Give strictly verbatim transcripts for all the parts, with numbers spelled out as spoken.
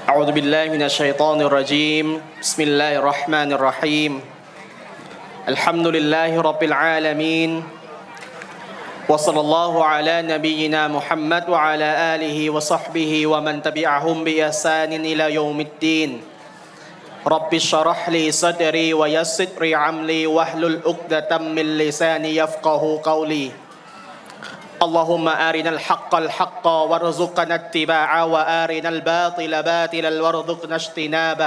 أعوذ بالله من الشيطان الرجيم بسم الله الرحمن الرحيم الحمد لله رب العالمين وصلى الله على نبينا محمد وعلى آله وصحبه ومن تبعهم بإحسان إلى يوم الدين رب اشرح لي صدري ويسر لي عمري واحلل عقدة من لساني يفقهوا قولي اللهم أرنا الحق الحقا وارزقنا اتباعه وأرنا الباطل باطلا وارزقنا اجتنابه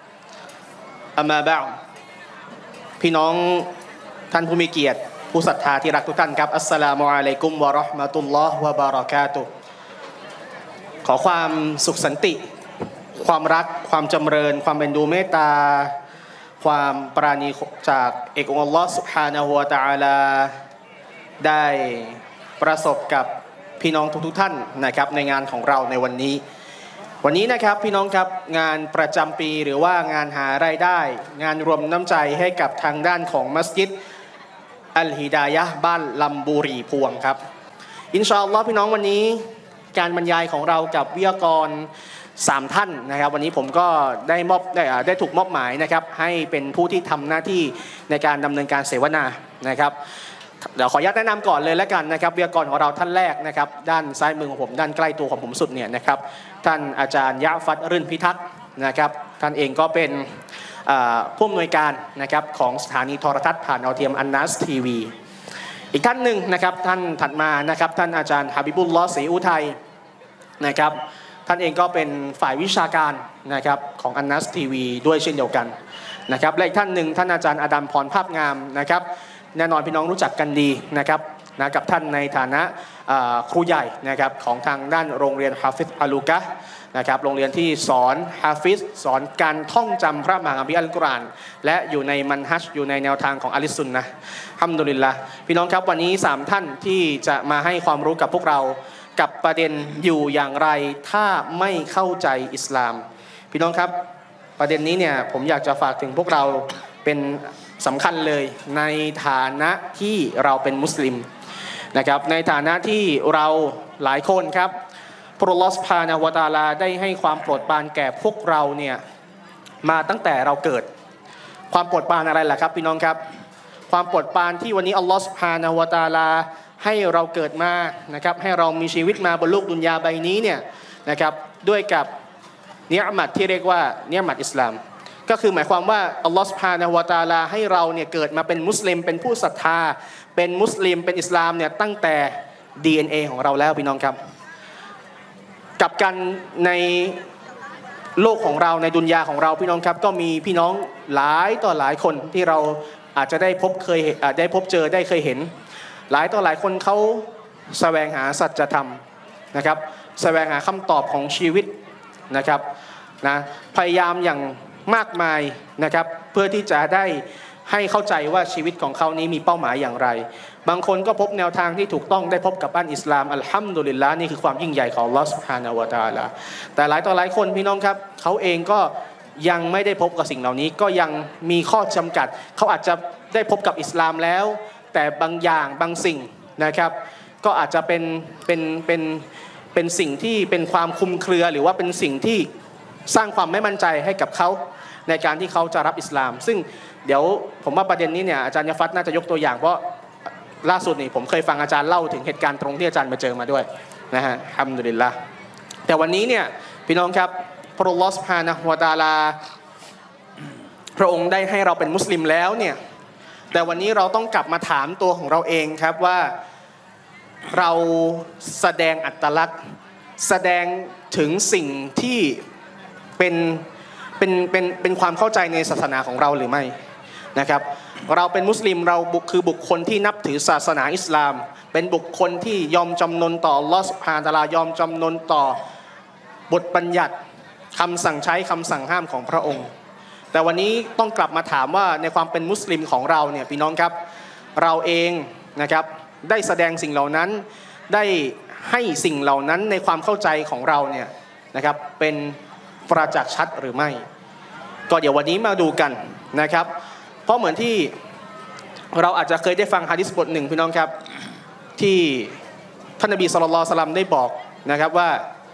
أما بعد พี่น้องท่านผู้มีเกียรติผู้ศรัทธาที่รักทุกท่านครับอัสสลามุอะลัยกุมวะเราะห์มะตุลลอฮ์วะบารอกาตุฮ์ขอความสุขสันติความรักความจำเริญความเป็นดูเมตตาความปราณีจากเอกองค์อัลลอฮ์ซุบฮานะฮูวะตะอาลาได้ประสบกับพี่น้องทุกๆท่านนะครับในงานของเราในวันนี้วันนี้นะครับพี่น้องครับงานประจำปีหรือว่างานหารายได้งานรวมน้ำใจให้กับทางด้านของมัสยิดอัลฮิดายะห์บ้านลำบุรีพวงครับอินชาอัลลอฮ์พี่น้องวันนี้การบรรยายของเรากับวิทยากรสามท่านนะครับวันนี้ผมก็ได้มอบได้ได้ถูกมอบหมายนะครับให้เป็นผู้ที่ทำหน้าที่ในการดำเนินการเสวนานะครับเดี๋ยวขออนุญาตแนะนำก่อนเลยแล้วกันนะครับวิทยากรของเราท่านแรกนะครับด้านซ้ายมือของผมด้านใกล้ตัวของผมสุดเนี่ยนะครับท่านอาจารย์ยะฟัดรื่นพิทักษ์นะครับท่านเองก็เป็นผู้อำนวยการนะครับของสถานีโทรทัศน์ผ่านดาวเทียมอันนัสทีวีอีกท่านหนึ่งนะครับท่านถัดมานะครับท่านอาจารย์ฮะบิบุลลอฮ์ศรีอุทัยนะครับท่านเองก็เป็นฝ่ายวิชาการนะครับของอันนัสทีวีด้วยเช่นเดียวกันนะครับและอีกท่านหนึ่งท่านอาจารย์อดัมพรภาพงามนะครับแน่นอนพี่น้องรู้จักกันดีนะครับนะกับท่านในฐานะครูใหญ่นะครับของทางด้านโรงเรียนฮาฟิซอัลูกะนะครับโรงเรียนที่สอนฮาฟิซสอนการท่องจำพระมหาคัมภีร์อัลกุรอานและอยู่ในมันฮัจอยู่ในแนวทางของอะลิสซุนนะห์ฮัมดุลิลละห์พี่น้องครับวันนี้สามท่านที่จะมาให้ความรู้กับพวกเรากับประเด็นอยู่อย่างไรถ้าไม่เข้าใจอิสลามพี่น้องครับประเด็นนี้เนี่ยผมอยากจะฝากถึงพวกเราเป็นสำคัญเลยในฐานะที่เราเป็นมุสลิมนะครับในฐานะที่เราหลายคนครับพระอัลลอฮฺซุบฮานะฮูวะตะอาลาได้ให้ความโปรดปรานแก่พวกเราเนี่ยมาตั้งแต่เราเกิดความโปรดปรานอะไรล่ะครับพี่น้องครับความโปรดปรานที่วันนี้อัลลอฮฺซุบฮานะฮูวะตะอาลาให้เราเกิดมานะครับให้เรามีชีวิตมาบนโลกดุนยาใบนี้เนี่ยนะครับด้วยกับเนียมัตที่เรียกว่าเนียมัตอิสลามก็คือหมายความว่าอัลลอฮฺซุบฮานะฮูวะตะอาลาให้เราเนี่ยเกิดมาเป็นมุสลิมเป็นผู้ศรัทธาเป็นมุสลิมเป็นอิสลามเนี่ยตั้งแต่ ดี เอ็น เอ ของเราแล้วพี่น้องครับกับกันในโลกของเราในดุนยาของเราพี่น้องครับก็มีพี่น้องหลายต่อหลายคนที่เราอาจจะได้พบเคยได้พบเจอได้เคยเห็นหลายต่อหลายคนเขาแสวงหาสัจธรรมนะครับแสวงหาคำตอบของชีวิตนะครับนะพยายามอย่างมากมายนะครับเพื่อที่จะได้ให้เข้าใจว่าชีวิตของเขานี้มีเป้าหมายอย่างไรบางคนก็พบแนวทางที่ถูกต้องได้พบกับบ้านอิสลามอัลฮัมดุลิลละห์นี่คือความยิ่งใหญ่ของอัลลอฮฺซุบฮานะฮูวะตะอาลาแต่หลายต่อหลายคนพี่น้องครับเขาเองก็ยังไม่ได้พบกับสิ่งเหล่านี้ก็ยังมีข้อจำกัดเขาอาจจะได้พบกับอิสลามแล้วแต่บางอย่างบางสิ่งนะครับก็อาจจะเป็นเป็นเป็นเป็นสิ่งที่เป็นความคลุมเครือหรือว่าเป็นสิ่งที่สร้างความไม่มั่นใจให้กับเขาในการที่เขาจะรับอิสลามซึ่งเดี๋ยวผมว่าประเด็นนี้เนี่ยอาจารย์ยะฟัดน่าจะยกตัวอย่างเพราะล่าสุดนี่ผมเคยฟังอาจารย์เล่าถึงเหตุการณ์ตรงที่อาจารย์มาเจอมาด้วยนะฮะฮัมดุลิลละห์แต่วันนี้เนี่ยพี่น้องครับพระอัลลอฮฺซุบฮานะฮูวะตะอาลาพระองค์ได้ให้เราเป็นมุสลิมแล้วเนี่ยแต่วันนี้เราต้องกลับมาถามตัวของเราเองครับว่าเราแสดงอัตลักษณ์แสดงถึงสิ่งที่เป็นเป็นเป็นเป็นความเข้าใจในศาสนาของเราหรือไม่นะครับเราเป็นมุสลิมเราคือบุคคลที่นับถือศาสนาอิสลามเป็นบุคคลที่ยอมจำนนต่ออัลลอฮฺซุบฮานะฮูวะตะอาลายอมจำนนต่อบทบัญญัติคำสั่งใช้คำสั่งห้ามของพระองค์แต่วันนี้ต้องกลับมาถามว่าในความเป็นมุสลิมของเราเนี่ยพี่น้องครับเราเองนะครับได้แสดงสิ่งเหล่านั้นได้ให้สิ่งเหล่านั้นในความเข้าใจของเราเนี่ยนะครับเป็นประจักษ์ชัดหรือไม่ก็เดี๋ยววันนี้มาดูกันนะครับเพราะเหมือนที่เราอาจจะเคยได้ฟังหะดีษบทหนึ่งพี่น้องครับที่ท่านนบีศ็อลลัลลอฮุอะลัยฮิวะซัลลัมได้บอกนะครับว่า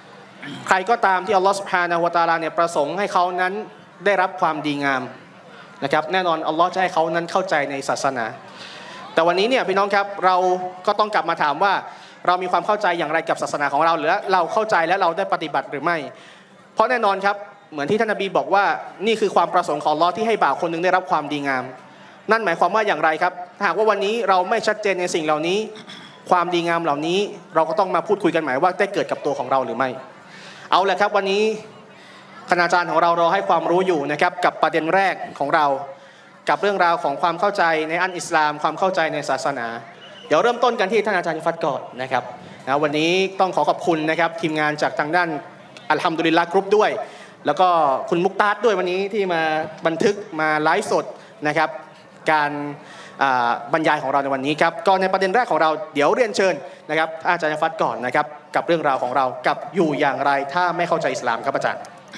ใครก็ตามที่อัลลอฮฺซุบฮานะฮูวะตะอาลาเนี่ยประสงค์ให้เขานั้นได้รับความดีงามนะครับแน่นอนอัลลอฮ์จะให้เขานั้นเข้าใจในศาสนาแต่วันนี้เนี่ยพี่น้องครับเราก็ต้องกลับมาถามว่าเรามีความเข้าใจอย่างไรกับศาสนาของเราหรือเราเข้าใจและเราได้ปฏิบัติหรือไม่เพราะแน่นอนครับเหมือนที่ท่านนบีบอกว่านี่คือความประสงค์ของอัลลอฮ์ที่ให้บ่าวคนหนึ่งได้รับความดีงามนั่นหมายความว่าอย่างไรครับหากว่าวันนี้เราไม่ชัดเจนในสิ่งเหล่านี้ความดีงามเหล่านี้เราก็ต้องมาพูดคุยกันใหม่ว่าได้เกิดกับตัวของเราหรือไม่เอาแหละครับวันนี้คณาจารย์ของเราเราให้ความรู้อยู่นะครับกับประเด็นแรกของเรากับเรื่องราวของความเข้าใจในอันอิสลามความเข้าใจในศาสนาเดี๋ยวเริ่มต้นกันที่ท่านอาจารย์ฟัดก่อนนะครับนะวันนี้ต้องขอขอบคุณนะครับทีมงานจากทางด้านอัลฮัมดุลิลละห์กรุ๊ปด้วยแล้วก็คุณมุกตาดด้วยวันนี้ที่มาบันทึกมาไลฟ์สดนะครับการบรรยายของเราในวันนี้ครับก่อนในประเด็นแรกของเราเดี๋ยวเรียนเชิญนะครับอาจารย์ฟัดก่อนนะครับกับเรื่องราวของเรากับอยู่อย่างไรถ้าไม่เข้าใจอิสลามครับอาจารย์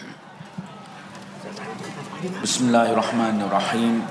บิสมิลลาฮิรเราะห์มานิรเราะฮีม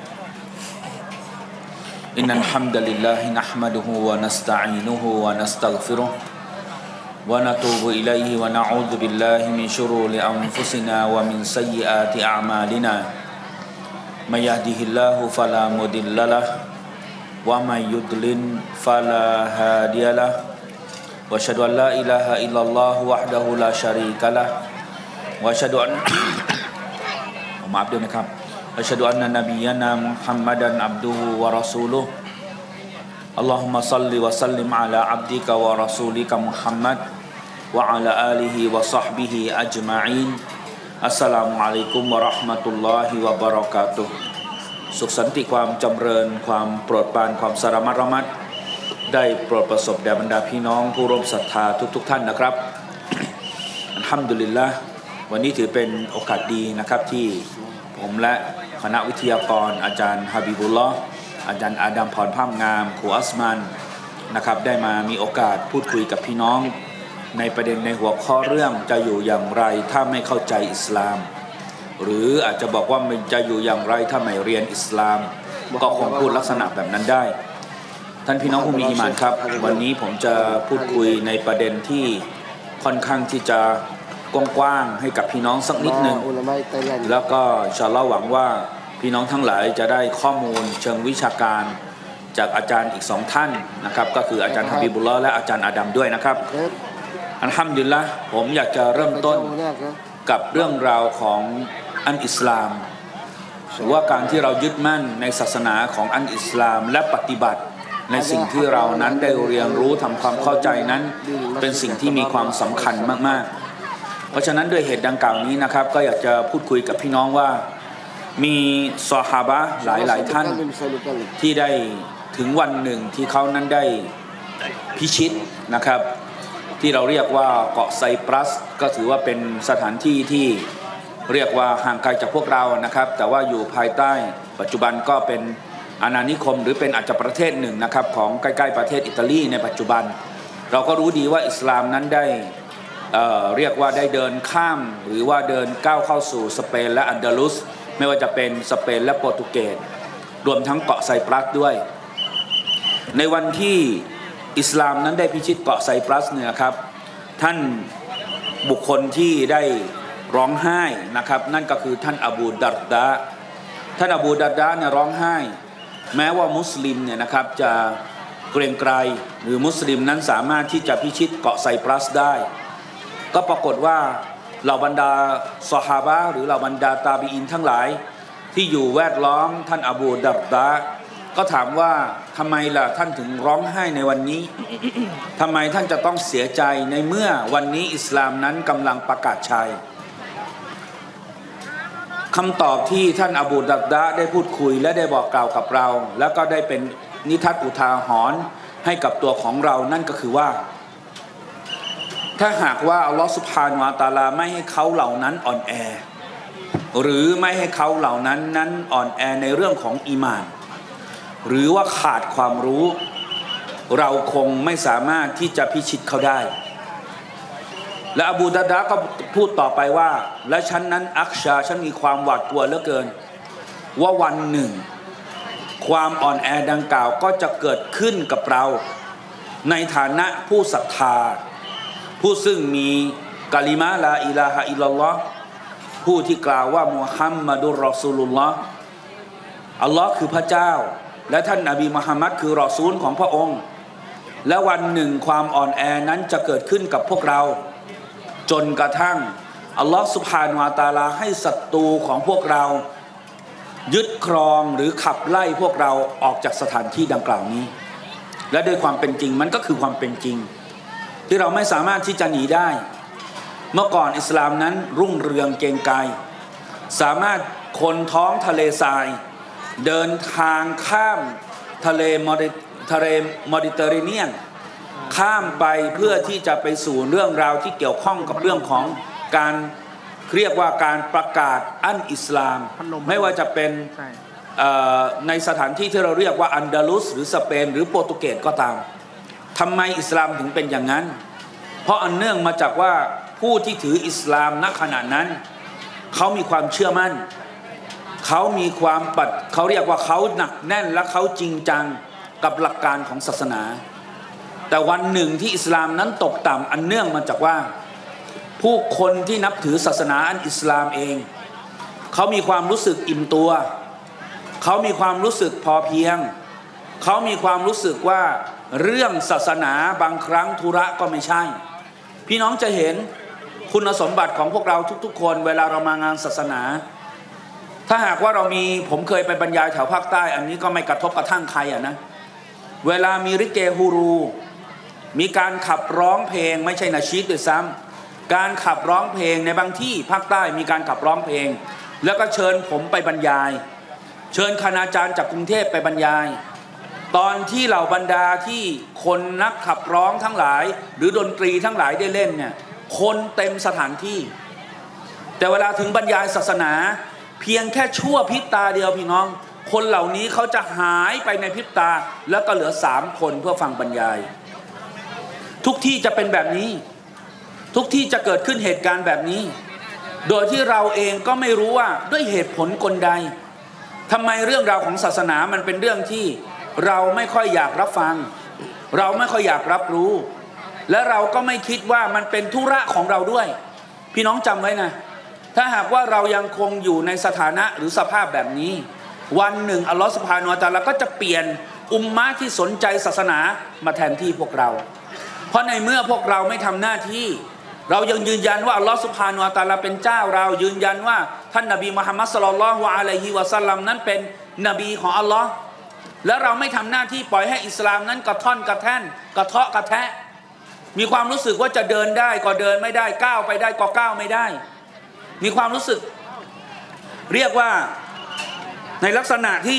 อินนัลฮัมดุลิลลาฮินะห์มะดุฮูวะนัสตะอีนุฮูวะนัสตัฆฟิรุฮ์วะนะตูบุอิลัยฮิวะนะอูซุบิลลาฮิมินชุรูริอันฟุซินาวะมินซัยยิอาติอามาลินามัยยะฮดิฮิลลาฮุฟะลามุดิลละละฮ์วะมัยยุดลิลฟะลาฮาดิยะละฮ์วะอัชฮะดุอัลลาอิลาฮะอิลลัลลอฮุวะฮ์ดะฮูลาชะรีกะละฮ์วะอัชฮะดุอันมาอับดุลนะครับอัชฮะดุอันนะนบียะนามุฮัมมัดันอับดุฮุวะรอซูลุฮ์อัลลอฮุมมะศ็อลลิวะซัลลิมอะลาอับดิกะวะรอซูลิกะมุฮัมมัดวะอะลาอาลิฮิวะศ็อฮบิฮิอัจมะอีนอัสสลามุอะลัยกุมวะเราะห์มะตุลลอฮิวะบะเราะกาตุฮ์สุขสันติความจำเริญความโปรดปรานความสรามะระมัดได้โปรดประสบแด่บรรดาพี่น้องผู้ร่วมศรัทธาทุกๆท่านนะครับอัลฮัมดุลิลละห์วันนี้ถือเป็นโอกาสดีนะครับที่ผมและคณะวิทยากรอาจารย์ฮะบิบุลลอฮ์อาจารย์อาดัมพรภาพงามครูอัสมันนะครับได้มามีโอกาสพูดคุยกับพี่น้องในประเด็นในหัวข้อเรื่องจะอยู่อย่างไรถ้าไม่เข้าใจอิสลามหรืออาจจะบอกว่ามันจะอยู่อย่างไรถ้าไม่เรียนอิสลามก็คงพูดลักษณะแบบนั้นได้ท่านพี่น้องผู้มีอีหม่านครับวันนี้ผมจะพูดคุยในประเด็นที่ค่อนข้างที่จะกว้างๆให้กับพี่น้องสักนิดนึงแล้วก็อินชาอัลเลาะห์หวังว่าพี่น้องทั้งหลายจะได้ข้อมูลเชิงวิชาการจากอาจารย์อีกสองท่านนะครับก็คืออาจารย์ฮะบิบุลลอฮ์และอาจารย์อาดัมด้วยนะครับอัลฮัมดุลิลละห์ผมอยากจะเริ่มต้นกับเรื่องราวของอันอิสลามว่าการที่เรายึดมั่นในศาสนาของอันอิสลามและปฏิบัติในสิ่งที่เรานั้นได้เรียนรู้ทำความเข้าใจนั้นเป็นสิ่งที่มีความสำคัญมากๆเพราะฉะนั้นด้วยเหตุดังกล่าวนี้นะครับก็อยากจะพูดคุยกับพี่น้องว่ามีซอฮาบะห์หลายๆท่านที่ได้ถึงวันหนึ่งที่เขานั้นได้พิชิตนะครับที่เราเรียกว่าเกาะไซปรัสก็ถือว่าเป็นสถานที่ที่เรียกว่าห่างไกลจากพวกเรานะครับแต่ว่าอยู่ภายใต้ปัจจุบันก็เป็นอาณานิคมหรือเป็นอาจจะประเทศหนึ่งนะครับของใกล้ๆประเทศอิตาลีในปัจจุบันเราก็รู้ดีว่าอิสลามนั้นได้เอ่อเรียกว่าได้เดินข้ามหรือว่าเดินก้าวเข้าสู่สเปนและอันดาลุสไม่ว่าจะเป็นสเปนและโปรตุเกสรวมทั้งเกาะไซปรัสด้วยในวันที่อิสลามนั้นได้พิชิตเกาะไซปรัสเนี่ยครับท่านบุคคลที่ได้ร้องไห้นะครับนั่นก็คือท่านอบูดัรดะท่านอบูดัรดะเนี่ยร้องไห้แม้ว่ามุสลิมเนี่ยนะครับจะเกรงไกรหรือมุสลิมนั้นสามารถที่จะพิชิตเกาะไซปรัสได้ก็ปรากฏว่าเหล่าบรรดาซอฮาบะห์หรือเหล่าบรรดาตาบีอินทั้งหลายที่อยู่แวดล้อมท่านอบูดัรดะก็ถามว่าทำไมล่ะท่านถึงร้องไห้ในวันนี้ ทำไมท่านจะต้องเสียใจในเมื่อวันนี้อิสลามนั้นกำลังประกาศชัยคำตอบที่ท่านอบูดัรดะได้พูดคุยและได้บอกกล่าวกับเราแล้วก็ได้เป็นนิทัศน์อุทาหรณ์ให้กับตัวของเรานั่นก็คือว่าถ้าหากว่าอัลลอฮฺซุบฮานะฮูวะตะอาลาไม่ให้เขาเหล่านั้นอ่อนแอหรือไม่ให้เขาเหล่านั้นนั้นอ่อนแอในเรื่องของอีหม่านหรือว่าขาดความรู้เราคงไม่สามารถที่จะพิชิตเขาได้และอบูดัรดะก็พูดต่อไปว่าและฉันนั้นอักชาฉันมีความหวาดกลัวเหลือเกินว่าวันหนึ่งความอ่อนแอดังกล่าวก็จะเกิดขึ้นกับเราในฐานะผู้ศรัทธาผู้ซึ่งมีกะลิมะลาอิลาฮะอิลลัลลอฮ์ผู้ที่กล่าวว่ามุฮัมมัดุรรอซูลุลลอฮ์อัลลอฮ์คือพระเจ้าและท่านนบีมุฮัมมัดคือรอซูลของพระองค์และวันหนึ่งความอ่อนแอนั้นจะเกิดขึ้นกับพวกเราจนกระทั่งอัลลอฮ์ซุบฮานะฮูวะตะอาลาให้ศัตรูของพวกเรายึดครองหรือขับไล่พวกเราออกจากสถานที่ดังกล่าวนี้และโดยความเป็นจริงมันก็คือความเป็นจริงที่เราไม่สามารถที่จะหนีได้เมื่อก่อนอิสลามนั้นรุ่งเรืองเกรียงไกรสามารถคนท้องทะเลทรายเดินทางข้ามทะเลมอดิทะเลมอดิเตอร์เรเนียนข้ามไปเพื่อที่จะไปสู่เรื่องราวที่เกี่ยวข้องกับเรื่องของการเรียกว่าการประกาศอันอิสลามไม่ว่าจะเป็นในสถานที่ที่เราเรียกว่าอันดาลุสหรือสเปนหรือโปรตุเกสก็ตามทำไมอิสลามถึงเป็นอย่างนั้นเพราะอันเนื่องมาจากว่าผู้ที่ถืออิสลามณขณะนั้นเขามีความเชื่อมั่นเขามีความปัดเขาเรียกว่าเขาหนักแน่นและเขาจริงจังกับหลักการของศาสนาแต่วันหนึ่งที่อิสลามนั้นตกต่ำอันเนื่องมาจากว่าผู้คนที่นับถือศาสนาอันอิสลามเองเขามีความรู้สึกอิ่มตัวเขามีความรู้สึกพอเพียงเขามีความรู้สึกว่าเรื่องศาสนาบางครั้งธุระก็ไม่ใช่พี่น้องจะเห็นคุณสมบัติของพวกเราทุกๆคนเวลาเรามางานศาสนาถ้าหากว่าเรามีผมเคยไปบรรยายแถวภาคใต้อันนี้ก็ไม่กระทบกระทั่งใครอ่ะนะเวลามีริเกฮูรูมีการขับร้องเพลงไม่ใช่นาชีดด้วยซ้ำการขับร้องเพลงในบางที่ภาคใต้มีการขับร้องเพลงแล้วก็เชิญผมไปบรรยายเชิญคณาจารย์จากกรุงเทพไปบรรยายตอนที่เหล่าบรรดาที่คนนักขับร้องทั้งหลายหรือดนตรีทั้งหลายได้เล่นเนี่ยคนเต็มสถานที่แต่เวลาถึงบรรยายศาสนาเพียงแค่ชั่วพริบตาเดียวพี่น้องคนเหล่านี้เขาจะหายไปในพริบตาแล้วก็เหลือสามคนเพื่อฟังบรรยายทุกที่จะเป็นแบบนี้ทุกที่จะเกิดขึ้นเหตุการณ์แบบนี้โดยที่เราเองก็ไม่รู้ว่าด้วยเหตุผลกลใดทำไมเรื่องราวของศาสนามันเป็นเรื่องที่เราไม่ค่อยอยากรับฟังเราไม่ค่อยอยากรับรู้และเราก็ไม่คิดว่ามันเป็นธุระของเราด้วยพี่น้องจำไว้นะถ้าหากว่าเรายังคงอยู่ในสถานะหรือสภาพแบบนี้วันหนึ่งอัลลอฮฺซุบฮานะฮูวะตะอาลาก็จะเปลี่ยนอุมมะที่สนใจศาสนามาแทนที่พวกเราเพราะในเมื่อพวกเราไม่ทำหน้าที่เรายังยืนยันว่าอัลลอฮฺซุบฮานะฮูวะตะอาลาเป็นเจ้าเรายืนยันว่าท่านนบีมุฮัมมัดศ็อลลัลลอฮุอะลัยฮิวะซัลลัมนั้นเป็นนบีของอัลลอฮ์แล้วเราไม่ทำหน้าที่ปล่อยให้อิสลามนั้นกระท่อนกระแท่นกระเทาะกระแทะมีความรู้สึกว่าจะเดินได้ก็เดินไม่ได้ก้าวไปได้ก็ก้าวไม่ได้มีความรู้สึกเรียกว่าในลักษณะที่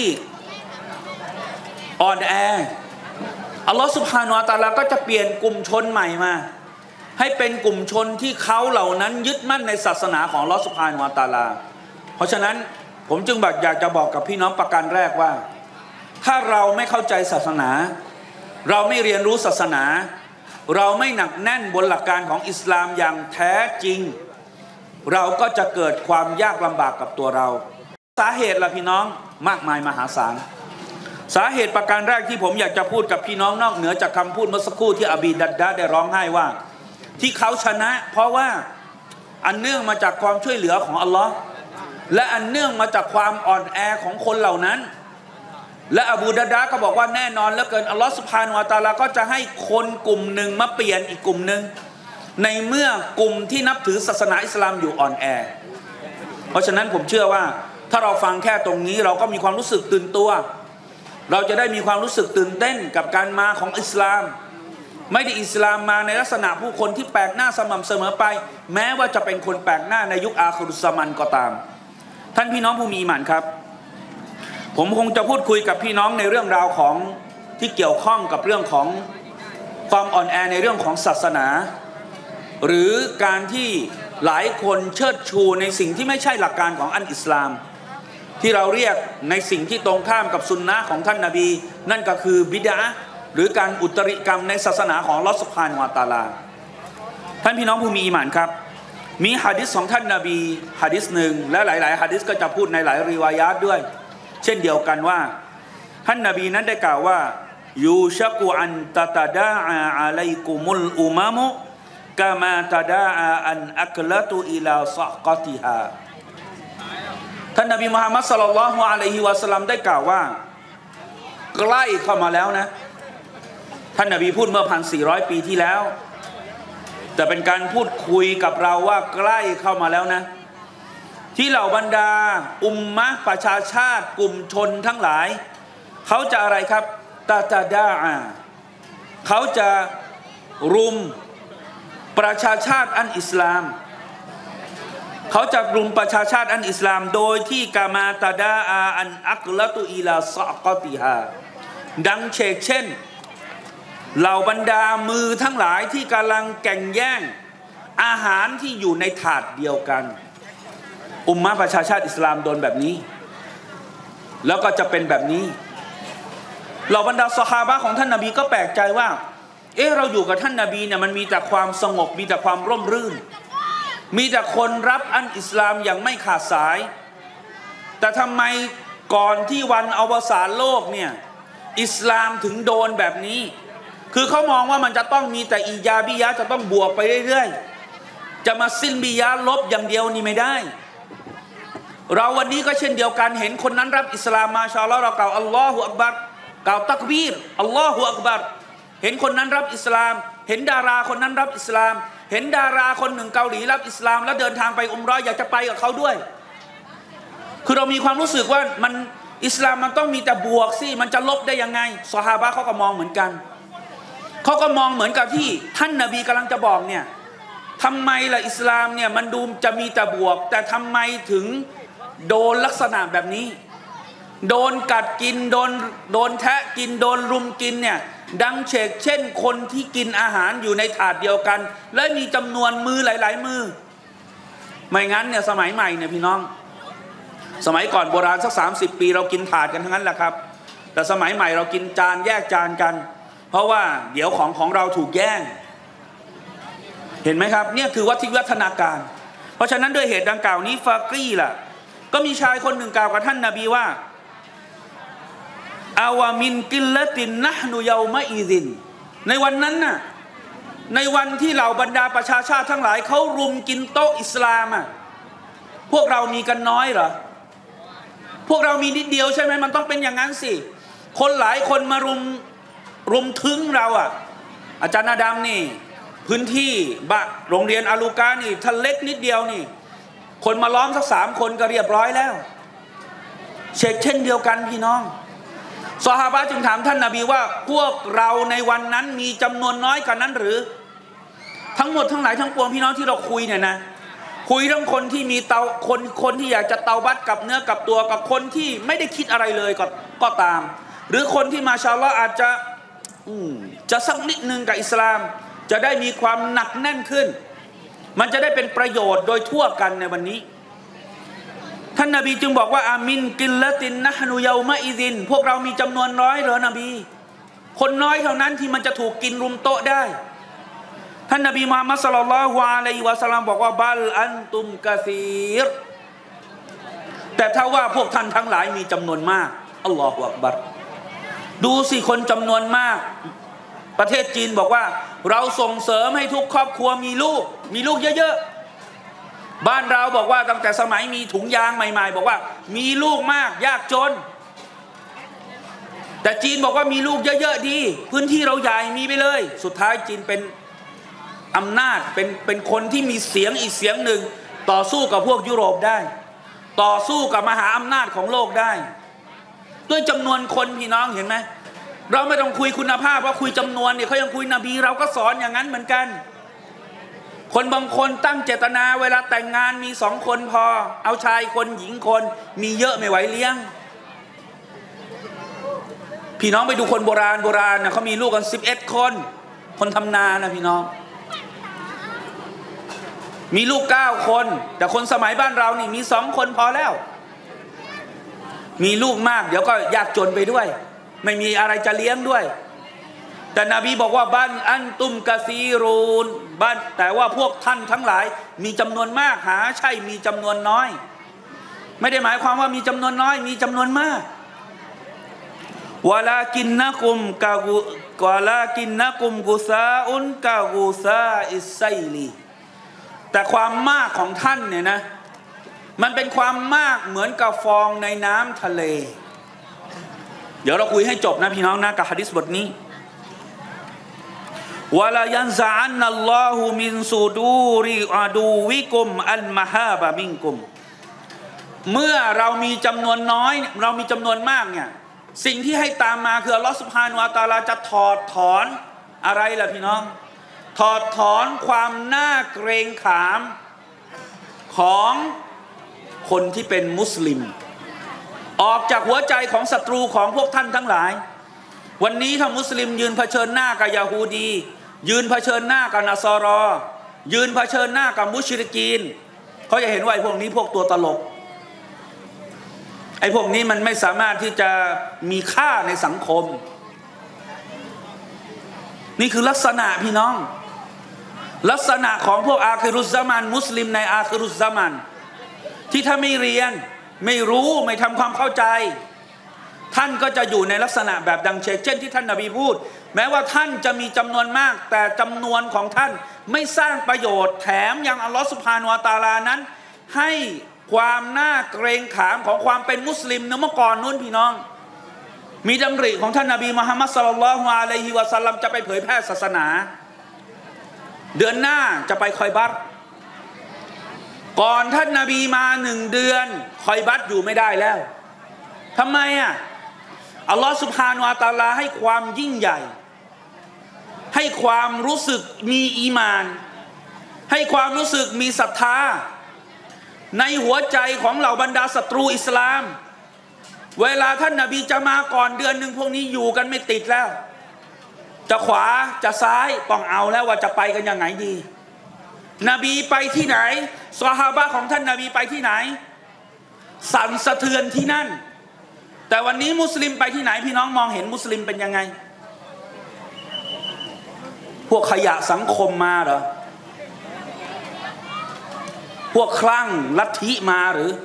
อ่อนแออัลลอฮฺซุบฮานะฮูวะตะอาลาก็จะเปลี่ยนกลุ่มชนใหม่มาให้เป็นกลุ่มชนที่เขาเหล่านั้นยึดมั่นในศาสนาของอัลลอฮฺซุบฮานะฮูวะตะอาลาเพราะฉะนั้นผมจึงแบบอยากจะบอกกับพี่น้องประการแรกว่าถ้าเราไม่เข้าใจศาสนาเราไม่เรียนรู้ศาสนาเราไม่หนักแน่นบนหลักการของอิสลามอย่างแท้จริงเราก็จะเกิดความยากลำบากกับตัวเราสาเหตุล่ะพี่น้องมากมายมหาศาลสาเหตุประการแรกที่ผมอยากจะพูดกับพี่น้องนอกเหนือจากคำพูดเมื่อสักครู่ที่อบีดัดดาได้ร้องไห้ว่าที่เขาชนะเพราะว่าอันเนื่องมาจากความช่วยเหลือของอัลลอฮ์และอันเนื่องมาจากความอ่อนแอของคนเหล่านั้นและอบูดัดดาก็บอกว่าแน่นอนเหลือเกินอัลลอฮ์ซุบฮานะฮูวะตะอาลาก็จะให้คนกลุ่มหนึ่งมาเปลี่ยนอีกกลุ่มหนึ่งในเมื่อกลุ่มที่นับถือศาสนาอิสลามอยู่อ่อนแอเพราะฉะนั้นผมเชื่อว่าถ้าเราฟังแค่ตรงนี้เราก็มีความรู้สึกตื่นตัวเราจะได้มีความรู้สึกตื่นเต้นกับการมาของอิสลามไม่ได้อิสลามมาในลักษณะผู้คนที่แปลกหน้าสม่ำเสมอไปแม้ว่าจะเป็นคนแปลกหน้าในยุคอาคิรุสซะมันก็ตามท่านพี่น้องผู้มีอีหม่านครับผมคงจะพูดคุยกับพี่น้องในเรื่องราวของที่เกี่ยวข้องกับเรื่องของความอ่อนแอในเรื่องของศาสนาหรือการที่หลายคนเชิดชูในสิ่งที่ไม่ใช่หลักการของอันอิสลามที่เราเรียกในสิ่งที่ตรงข้ามกับซุนนะห์ของท่านนบีนั่นก็คือบิดอะห์หรือการอุตริกรรมในศาสนาของอัลเลาะห์ซุบฮานะฮูวะตะอาลาท่านพี่น้องผู้มีอีหม่านครับมีหะดีษของท่านนบีหะดีษหนึ่งและหลายๆหะดีษก็จะพูดในหลายริวายาตด้วยเช่นเดียวกันว่าท่านนบีนั้นได้กล่าวว่ายูชักุอันตะตะดาอะอะลัยกุมุลอุมะมุกามาตาดาอันอักละตุอิลาซะกอติฮาท่านนบีมุฮัมมัดศ็อลลัลลอฮุอะลัยฮิวะซัลลัมได้กล่าวว่าใกล้เข้ามาแล้วนะท่านนบีพูดเมื่อพันสี่ร้อยปีที่แล้วแต่เป็นการพูดคุยกับเราว่าใกล้เข้ามาแล้วนะที่เหล่าบรรดาอุมมะห์ประชาชาติกลุ่มชนทั้งหลายเขาจะอะไรครับตาตาดาอาเขาจะรุมประชาชาติอันอิสลามเขาจะรุมประชาชาติอันอิสลามโดยที่กามาตาดาอาอันอักละตุอิลาซะกอติฮาดังเชกเช่นเหล่าบรรดามือทั้งหลายที่กำลังแข่งแย่งอาหารที่อยู่ในถาดเดียวกันอุมมะห์ประชาชาติอิสลามโดนแบบนี้แล้วก็จะเป็นแบบนี้เหล่าบรรดาซอฮาบะห์ของท่านนบีก็แปลกใจว่าเออเราอยู่กับท่านนบีเนี่ยมันมีแต่ความสงบมีแต่ความร่มรื่นมีแต่คนรับอันอิสลามอย่างไม่ขาดสายแต่ทำไมก่อนที่วันอวสานโลกเนี่ยอิสลามถึงโดนแบบนี้คือเขามองว่ามันจะต้องมีแต่อีญาบิยะจะต้องบวกไปเรื่อยๆจะมาซิลบิยะลบอย่างเดียวนี่ไม่ได้เราวันนี้ก็เช่นเดียวกันเห็นคนนั้นรับอิสลามมาชาอัลลอฮ์เรากล่าวอัลลอฮุอักบัรกล่าวตักบีรอัลลอฮุอักบัรเห็นคนนั้นรับอิสลามเห็นดาราคนนั้นรับอิสลามเห็นดาราคนหนึ่งเกาหลีรับอิสลามแล้วเดินทางไปอุมเราะห์อยากจะไปกับเขาด้วยคือเรามีความรู้สึกว่ามันอิสลามมันต้องมีแต่บวกสิมันจะลบได้ยังไงซอฮาบะห์เขาก็มองเหมือนกันเขาก็มองเหมือนกับที่ท่านนบีกำลังจะบอกเนี่ยทำไมล่ะอิสลามเนี่ยมันดูจะมีแต่บวกแต่ทำไมถึงโดนลักษณะแบบนี้โดนกัดกินโดนโดนแทะกินโดนรุมกินเนี่ยดังเชกเช่นคนที่กินอาหารอยู่ในถาดเดียวกันและมีจำนวนมือหลายๆมือไม่งั้นเนี่ยสมัยใหม่เนี่ยพี่น้องสมัยก่อนโบราณสักสามสิบปีเรากินถาดกันทั้งนั้นแหละครับแต่สมัยใหม่เรากินจานแยกจานกันเพราะว่าเดี๋ยวของของเราถูกแย่งเห็นไหมครับเนี่ยคือวัฒนาการเพราะฉะนั้นด้วยเหตุดังกล่าวนี้ฟากีล่ะก็มีชายคนหนึ่งกล่าวกับท่านนบีว่าอาวามินกิลละตินนะฮ์นุเยามาอีซินในวันนั้นน่ะในวันที่เหล่าบรรดาประชาชาติทั้งหลายเขารุมกินโต๊ะอิสลามอ่ะพวกเรามีกันน้อยเหรอพวกเรามีนิดเดียวใช่ไหมมันต้องเป็นอย่างนั้นสิคนหลายคนมารุมรุมถึงเราอ่ะอาจารย์อาดัมนี่พื้นที่บะโรงเรียนอาลูกานี่ท่านเล็กนิดเดียวนี่คนมาล้อมสักสามคนก็เรียบร้อยแล้วเช่นเช่นเดียวกันพี่น้องซอฮาบะห์จึงถามท่านนบีว่าพวกเราในวันนั้นมีจำนวนน้อยกว่านั้นหรือทั้งหมดทั้งหลายทั้งปวงพี่น้องที่เราคุยเนี่ยนะคุยเรื่องคนที่มีเตาคนคนที่อยากจะเตาบัตกับเนื้อกับตัวกับคนที่ไม่ได้คิดอะไรเลยก็ก็ตามหรือคนที่มาชาอัลลอฮ์อาจจะจะสักนิดนึงกับอิสลามจะได้มีความหนักแน่นขึ้นมันจะได้เป็นประโยชน์โดยทั่วกันในวันนี้ท่านนบีจึงบอกว่าอามินกินละตินนะฮ์นุเยามาอิซินพวกเรามีจำนวนน้อยเหรอนบีคนน้อยเท่านั้นที่มันจะถูกกินรุมโต๊ะได้ท่านนบีมุฮัมมัดศ็อลลัลลอฮุอะลัยฮิวะซัลลัมบอกว่าบัลอันตุมกะซีรแต่ถ้าว่าพวกท่านทั้งหลายมีจำนวนมากอัลลอฮฺอักบัรดูสิคนจำนวนมากประเทศจีนบอกว่าเราส่งเสริมให้ทุกครอบครัวมีลูกมีลูกเยอะๆบ้านเราบอกว่าตั้งแต่สมัยมีถุงยางใหม่ๆบอกว่ามีลูกมากยากจนแต่จีนบอกว่ามีลูกเยอะๆดีพื้นที่เราใหญ่มีไปเลยสุดท้ายจีนเป็นอำนาจเป็นเป็นคนที่มีเสียงอีกเสียงหนึ่งต่อสู้กับพวกยุโรปได้ต่อสู้กับมหาอำนาจของโลกได้ด้วยจำนวนคนพี่น้องเห็นไหมเราไม่ต้องคุยคุณภาพว่าคุยจำนวนเนี่ยเขายังคุยนบีเราก็สอนอย่างนั้นเหมือนกันคนบางคนตั้งเจตนาเวลาแต่งงานมีสองคนพอเอาชายคนหญิงคนมีเยอะไม่ไหวเลี้ยงพี่น้องไปดูคนโบราณโบราณนะเขามีลูกกันสิบเอ็ดคนคนทำนานะพี่น้องมีลูกเก้าคนแต่คนสมัยบ้านเรานี่มีสองคนพอแล้วมีลูกมากเดี๋ยวก็ยากจนไปด้วยไม่มีอะไรจะเลี้ยงด้วยแต่นบีบอกว่าบ้านอันตุมกะซีรูนบ้านแต่ว่าพวกท่านทั้งหลายมีจำนวนมากหาใช่มีจำนวนน้อยไม่ได้หมายความว่ามีจำนวนน้อยมีจำนวนมากวะลากินนะกุมกะกุวะลากินนะกุมกุซาอุนกะกุซาอิสไซลีแต่ความมากของท่านเนี่ยนะมันเป็นความมากเหมือนกับฟองในน้ำทะเลเดี๋ยวเราคุยให้จบนะพี่น้องนะกับหะดีษบทนี้วะลายันซะอันนัลลอฮุมินซูดูริอะดูวิกุมอัลมะฮาบะมินกุมเมื่อเรามีจำนวนน้อยเรามีจำนวนมากเนี่ยสิ่งที่ให้ตามมาคืออัลลอฮฺซุบฮานะฮูวะตะอาลาจะถอดถอนอะไรล่ะพี่น้องถอดถอนความน่าเกรงขามของคนที่เป็นมุสลิมออกจากหัวใจของศัตรูของพวกท่านทั้งหลายวันนี้ถ้ามุสลิมยืนเผชิญหน้ากับยะฮูดียืนเผชิญหน้ากับนัสรอยืนเผชิญหน้ากับมุชริกีนเขาจะเห็นว่าไอ้พวกนี้พวกตัวตลกไอ้พวกนี้มันไม่สามารถที่จะมีค่าในสังคมนี่คือลักษณะพี่น้องลักษณะของพวกอาคิรุซซะมันมุสลิมในอาคิรุซซะมันที่ถ้าไม่เรียนไม่รู้ไม่ทำความเข้าใจท่านก็จะอยู่ในลักษณะแบบดังเช่นที่ท่านนบีพูดแม้ว่าท่านจะมีจำนวนมากแต่จำนวนของท่านไม่สร้างประโยชน์แถมยังอัลลอฮฺซุบฮานะฮูวะตะอาลานั้นให้ความน่าเกรงขามของความเป็นมุสลิมเมื่อก่อนนู้นพี่น้องมีดำริของท่านนบีมุฮัมมัดศ็อลลัลลอฮุอะลัยฮิวะซัลลัมจะไปเผยแพร่ศาสนาเดือนหน้าจะไปคอยบัตก่อนท่านนบีมาหนึ่งเดือนคอยบัตอยู่ไม่ได้แล้วทำไมอ่ะอัลลอฮฺซุบฮานะฮูวะตะอาลาให้ความยิ่งใหญ่ให้ความรู้สึกมีอีมานให้ความรู้สึกมีศรัทธาในหัวใจของเหล่าบรรดาศัตรูอิสลามเวลาท่านนบีจะมาก่อนเดือนหนึ่งพวกนี้อยู่กันไม่ติดแล้วจะขวาจะซ้ายต้องเอาแล้วว่าจะไปกันยังไงดีนบีไปที่ไหนซอฮาบะห์ของท่านนบีไปที่ไหนสั่นสะเทือนที่นั่นแต่วันนี้มุสลิมไปที่ไหนพี่น้องมองเห็นมุสลิมเป็นยังไงพวกขยะสังคมมาเหรอพวกคลั่งลัทธิมาหรือ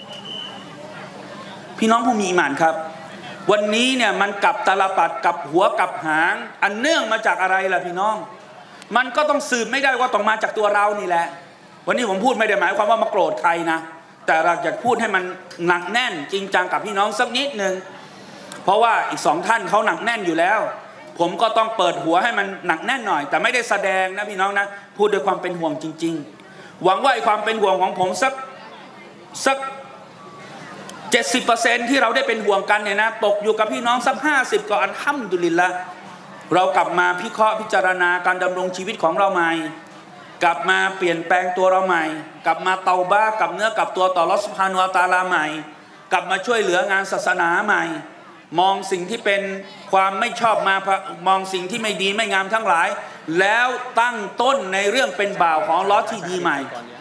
พี่น้องผู้มีอีหม่านครับวันนี้เนี่ยมันกลับตาลปัดกับหัวกับหางอันเนื่องมาจากอะไรล่ะพี่น้องมันก็ต้องสืบไม่ได้ว่าต้องมาจากตัวเรานี่แหละวันนี้ผมพูดไม่ได้หมายความว่ามาโกรธใครนะแต่เราอยากพูดให้มันหนักแน่นจริงจังกับพี่น้องสักนิดนึงเพราะว่าอีกสองท่านเขาหนักแน่นอยู่แล้วผมก็ต้องเปิดหัวให้มันหนักแน่นหน่อยแต่ไม่ได้แสดงนะพี่น้องนะพูดด้วยความเป็นห่วงจริงๆหวังว่าความเป็นห่วงของผมสักสักเจ็ดสิบเปอร์เซ็นต์ที่เราได้เป็นห่วงกันเนี่ยนะตกอยู่กับพี่น้องสักห้าสิบก็อัลฮัมดุลิลละห์เรากลับมาพิเคราะห์พิจารณาการดำรงชีวิตของเราใหม่กลับมาเปลี่ยนแปลงตัวเราใหม่กลับมาเตาบ้ากับเนื้อกับตัวต่ออัลเลาะห์ซุบฮานะฮูวะตะอาลาใหม่กลับมาช่วยเหลืองานศาสนาใหม่มองสิ่งที่เป็นความไม่ชอบมามองสิ่งที่ไม่ดีไม่งามทั้งหลายแล้วตั้งต้นในเรื่องเป็นบ่าวของอัลเลาะห์ที่ดีใหม่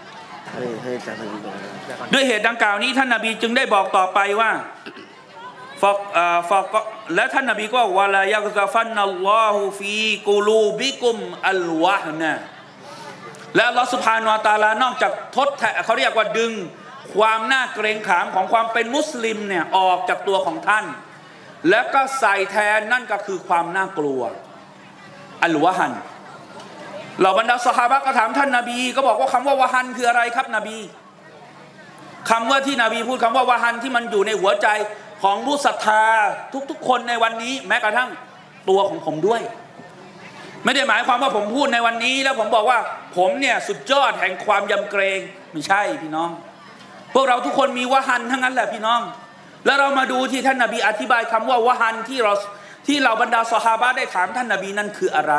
ด้วยเหตุดังกล่าวนี้ท่านนบีจึงได้บอกต่อไปว่าฟอกฟอกและท่านนบีก็วะลายักซะฟันนัลลอฮุฟีกุลูบิกุมอัลวะฮนะและอัลเลาะห์ซุบฮานะฮูวะตะอาลานอกจากทดแทนเขาเรียกว่าดึงความน่าเกรงขามของความเป็นมุสลิมเนี่ยออกจากตัวของท่านแล้วก็ใส่แทนนั่นก็คือความน่ากลัวอัลวะฮันเหล่าบรรดาซอฮาบะห์ก็ถามท่านนบีก็บอกว่าคำว่าวะฮันคืออะไรครับนบีคำว่าที่นบีพูดคำว่าวะฮันที่มันอยู่ในหัวใจของผู้ศรัทธาทุกๆคนในวันนี้แม้กระทั่งตัวของผมด้วยไม่ได้หมายความว่าผมพูดในวันนี้แล้วผมบอกว่าผมเนี่ยสุดยอดแห่งความยำเกรงไม่ใช่พี่น้องพวกเราทุกคนมีวะฮันทั้งนั้นแหละพี่น้องแล้วเรามาดูที่ท่านนบีอธิบายคำว่าวะฮันที่เราที่เราบรรดาซอฮาบะห์ได้ถามท่านนบีนั่นคืออะไร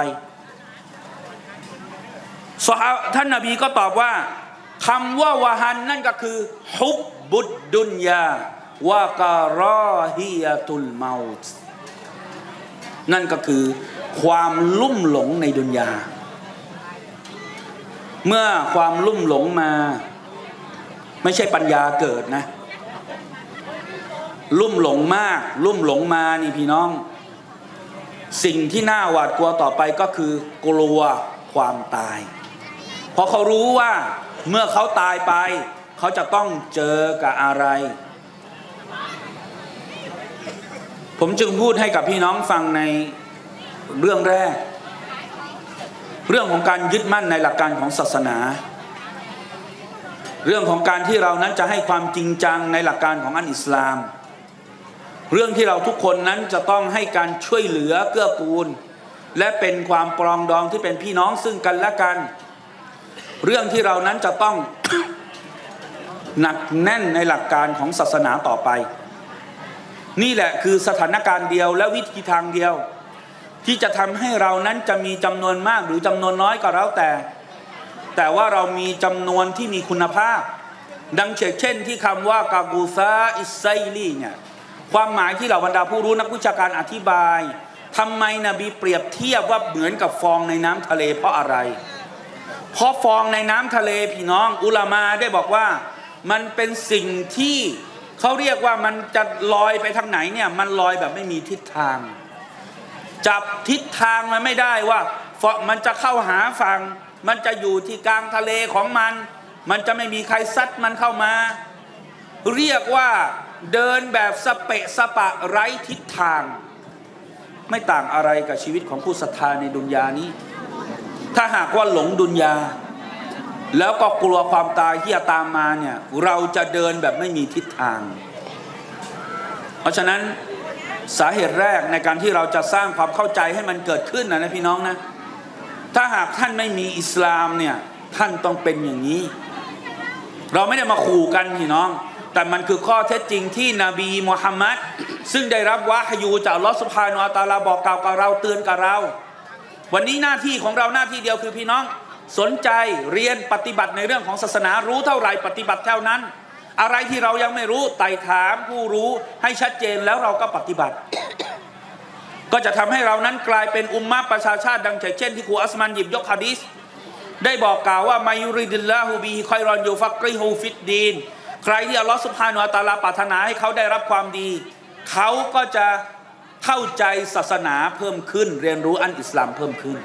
ท่านนบีก็ตอบว่าคำว่าวะฮันนั่นก็คือฮุบบุดดุนยาวะการอฮิยะตุลเมาต์นั่นก็คือความลุ่มหลงในดุนยาเมื่อความลุ่มหลงมาไม่ใช่ปัญญาเกิดนะลุ่มหลงมากลุ่มหลงมานี่พี่น้องสิ่งที่น่าหวาดกลัวต่อไปก็คือกลัวความตายเพราะเขารู้ว่าเมื่อเขาตายไปเขาจะต้องเจอกับอะไรผมจึงพูดให้กับพี่น้องฟังในเรื่องแรกเรื่องของการยึดมั่นในหลักการของศาสนาเรื่องของการที่เรานั้นจะให้ความจริงจังในหลักการของอันอิสลามเรื่องที่เราทุกคนนั้นจะต้องให้การช่วยเหลือเกื้อกูลและเป็นความปรองดองที่เป็นพี่น้องซึ่งกันและกันเรื่องที่เรานั้นจะต้อง หนักแน่นในหลักการของศาสนาต่อไปนี่แหละคือสถานการณ์เดียวและวิธีทางเดียวที่จะทำให้เรานั้นจะมีจำนวนมากหรือจำนวนน้อยก็แล้วแต่แต่ว่าเรามีจำนวนที่มีคุณภาพดังเช่นที่คำว่ากากูซาอิสไซลีเนี่ยความหมายที่เหล่าบรรดาผู้รู้นักวิชาการอธิบายทำไมนบีเปรียบเทียบว่าเหมือนกับฟองในน้ำทะเลเพราะอะไรเพราะฟองในน้ำทะเลพี่น้องอุลามาได้บอกว่ามันเป็นสิ่งที่เขาเรียกว่ามันจะลอยไปทางไหนเนี่ยมันลอยแบบไม่มีทิศทางจับทิศทางมันไม่ได้ว่ามันจะเข้าหาฝั่งมันจะอยู่ที่กลางทะเลของมันมันจะไม่มีใครซัดมันเข้ามาเรียกว่าเดินแบบสเปะสปะไร้ทิศทางไม่ต่างอะไรกับชีวิตของผู้ศรัทธาในดุนยานี้ถ้าหากว่าหลงดุนยาแล้วก็กลัวความตายที่จะตามมาเนี่ยเราจะเดินแบบไม่มีทิศทางเพราะฉะนั้นสาเหตุแรกในการที่เราจะสร้างความเข้าใจให้มันเกิดขึ้นนะนะพี่น้องนะถ้าหากท่านไม่มีอิสลามเนี่ยท่านต้องเป็นอย่างนี้เราไม่ได้มาขู่กันพี่น้องแต่มันคือข้อเท็จจริงที่นบีมุฮัมมัดซึ่งได้รับวะฮยูจากอัลเลาะห์ซุบฮานะฮูวะตะอาลาบอกกล่าวกับเราเตือนกับเราวันนี้หน้าที่ของเราหน้าที่เดียวคือพี่น้องสนใจเรียนปฏิบัติในเรื่องของศาสนารู้เท่าไหร่ปฏิบัติเท่านั้นอะไรที่เรายังไม่รู้ไต่ถามผู้รู้ให้ชัดเจนแล้วเราก็ปฏิบัติก็จะทำให้เรานั้นกลายเป็นอุมมะประชาชาติดังเช่นที่ครูอัสมันหยิบยกหะดีษได้บอกกล่าวว่ามายุริดิลลาฮูบิฮิค็อยรอนยูฟักริฮูฟิดดีนใครที่อัลเลาะห์ซุบฮานะฮูวะตะอาลาปรารถนาให้เขาได้รับความดีเขาก็จะเข้าใจศาสนาเพิ่มขึ้นเรียนรู้อันอิสลามเพิ่มขึ้น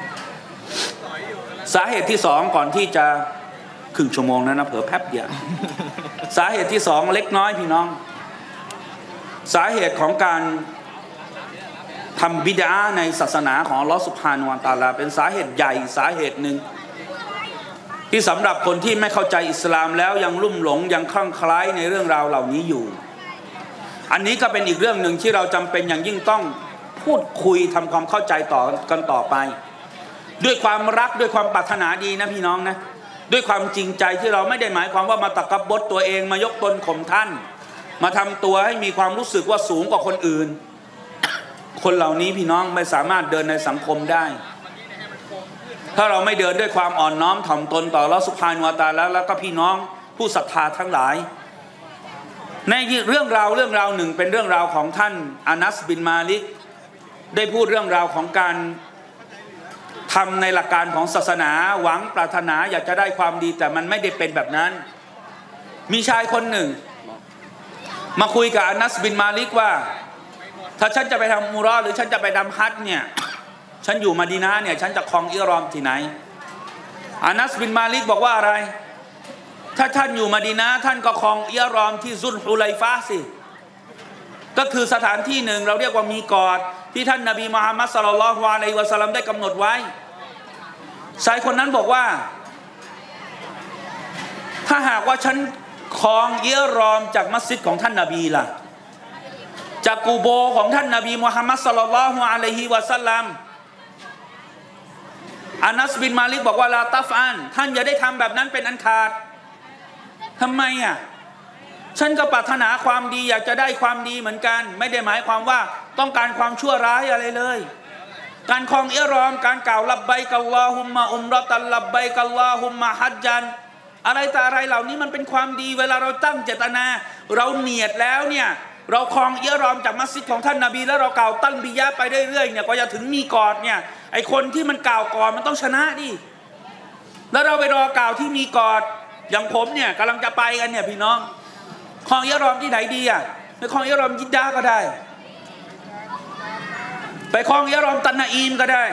สาเหตุที่สองก่อนที่จะครึ่งชั่วโมงนั้นนะเผลอแป๊บเดียวสาเหตุที่สองเล็กน้อยพี่น้องสาเหตุของการทำบิดาในศาสนาของอัลเลาะห์ซุบฮานะฮูวะตะอาลาเป็นสาเหตุใหญ่สาเหตุหนึ่งที่สำหรับคนที่ไม่เข้าใจอิสลามแล้วยังลุ่มหลงยังคลั่งไคล้ในเรื่องราวเหล่านี้อยู่อันนี้ก็เป็นอีกเรื่องหนึ่งที่เราจำเป็นอย่างยิ่งต้องพูดคุยทำความเข้าใจต่อกันต่อไปด้วยความรักด้วยความปรารถนาดีนะพี่น้องนะด้วยความจริงใจที่เราไม่ได้หมายความว่ามาตะกับบดตัวเองมายกตนข่มท่านมาทำตัวให้มีความรู้สึกว่าสูงกว่าคนอื่นคนเหล่านี้พี่น้องไม่สามารถเดินในสังคมได้ถ้าเราไม่เดินด้วยความอ่อนน้อมถ่อมตนต่ออัลเลาะห์ซุบฮานะฮูวะตะอาลาแล้วก็พี่น้องผู้ศรัทธาทั้งหลายในเรื่องราวเรื่องราวหนึ่งเป็นเรื่องราวของท่านอานัสบินมาลิกได้พูดเรื่องราวของการทำในหลักการของศาสนาหวังปรารถนาอยากจะได้ความดีแต่มันไม่ได้เป็นแบบนั้นมีชายคนหนึ่งมาคุยกับอานัสบินมาลิกว่าถ้าฉันจะไปทำอุมเราะห์หรือฉันจะไปทำฮัจญ์เนี่ยฉันอยู่มะดีนะห์เนี่ยฉันจะครองอิหรอมที่ไหนอานัสบินมาลิกบอกว่าอะไรถ้าท่านอยู่มะดีนะห์ท่านก็ครองอิหรอมที่ซุลฮุไลฟะห์สิก็คือสถานที่หนึ่งเราเรียกว่ามีกอดที่ท่านนบีมุฮัมมัดศ็อลลัลลอฮุอะลัยฮิวะซัลลัมได้กำหนดไว้ชายคนนั้นบอกว่าถ้าหากว่าฉันครองอิหรอมจากมัสยิดของท่านนบีล่ะจากกูโบของท่านนบีมุฮัมมัดศ็อลลัลลอฮุอะลัยฮิวะซัลลัมอานัสบินมาลิกบอกว่าลาตัฟอันท่านอย่าได้ทำแบบนั้นเป็นอันขาดทำไมอ่ะฉันก็ปรารถนาความดีอยากจะได้ความดีเหมือนกันไม่ได้หมายความว่าต้องการความชั่วร้ายอะไรเลยการครองอิหรอมการกล่าวลับบัยกัลลอฮุมมะอุมเราะตันลับบัยกัลลอฮุมมะฮัจญันอะไรแต่อะไรเหล่านี้มันเป็นความดีเวลาเราตั้งเจตนาเราเนียดแล้วเนี่ยเราครองอิหรอมจากมัสยิดของท่านนบีแล้วเรากล่าวตัลบิยะห์ไปเรื่อยๆเนี่ยกว่าจะถึงมีกอดเนี่ยไอคนที่มันกล่าวก่อนมันต้องชนะดิแล้วเราไปรอกล่าวที่มีกอดอย่างผมเนี่ยกำลังจะไปกันเนี่ยพี่น้องครองอิหรอมที่ไหนดีอ่ะไปครองอิหรอมยิดดาห์ก็ได้ไปครองอิหรอมตันนาอีมก็ได้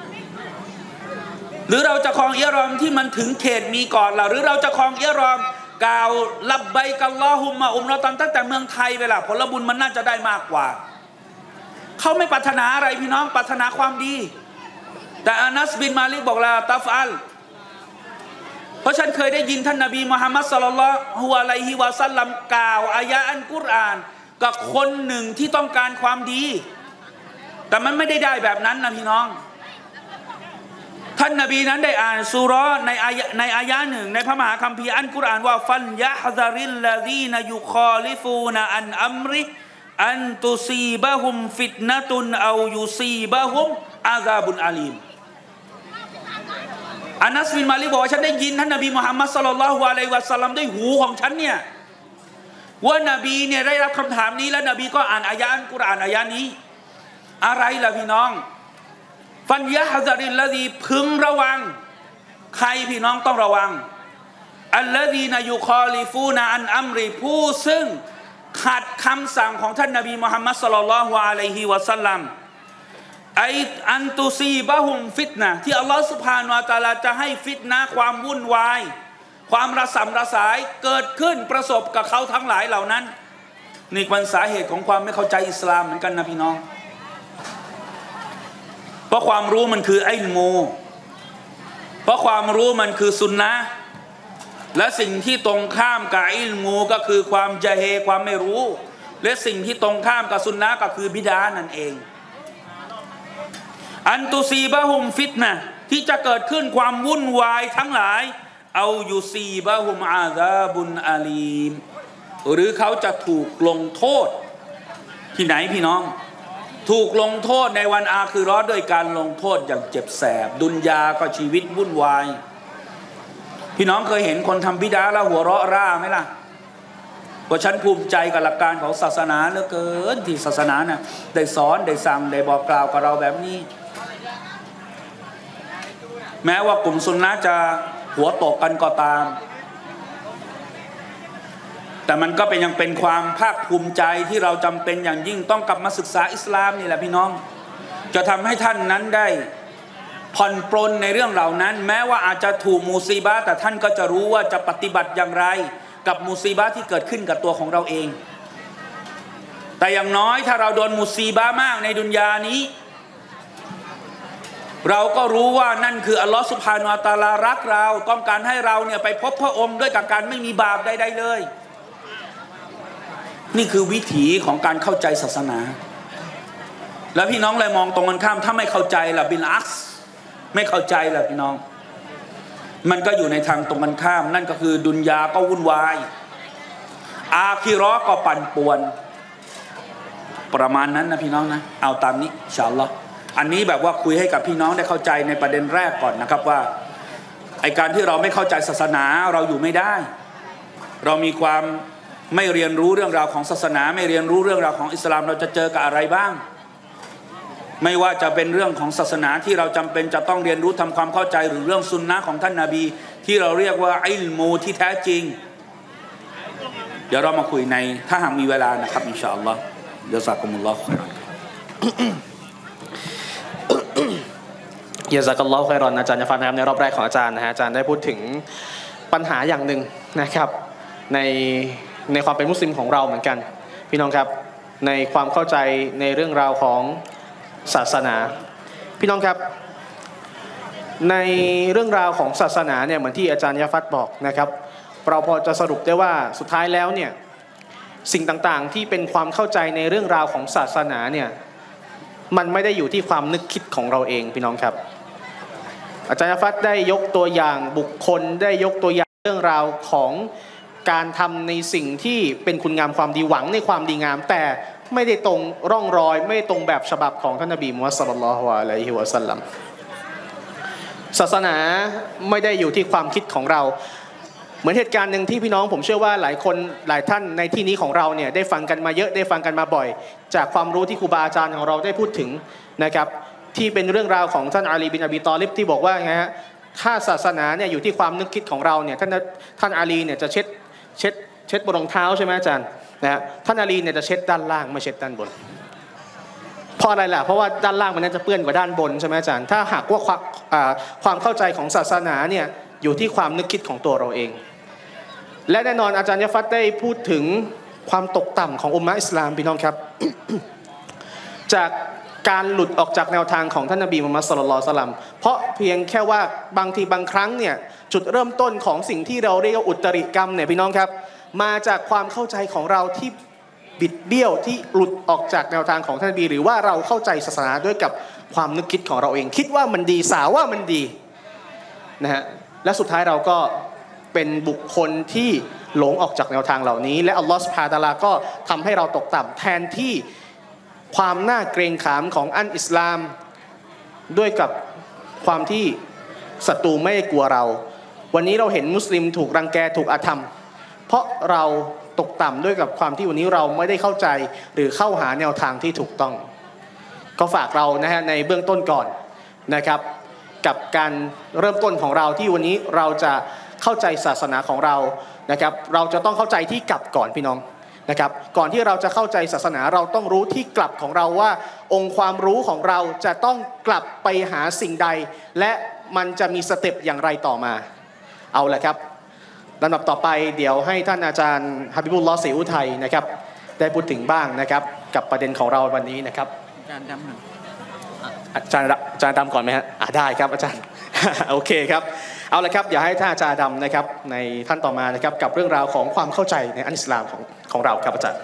หรือเราจะครองอิหรอมที่มันถึงเขตมีกอดเราหรือเราจะครองอิหรอมกล่าวลับไบกัลลอฮุมมะอุมเราะตันตั้งแต่เมืองไทยไปละผลบุญมันน่าจะได้มากกว่าเขาไม่ปรารถนาอะไรพี่น้องปรารถนาความดีแต่อานัสบินมาลิกบอกลาตัฟอัลเพราะฉันเคยได้ยินท่านนบีมุฮัมมัดศ็อลลัลลอฮุอะลัยฮิวะซัลลัมกล่าวอายะอัลกุรอานกับคนหนึ่งที่ต้องการความดีแต่มันไม่ได้ได้แบบนั้นนะพี่น้องท่านนบีนั้นได้อ่านซูเราะห์ในอายะในอายะหนึ่งในพระมหาคัมภีร์อัลกุรอานว่าฟันยะฮซาริลลาซีนยุคอลิฟูนอันอัมริอันตุซีบะฮุมฟิตนะตุนเอายุซีบะฮุมอาซาบุนอาลีมอานัสบินมาลิกบอกว่าฉันได้ยินท่านนบีมุฮัมมัดศ็อลลัลลอฮุอะลัยฮิวะซัลลัมด้วยหูของฉันเนี่ยว่านบีเนี่ยได้รับคำถามนี้แล้วนบีก็อ่านอายะอัลกุรอานอายะนี้อะไรล่ะพี่น้องฟันยะฮซาริลลาซีพึงระวังใครพี่น้องต้องระวังอัลลาซีนยุคอลิฟูนอันอัมริผู้ซึ่งขัดคำสั่งของท่านนบีมุฮัมมัดศ็อลลัลลอฮุอะลัยฮิวะซัลลัมไออันตุซีบะฮุมฟิตนะที่อัลลอฮฺซุบฮานะฮูวะตะอาลาจะให้ฟิตนะความวุ่นวายความระสำระสายเกิดขึ้นประสบกับเขาทั้งหลายเหล่านั้นนี่เป็นสาเหตุของความไม่เข้าใจอิสลามเหมือนกันนะพี่น้องเพราะความรู้มันคืออิลมูเพราะความรู้มันคือซุนนะห์และสิ่งที่ตรงข้ามกับอิลมูก็คือความญะเฮความไม่รู้และสิ่งที่ตรงข้ามกับซุนนะห์ก็คือบิดานั่นเองอันตุซีบะฮุมฟิตนะที่จะเกิดขึ้นความวุ่นวายทั้งหลายเอายูซีบะฮุมอาซาบุนอาลีมหรือเขาจะถูกลงโทษที่ไหนพี่น้องถูกลงโทษในวันอาคิเราะห์ด้วยการลงโทษอย่างเจ็บแสบดุนยาก็ชีวิตวุ่นวายพี่น้องเคยเห็นคนทำบิดาแล้วหัวเราะร่าไหมล่ะว่าฉันภูมิใจกับหลักการของศาสนาเหลือเกินที่ศาสนาน่ะได้สอนได้สั่งได้บอกกล่าวกับเราแบบนี้แม้ว่ากลุ่มซุนนะห์จะหัวตกกันก็ตามแต่มันก็เป็นยังเป็นความภาคภูมิใจที่เราจำเป็นอย่างยิ่งต้องกลับมาศึกษาอิสลามนี่แหละพี่น้องจะทำให้ท่านนั้นได้ผ่อนปรนในเรื่องเหล่านั้นแม้ว่าอาจจะถูกมุซีบะห์แต่ท่านก็จะรู้ว่าจะปฏิบัติอย่างไรกับมุซีบะห์ที่เกิดขึ้นกับตัวของเราเองแต่อย่างน้อยถ้าเราโดนมุซีบะห์มากในดุนยานี้เราก็รู้ว่านั่นคืออัลลอฮฺซุบฮานะฮูวะตะอาลารักเราต้องการให้เราเนี่ยไปพบพระองค์ด้วยกับการไม่มีบาปใดๆเลยนี่คือวิถีของการเข้าใจศาสนาแล้วพี่น้องเลยมองตรงกันข้ามถ้าไม่เข้าใจล่ะบิลอักซ์ไม่เข้าใจล่ะพี่น้องมันก็อยู่ในทางตรงกันข้ามนั่นก็คือดุนยาก็วุ่นวายอาคิเราะห์ก็ปั่นป่วนประมาณนั้นนะพี่น้องนะเอาตามนี้อินชาอัลลอฮ์อันนี้แบบว่าคุยให้กับพี่น้องได้เข้าใจในประเด็นแรกก่อนนะครับว่าไอการที่เราไม่เข้าใจศาสนาเราอยู่ไม่ได้เรามีความไม่เรียนรู้เรื่องราวของศาสนาไม่เรียนรู้เรื่องราวของอิสลามเราจะเจอกับอะไรบ้างไม่ว่าจะเป็นเรื่องของศาสนาที่เราจำเป็นจะต้องเรียนรู้ทำความเข้าใจหรือเรื่องซุนนะห์ของท่านนบีที่เราเรียกว่าอิลมูที่แท้จริงเดี๋ยวเรามาคุยในถ้าหากมีเวลานะครับอินชาอัลลอฮ์เดี๋ยวสักกุมุลลอฮ์ยะซักัลลอฮุค็อยรอนอาจารย์จะฟังนะครับในรอบแรกของอาจารย์นะฮะอาจารย์ได้พูดถึงปัญหาอย่างหนึ่งนะครับในในความเป็นมุสลิมของเราเหมือนกันพี่น้องครับในความเข้าใจในเรื่องราวของศาสนาพี่น้องครับในเรื่องราวของศาสนาเนี่ยเหมือนที่อาจารย์ยะฟัดบอกนะครับเราพอจะสรุปได้ว่าสุดท้ายแล้วเนี่ยสิ่งต่างๆที่เป็นความเข้าใจในเรื่องราวของศาสนาเนี่ยมันไม่ได้อยู่ที่ความนึกคิดของเราเองพี่น้องครับอาจารย์ยะฟัดได้ยกตัวอย่างบุคคลได้ยกตัวอย่างเรื่องราวของการทำในสิ่งที่เป็นคุณงามความดีหวังในความดีงามแต่ไม่ได้ตรงร่องรอยไม่ตรงแบบฉบับของท่านนบีมุฮัมมัดศ็อลลัลลอฮุอะลัยฮิวะซัลลัมศาสนาไม่ได้อยู่ที่ความคิดของเราเหมือนเหตุการณ์หนึ่งที่พี่น้องผมเชื่อว่าหลายคนหลายท่านในที่นี้ของเราเนี่ยได้ฟังกันมาเยอะได้ฟังกันมาบ่อยจากความรู้ที่ครูบาอาจารย์ของเราได้พูดถึงนะครับที่เป็นเรื่องราวของท่านอาลีบินอบีตอลิบที่บอกว่าไงฮะถ้าศาสนาเนี่ยอยู่ที่ความนึกคิดของเราเนี่ยท่านท่านอาลีเนี่ยจะเช็ดเช็ดเช็ดบนรองเท้าใช่ไหมอาจารย์นะฮะท่านอาลีเนี่ยจะเช็ดด้านล่างไม่เช็ดด้านบนเพราะอะไรล่ะเพราะว่าด้านล่างมันน่าจะเปื้อนกว่าด้านบนใช่ไหมอาจารย์ถ้าหากว่าความความเข้าใจของศาสนาเนี่ยอยู่ที่ความนึกคิดของตัวเราเองและแน่นอนอาจารย์ยะฟัดได้พูดถึงความตกต่ำของอุมมะอิสลามพี่น้องครับ จากการหลุดออกจากแนวทางของท่านนบีมุฮัมมัดศ็อลลัลลอฮุอะลัยฮิวะซัลลัมเพราะเพียงแค่ว่าบางทีบางครั้งเนี่ยจุดเริ่มต้นของสิ่งที่เราเรียกว่าอุตริกรรมเนี่ยพี่น้องครับมาจากความเข้าใจของเราที่บิดเบี้ยวที่หลุดออกจากแนวทางของท่านนบีหรือว่าเราเข้าใจศาสนาด้วยกับความนึกคิดของเราเองคิดว่ามันดีสาว่ามันดีนะฮะและสุดท้ายเราก็เป็นบุคคลที่หลงออกจากแนวทางเหล่านี้และอัลลอฮฺซุบฮานะฮูวะตะอาลาก็ทำให้เราตกต่ำแทนที่ความน่าเกรงขามของอันอิสลามด้วยกับความที่ศัตรูไม่กลัวเราวันนี้เราเห็นมุสลิมถูกรังแกถูกอาธรรมเพราะเราตกต่ำด้วยกับความที่วันนี้เราไม่ได้เข้าใจหรือเข้าหาแนวทางที่ถูกต้องก็ฝากเรานะฮะในเบื้องต้นก่อนนะครับกับการเริ่มต้นของเราที่วันนี้เราจะเข้าใจศาสนาของเรานะครับเราจะต้องเข้าใจที่กลับก่อนพี่น้องนะครับก่อนที่เราจะเข้าใจศาสนาเราต้องรู้ที่กลับของเราว่าองค์ความรู้ของเราจะต้องกลับไปหาสิ่งใดและมันจะมีสเต็ปอย่างไรต่อมาเอาละครับลำดับต่อไปเดี๋ยวให้ท่านอาจารย์ฮะบิบุลลอฮ์ศรีอุทัยนะครับได้พูดถึงบ้างนะครับกับประเด็นของเราวันนี้นะครับอาจารย์ดำหนึ่งอาจารย์อาจารย์ดำก่อนไหมฮะอ่าได้ครับอาจารย์ โอเคครับเอาละครับอย่าให้ท่านอาจารย์ดำนะครับในท่านต่อมานะครับกับเรื่องราวของความเข้าใจในอันอิสลามของของเราครับอาจารย์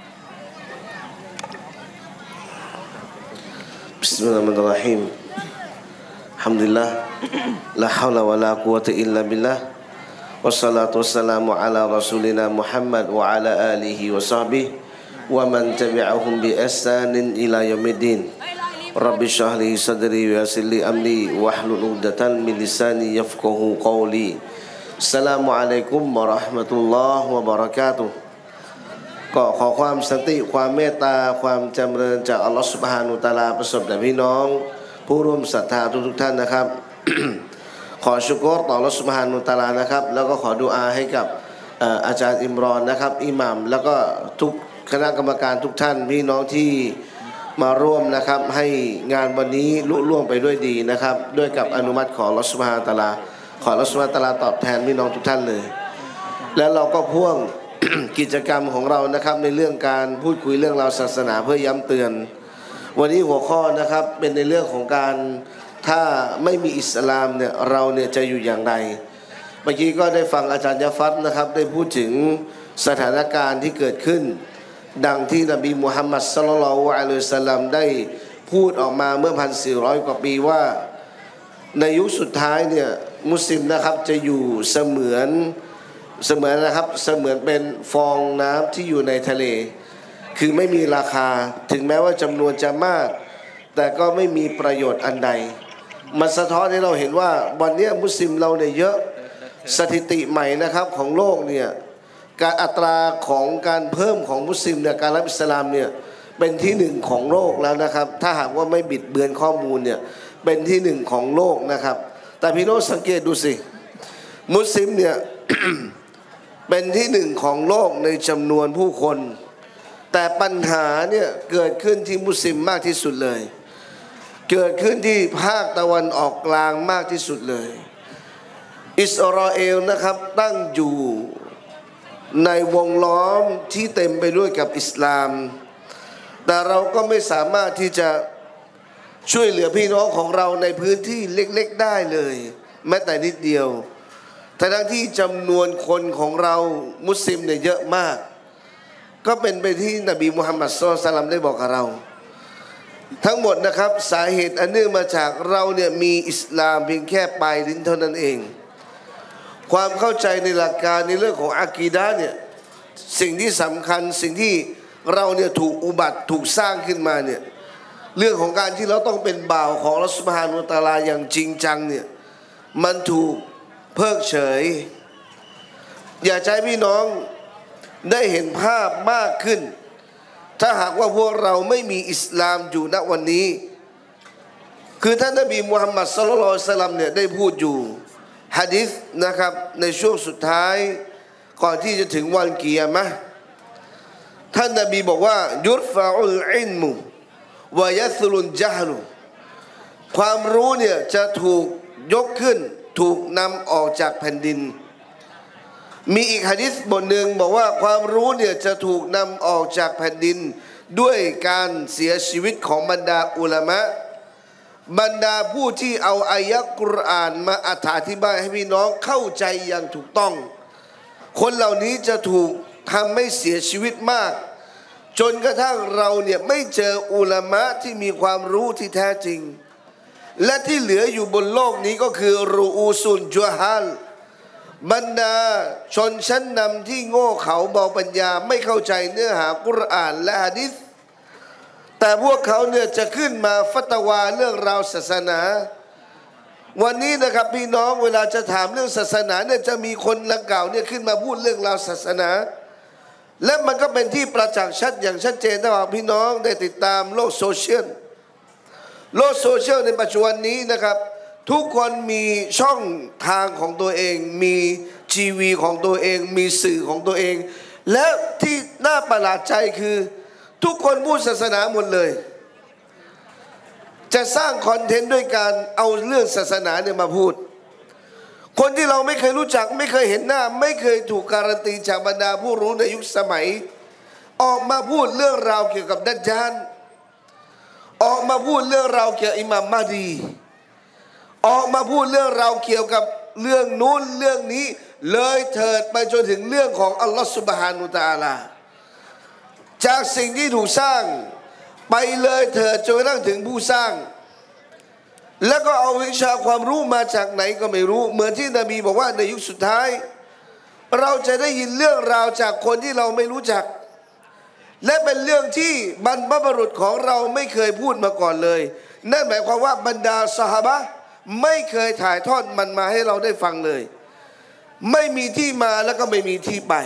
บิสมิลลาฮิรเราะห์มานิรเราะฮีมฮัมดุลิลลาห์ลาฮาวละวะลากุวะตะอิลลับิลลาห์วัสศอลาตุวัสสลามุอะลาเราะซูลินามุฮัมมัดวะอะลาอาลีฮิวะศอฮบิฮิวะมันตะบิอะฮุมบิอิห์ซานินอิลายอมิดดีนرب اشرح لي صدري ويسر لي أمري واحلل عقدة من لساني يفقهوا قولي السلام عليكم ورحمة الله وبركاته ก็ขอความสันติความเมตตาความจำเริญจากอัลลอฮฺซุบฮานะฮูวะตะอาลาประสบแด่พี่น้องผู้ร่วมศรัทธาทุกๆท่านนะครับ ขอชุกรต่ออัลลอฮฺซุบฮานะฮูวะตะอาลานะครับแล้วก็ขอดุอาให้กับอาจารย์อิมรอนนะครับอิหม่ามแล้วก็ทุกคณะกรรมการทุกท่านพี่น้องที่มาร่วมนะครับให้งานวันนี้ลุล่วงไปด้วยดีนะครับด้วยกับอนุมัติของอัลเลาะห์ซุบฮานะฮูวะตะอาลาขออัลเลาะห์ซุบฮานะฮูวะตะอาลาตอบแทนพี่น้องทุกท่านเลยและเราก็พ่วง กิจกรรมของเรานะครับในเรื่องการพูดคุยเรื่องราวศาสนาเพื่อย้ำเตือนวันนี้หัวข้อนะครับเป็นในเรื่องของการถ้าไม่มีอิสลามเนี่ยเราเนี่ยจะอยู่อย่างไรเมื่อกี้ก็ได้ฟังอาจารย์ยะฟัดนะครับได้พูดถึงสถานการณ์ที่เกิดขึ้นดังที่นบีมุฮัมมัดศ็อลลัลลอฮุอะลัยฮิวะซัลลัมได้พูดออกมาเมื่อ หนึ่งพันสี่ร้อย กว่าปีว่าในยุคสุดท้ายเนี่ยมุสลิมนะครับจะอยู่เสมือนเสมือนนะครับเสมือนเป็นฟองน้ำที่อยู่ในทะเลคือไม่มีราคาถึงแม้ว่าจำนวนจะมากแต่ก็ไม่มีประโยชน์อันใดมันสะท้อนให้เราเห็นว่าวันนี้มุสลิมเราเนี่ยเยอะสถิติใหม่นะครับของโลกเนี่ยการอัตราของการเพิ่มของมุสลิมเนี่ยการรับอิสลามเนี่ยเป็นที่หนึ่งของโลกแล้วนะครับถ้าหากว่าไม่บิดเบือนข้อมูลเนี่ยเป็นที่หนึ่งของโลกนะครับแต่พี่น้องสังเกตดูสิมุสลิมเนี่ย เป็นที่หนึ่งของโลกในจำนวนผู้คนแต่ปัญหาเนี่ยเกิดขึ้นที่มุสลิมมากที่สุดเลยเกิดขึ้นที่ภาคตะวันออกกลางมากที่สุดเลยอิสราเอลนะครับตั้งอยู่ในวงล้อมที่เต็มไปด้วยกับอิสลามแต่เราก็ไม่สามารถที่จะช่วยเหลือพี่น้องของเราในพื้นที่เล็กๆได้เลยแม้แต่นิดเดียวทั้งที่จำนวนคนของเรามุสลิมเนี่ยเยอะมากก็เป็นไปที่นบีมุฮัมมัดศ็อลลัลลอฮุอะลัยฮิวะซัลลัมได้บอกกับเราทั้งหมดนะครับสาเหตุอันเนื่องมาจากเราเนี่ยมีอิสลามเพียงแค่ปลายลิ้นเท่านั้นเองความเข้าใจในหลักการในเรื่องของอากีดะห์เนี่ยสิ่งที่สำคัญสิ่งที่เราเนี่ยถูกอุบัติถูกสร้างขึ้นมาเนี่ยเรื่องของการที่เราต้องเป็นบ่าวของอัลเลาะห์ซุบฮานะฮูวะตะอาลาอย่างจริงจังเนี่ยมันถูกเพิกเฉยอยากให้พี่น้องได้เห็นภาพมากขึ้นถ้าหากว่าพวกเราไม่มีอิสลามอยู่ณวันนี้คือท่านนบีมุฮัมมัดศ็อลลัลลอฮุอะลัยฮิวะซัลลัมเนี่ยได้พูดอยู่หะดีษนะครับในช่วงสุดท้ายก่อนที่จะถึงวันกิยามะห์ท่านนบีบอกว่ายุรฟะอุลอิลมุวะยัสลุลญะฮลุความรู้เนี่ยจะถูกยกขึ้นถูกนำออกจากแผ่นดินมีอีกหะดีษบทหนึ่งบอกว่าความรู้เนี่ยจะถูกนำออกจากแผ่นดินด้วยการเสียชีวิตของบรรดาอุลามะบรรดาผู้ที่เอาอายะห์กุรอานมาอธิบายให้พี่น้องเข้าใจอย่างถูกต้องคนเหล่านี้จะถูกทำให้เสียชีวิตมากจนกระทั่งเราเนี่ยไม่เจออุลามะที่มีความรู้ที่แท้จริงและที่เหลืออยู่บนโลกนี้ก็คือรูอูซุนจุฮัลบรรดาชนชั้นนำที่โง่เขลาเบาปัญญาไม่เข้าใจเนื้อหากุรอานและหะดีษแต่พวกเขาเนี่ยจะขึ้นมาฟัตวาเรื่องราวศาสนาวันนี้นะครับพี่น้องเวลาจะถามเรื่องศาสนาเนี่ยจะมีคนลังเก่าเนี่ยขึ้นมาพูดเรื่องราวศาสนาและมันก็เป็นที่ประจักษ์ชัดอย่างชัดเจนถ้าว่าพี่น้องได้ติดตามโลกโซเชียลโลกโซเชียลในปัจจุบันนี้นะครับทุกคนมีช่องทางของตัวเองมีทีวีของตัวเองมีสื่อของตัวเองและที่น่าประหลาดใจคือทุกคนพูดศาสนาหมดเลยจะสร้างคอนเทนต์ด้วยการเอาเรื่องศาสนาเนี่ยมาพูดคนที่เราไม่เคยรู้จักไม่เคยเห็นหน้าไม่เคยถูกการันตีจากบรรดาผู้รู้ในยุคสมัยออกมาพูดเรื่องราวเกี่ยวกับดัจญาลออกมาพูดเรื่องราวเกี่ยวกับอิหม่ามมะดีออกมาพูดเรื่องราวเกี่ยวกับเรื่องนู้นเรื่องนี้เลยเถิดไปจนถึงเรื่องของอัลลอฮฺซุบฮานุตะอาลาจากสิ่งที่ถูกสร้างไปเลยเถิดจนกระทั่งถึงผู้สร้างแล้วก็เอาวิชาความรู้มาจากไหนก็ไม่รู้เหมือนที่นบีบอกว่าในยุคสุดท้ายเราจะได้ยินเรื่องราวจากคนที่เราไม่รู้จักและเป็นเรื่องที่บรรพบุรุษของเราไม่เคยพูดมาก่อนเลยนั่นหมายความว่าบรรดาซอฮาบะห์ไม่เคยถ่ายทอดมันมาให้เราได้ฟังเลยไม่มีที่มาแล้วก็ไม่มีที่ไป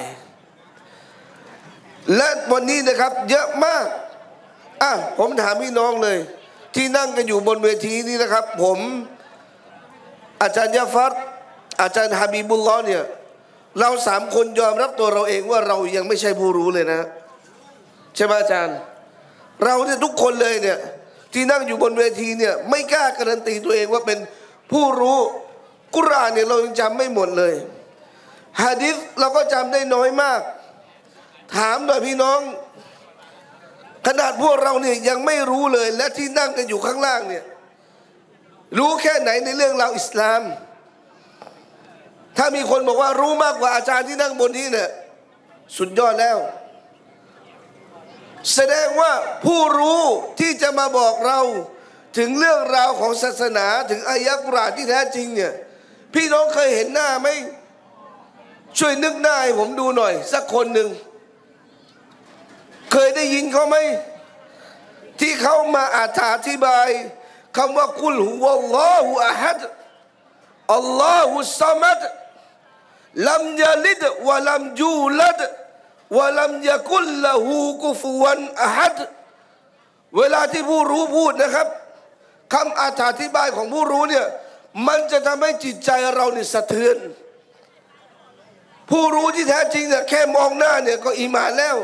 และวันนี้นะครับเยอะมากอ่ะผมถามพี่น้องเลยที่นั่งกันอยู่บนเวทีนี้นะครับผมอาจารย์ยะฟัรอาจารย์ฮะบีบุลลอฮ์เนี่ยเราสามคนยอมรับตัวเราเองว่าเรายังไม่ใช่ผู้รู้เลยนะใช่ไหมอาจารย์เราเนี่ยทุกคนเลยเนี่ยที่นั่งอยู่บนเวทีเนี่ยไม่กล้าการันตีตัวเองว่าเป็นผู้รู้กุรอานเนี่ยเรายังจำไม่หมดเลยหะดีษเราก็จำได้น้อยมากถามหน่อยพี่น้องขนาดพวกเราเนี่ยยังไม่รู้เลยและที่นั่งกันอยู่ข้างล่างเนี่ยรู้แค่ไหนในเรื่องราวอิสลามถ้ามีคนบอกว่ารู้มากกว่าอาจารย์ที่นั่งบนนี้เนี่ยสุดยอดแล้วแสดงว่าผู้รู้ที่จะมาบอกเราถึงเรื่องราวของศาสนาถึงอายะห์กุรอานที่แท้จริงเนี่ยพี่น้องเคยเห็นหน้าไหมช่วยนึกหน้าให้ผมดูหน่อยสักคนหนึ่งเคยได้ยินเขาไหมที่เขามาอธิบายคำว่ากุลฮุวัลลอฮุอะฮัดอัลลอฮุซะมัดลัมยะลิดวะลัมยูลัดวะลัมยะกุลละฮูกุฟวันอะฮัดเวลาที่ผู้รู้พูดนะครับคำอธิบายของผู้รู้เนี่ยมันจะทำให้จิตใจเราเนี่ยสะเทือนผู้รู้ที่แท้จริงเนี่ยแค่มองหน้าเนี่ยก็อีหม่านแล้ว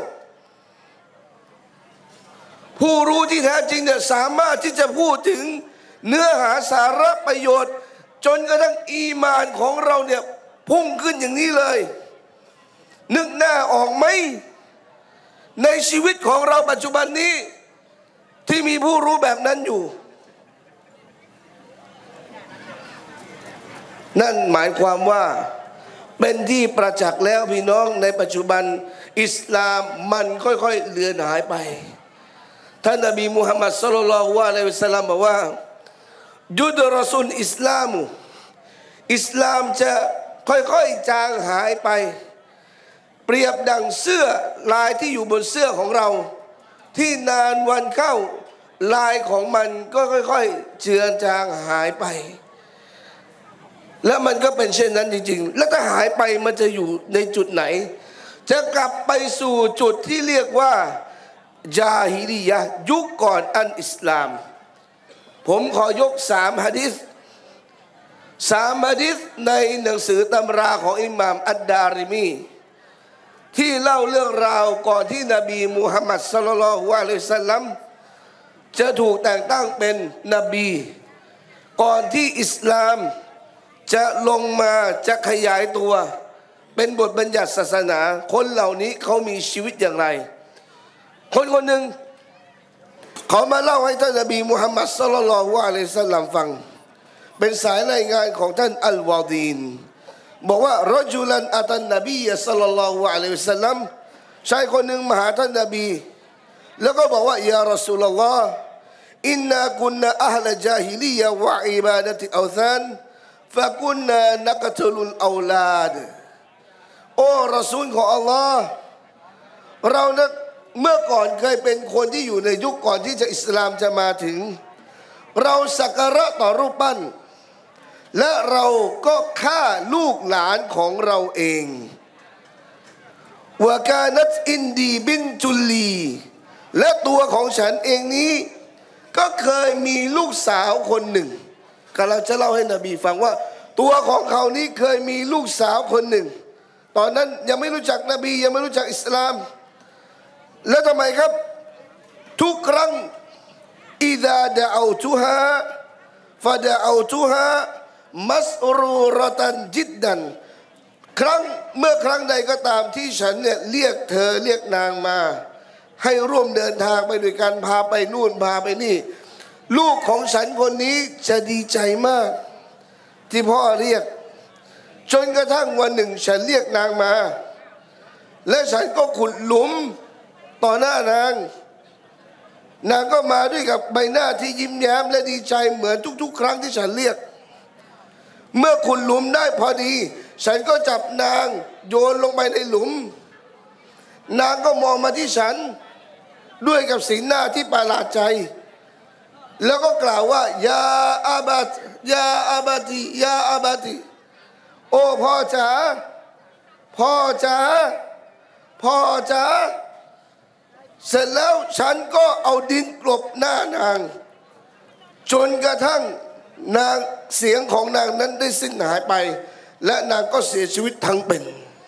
ผู้รู้ที่แท้จริงเนี่ยสามารถที่จะพูดถึงเนื้อหาสาระประโยชน์จนกระทั่งอีหม่านของเราเนี่ยพุ่งขึ้นอย่างนี้เลยนึกหน้าออกไหมในชีวิตของเราปัจจุบันนี้ที่มีผู้รู้แบบนั้นอยู่นั่นหมายความว่าเป็นที่ประจักษ์แล้วพี่น้องในปัจจุบันอิสลามมันค่อยๆเลือนหายไปท่านนบีมุฮัมมัดศ็อลลัลลอฮุอะลัยฮิวะซัลลัมบอกว่ายุดรอซุลอิสลามอิสลามจะค่อยๆจางหายไปเปรียบดังเสื้อลายที่อยู่บนเสื้อของเราที่นานวันเข้าลายของมันก็ค่อยๆเจือนจางหายไปแล้วมันก็เป็นเช่นนั้นจริงๆแล้วถ้าหายไปมันจะอยู่ในจุดไหนจะกลับไปสู่จุดที่เรียกว่าญาฮิลียะห์ยุคก่อนอันอิสลามผมขอยกสามหะดีษสามหะดีษในหนังสือตำราของอิหม่ามอัดดาริมีที่เล่าเรื่องราวก่อนที่นบีมุฮัมมัดศ็อลลัลลอฮุอะลัยฮิวะซัลลัมจะถูกแต่งตั้งเป็นนบีก่อนที่อิสลามจะลงมาจะขยายตัวเป็นบทบัญญัติศาสนาคนเหล่านี้เขามีชีวิตอย่างไรคนคนหนึ่งเขามาเล่าให้ท่านนบีมุฮัมมัดศ็อลลัลลอฮุอะลัยฮิวะซัลลัมฟังเป็นสายรายงานของท่านอัลวาดีนบอกว่ารจุลันอะตันนบีศ็อลลัลลอฮุอะลัยฮิวะซัลลัมชายคนหนึ่งมาหาท่านนบีแล้วก็บอกว่ายารอซูลุลลอฮ์อินนากุนนาอัลจาฮิลียะวะอิบาดะติอัลซานฟะกุนนานักตุลุลเอาลาดโอ้รอซูลของอัลลอฮ์เรานะเมื่อก่อนเคยเป็นคนที่อยู่ในยุคก่อนที่จะอิสลามจะมาถึงเราสักการะต่อรูปปั้นและเราก็ฆ่าลูกหลานของเราเองวะกานัตอินดีบินจุลีและตัวของฉันเองนี้ก็เคยมีลูกสาวคนหนึ่งกำลังจะเล่าให้นบีฟังว่าตัวของเขานี้เคยมีลูกสาวคนหนึ่งตอนนั้นยังไม่รู้จักนบียังไม่รู้จักอิสลามแล้วทำไมครับทุกครั้งอิดาดะเอาตุฮาฟะดะเอาตุฮามัสรูรตันจิดดันครั้งเมื่อครั้งใดก็ตามที่ฉันเนี่ยเรียกเธอเรียกนางมาให้ร่วมเดินทางไปด้วยกันพาไปนู่นพาไปนี่ลูกของฉันคนนี้จะดีใจมากที่พ่อเรียกจนกระทั่งวันหนึ่งฉันเรียกนางมาและฉันก็ขุดหลุมต่อหน้านางนางก็มาด้วยกับใบหน้าที่ยิ้มแย้มและดีใจเหมือนทุกๆครั้งที่ฉันเรียกเมื่อขุดหลุมได้พอดีฉันก็จับนางโยนลงไปในหลุมนางก็มองมาที่ฉันด้วยกับสีหน้าที่ประหลาดใจแล้วก็กล่าวว่ายาอาบัตยาอาบัติยาอาบัติโอ้พ่อจ๋าพ่อจ๋าพ่อจ๋าเสร็จแล้วฉันก็เอาดินกลบหน้านางจนกระทั่งนางเสียงของนางนั้นได้สิ้นหายไปและนางก็เสียชีวิตทั้งเป็น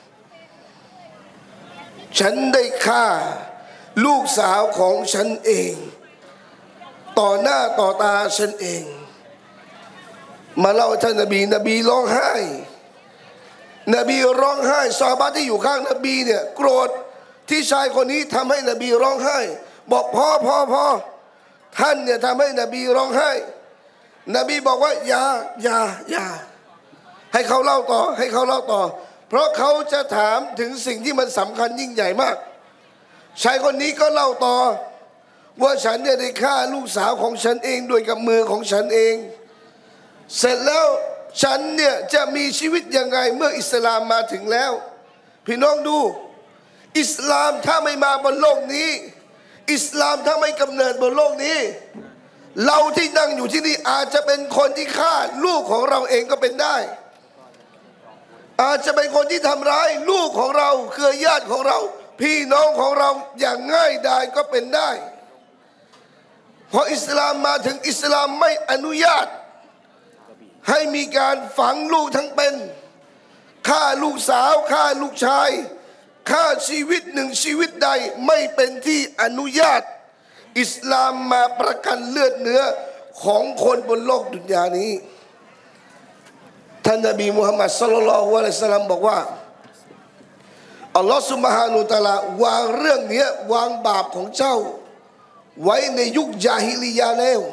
ฉันได้ฆ่าลูกสาวของฉันเองต่อหน้าต่อตาฉันเองมาเล่าท่านนบีนบีร้องไห้นบีร้องไห้ซอฮาบะห์ที่อยู่ข้างนบีเนี่ยโกรธที่ชายคนนี้ทำให้นบีร้องไห้บอกพ่อพ่อพ่อท่านเนี่ยทำให้นบีร้องไห้นบีบอกว่าอย่าอย่าอย่าให้เขาเล่าต่อให้เขาเล่าต่อเพราะเขาจะถามถึงสิ่งที่มันสำคัญยิ่งใหญ่มากชายคนนี้ก็เล่าต่อว่าฉันเนี่ยได้ฆ่าลูกสาวของฉันเองด้วยกับมือของฉันเองเสร็จแล้วฉันเนี่ยจะมีชีวิตยังไงเมื่ออิสลามมาถึงแล้วพี่น้องดูอิสลามถ้าไม่มาบนโลกนี้อิสลามถ้าไม่กำเนิดบนโลกนี้เราที่นั่งอยู่ที่นี่อาจจะเป็นคนที่ฆ่าลูกของเราเองก็เป็นได้อาจจะเป็นคนที่ทำร้ายลูกของเราเครือญาติของเราพี่น้องของเราอย่างง่ายดายก็เป็นได้พออิสลามมาถึงอิสลามไม่อนุญาตให้มีการฝังลูกทั้งเป็นฆ่าลูกสาวฆ่าลูกชายฆ่าชีวิตหนึ่งชีวิตใดไม่เป็นที่อนุญาตอิสลามมาประกันเลือดเนื้อของคนบนโลกดุนยานี้ท่านนบีมุฮัมมัดศ็อลลัลลอฮุอะลัยฮิวะซัลลัมบอกว่าอัลลอฮฺซุบฮานะฮูวะตะอาลาวางเรื่องนี้วางบาปของเจ้าไว้ในยุคญาฮิลิยะห์แล้ว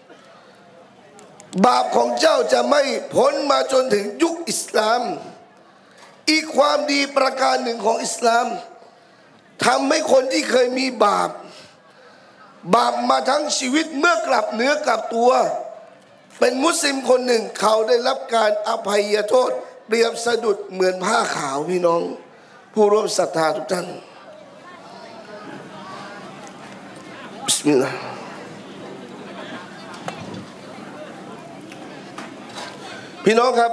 บาปของเจ้าจะไม่พ้นมาจนถึงยุคอิสลามอีกความดีประการหนึ่งของอิสลามทำให้คนที่เคยมีบาปบาปมาทั้งชีวิตเมื่อกลับเนื้อกลับตัวเป็นมุสลิมคนหนึ่งเขาได้รับการอภัยโทษเปรียบสะดุดเหมือนผ้าขาวพี่น้องผู้ร่วมศรัทธาทุกท่านบิสมิลลาห์พี่น้องครับ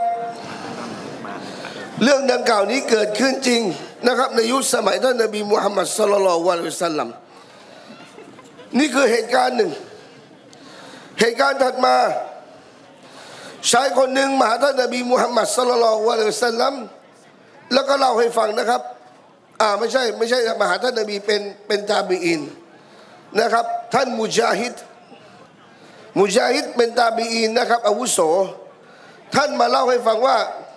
เรื่องดังกล่าวนี้เกิดขึ้นจริงนะครับในยุคสมัยท่านนบีมุฮัมมัดศ็อลลัลลอฮุอะลัยฮิวะซัลลัมนี่คือเหตุการณ์หนึ่งเหตุการณ์ถัดมาชายคนหนึ่งมาหาท่านนบีมุฮัมมัดศ็อลลัลลอฮุอะลัยฮิวะซัลลัมแล้วก็เล่าให้ฟังนะครับอ่าไม่ใช่ไม่ใช่มาหาท่านนบีเป็นเป็นตาบีอินนะครับท่านมุจาฮิดมุจาฮิดเป็นตาบีอินนะครับอาวุโสท่านมาเล่าให้ฟังว่า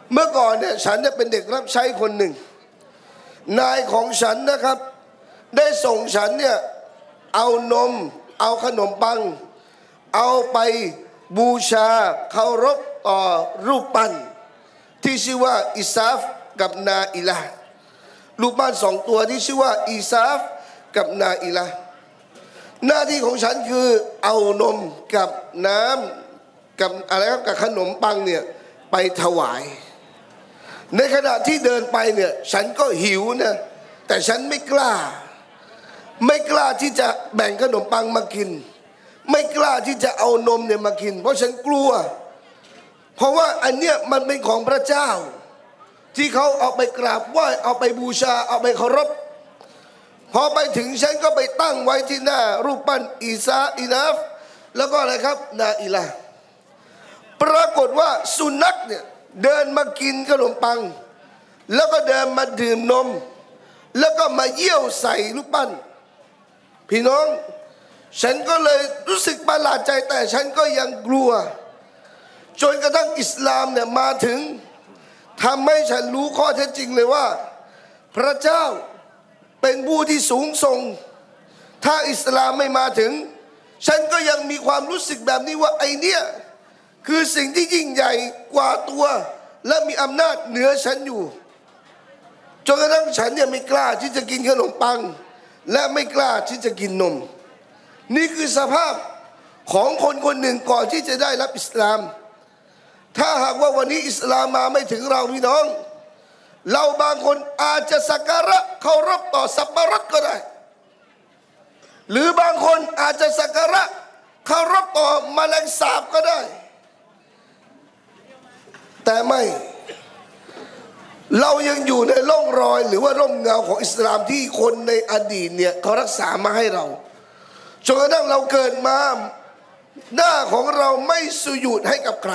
เมื่อก่อนเนี่ยฉันจะเป็นเด็กรับใช้คนหนึ่งนายของฉันนะครับได้ส่งฉันเนี่ยเอานมเอาขนมปังเอาไปบูชาเคารพต่อรูปปั้นที่ชื่อว่าอิซาฟกับนาอิลารูปปั้นสองตัวที่ชื่อว่าอิซาฟกับนาอิลาหน้าที่ของฉันคือเอานมกับน้ำกับอะไรครับกับขนมปังเนี่ยไปถวายในขณะที่เดินไปเนี่ยฉันก็หิวนะแต่ฉันไม่กล้าไม่กล้าที่จะแบ่งขนมปังมากินไม่กล้าที่จะเอานมเนี่ยมากินเพราะฉันกลัวเพราะว่าอันเนี้ยมันเป็นของพระเจ้าที่เขาเอาไปกราบไหว้เอาไปบูชาเอาไปเคารพพอไปถึงฉันก็ไปตั้งไว้ที่หน้ารูปปั้นอีซาอินาฟแล้วก็อะไรครับนาอิลาปรากฏว่าสุนัขเนี่ยเดินมากินขนมปังแล้วก็เดินมาดื่มนมแล้วก็มาเยี่ยวใส่รูปปั้นพี่น้องฉันก็เลยรู้สึกประหลาดใจแต่ฉันก็ยังกลัวจนกระทั่งอิสลามเนี่ยมาถึงทำให้ฉันรู้ข้อเท็จจริงเลยว่าพระเจ้าเป็นผู้ที่สูงส่งถ้าอิสลามไม่มาถึงฉันก็ยังมีความรู้สึกแบบนี้ว่าไอเนี้ยคือสิ่งที่ยิ่งใหญ่กว่าตัวและมีอำนาจเหนือฉันอยู่จนกระทั่งฉันเนี่ยไม่กล้าที่จะกินขนมปังและไม่กล้าที่จะกินนมนี่คือสภาพของคนคนหนึ่งก่อนที่จะได้รับอิสลามถ้าหากว่าวันนี้อิสลามมาไม่ถึงเราพี่น้องเราบางคนอาจจะสักการะเคารพต่อสับปะรดก็ได้หรือบางคนอาจจะสักการะเคารพต่อแมลงสาบก็ได้แต่ไม่เรายังอยู่ในร่องรอยหรือว่าร่มเงาของอิสลามที่คนในอดีตเนี่ยเขารักษามาให้เราจนกระทั่งเราเกิดมาหน้าของเราไม่สุญูดให้กับใคร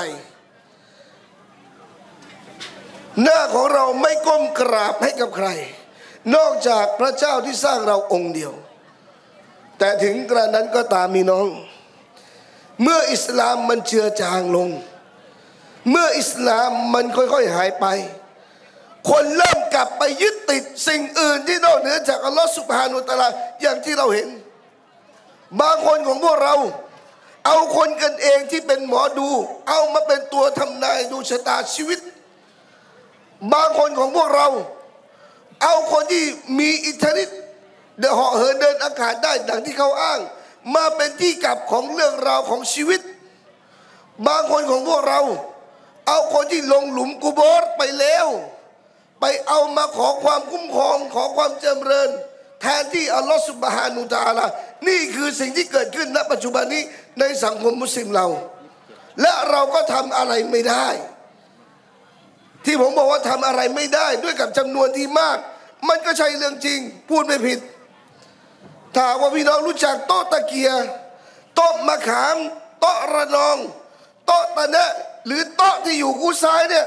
หน้าของเราไม่ก้มกราบให้กับใครนอกจากพระเจ้าที่สร้างเราองค์เดียวแต่ถึงกระนั้นก็ตามมีน้องเมื่ออิสลามมันเจือจางลงเมื่ออิสลามมันค่อยๆหายไปคนเริ่มกลับไปยึดติดสิ่งอื่นที่นอกเหนือจากอัลลอฮฺซุบฮานะฮูวะตะอาลาอย่างที่เราเห็นบางคนของพวกเราเอาคนกันเองที่เป็นหมอดูเอามาเป็นตัวทำนายดูชะตาชีวิตบางคนของพวกเราเอาคนที่มีอิทธิฤทธิ์เดาะเหาะเหินเดินอากาศได้ดังที่เขาอ้างมาเป็นที่กลับของเรื่องราวของชีวิตบางคนของพวกเราเอาคนที่ลงหลุมกุโบร์ไปแล้วไปเอามาขอความคุ้มครองขอความเจริญแทนที่อัลลอฮฺซุบฮานะฮูวะตะอาลานี่คือสิ่งที่เกิดขึ้นณปัจจุบันนี้ในสังคมมุสลิมเราและเราก็ทำอะไรไม่ได้ที่ผมบอกว่าทำอะไรไม่ได้ด้วยกับจำนวนที่มากมันก็ใช่เรื่องจริงพูดไม่ผิดถ้าว่าพี่น้องรู้จักโต๊ะตะเกียโต๊ะมะขามโต๊ะระนองโต๊ะตะเนะหรือโต๊ะที่อยู่คู่ซ้ายเนี่ย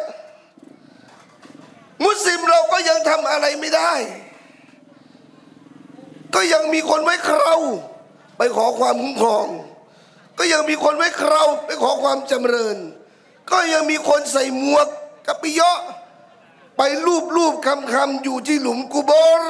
มุสลิมเราก็ยังทำอะไรไม่ได้ก็ยังมีคนไว้เคราไปขอความคุ้มครองก็ยังมีคนไว้เคราไปขอความจำเริญก็ยังมีคนใส่หมวกกับปิยะไปรูปรูปคำคำอยู่ที่หลุมกุโบร์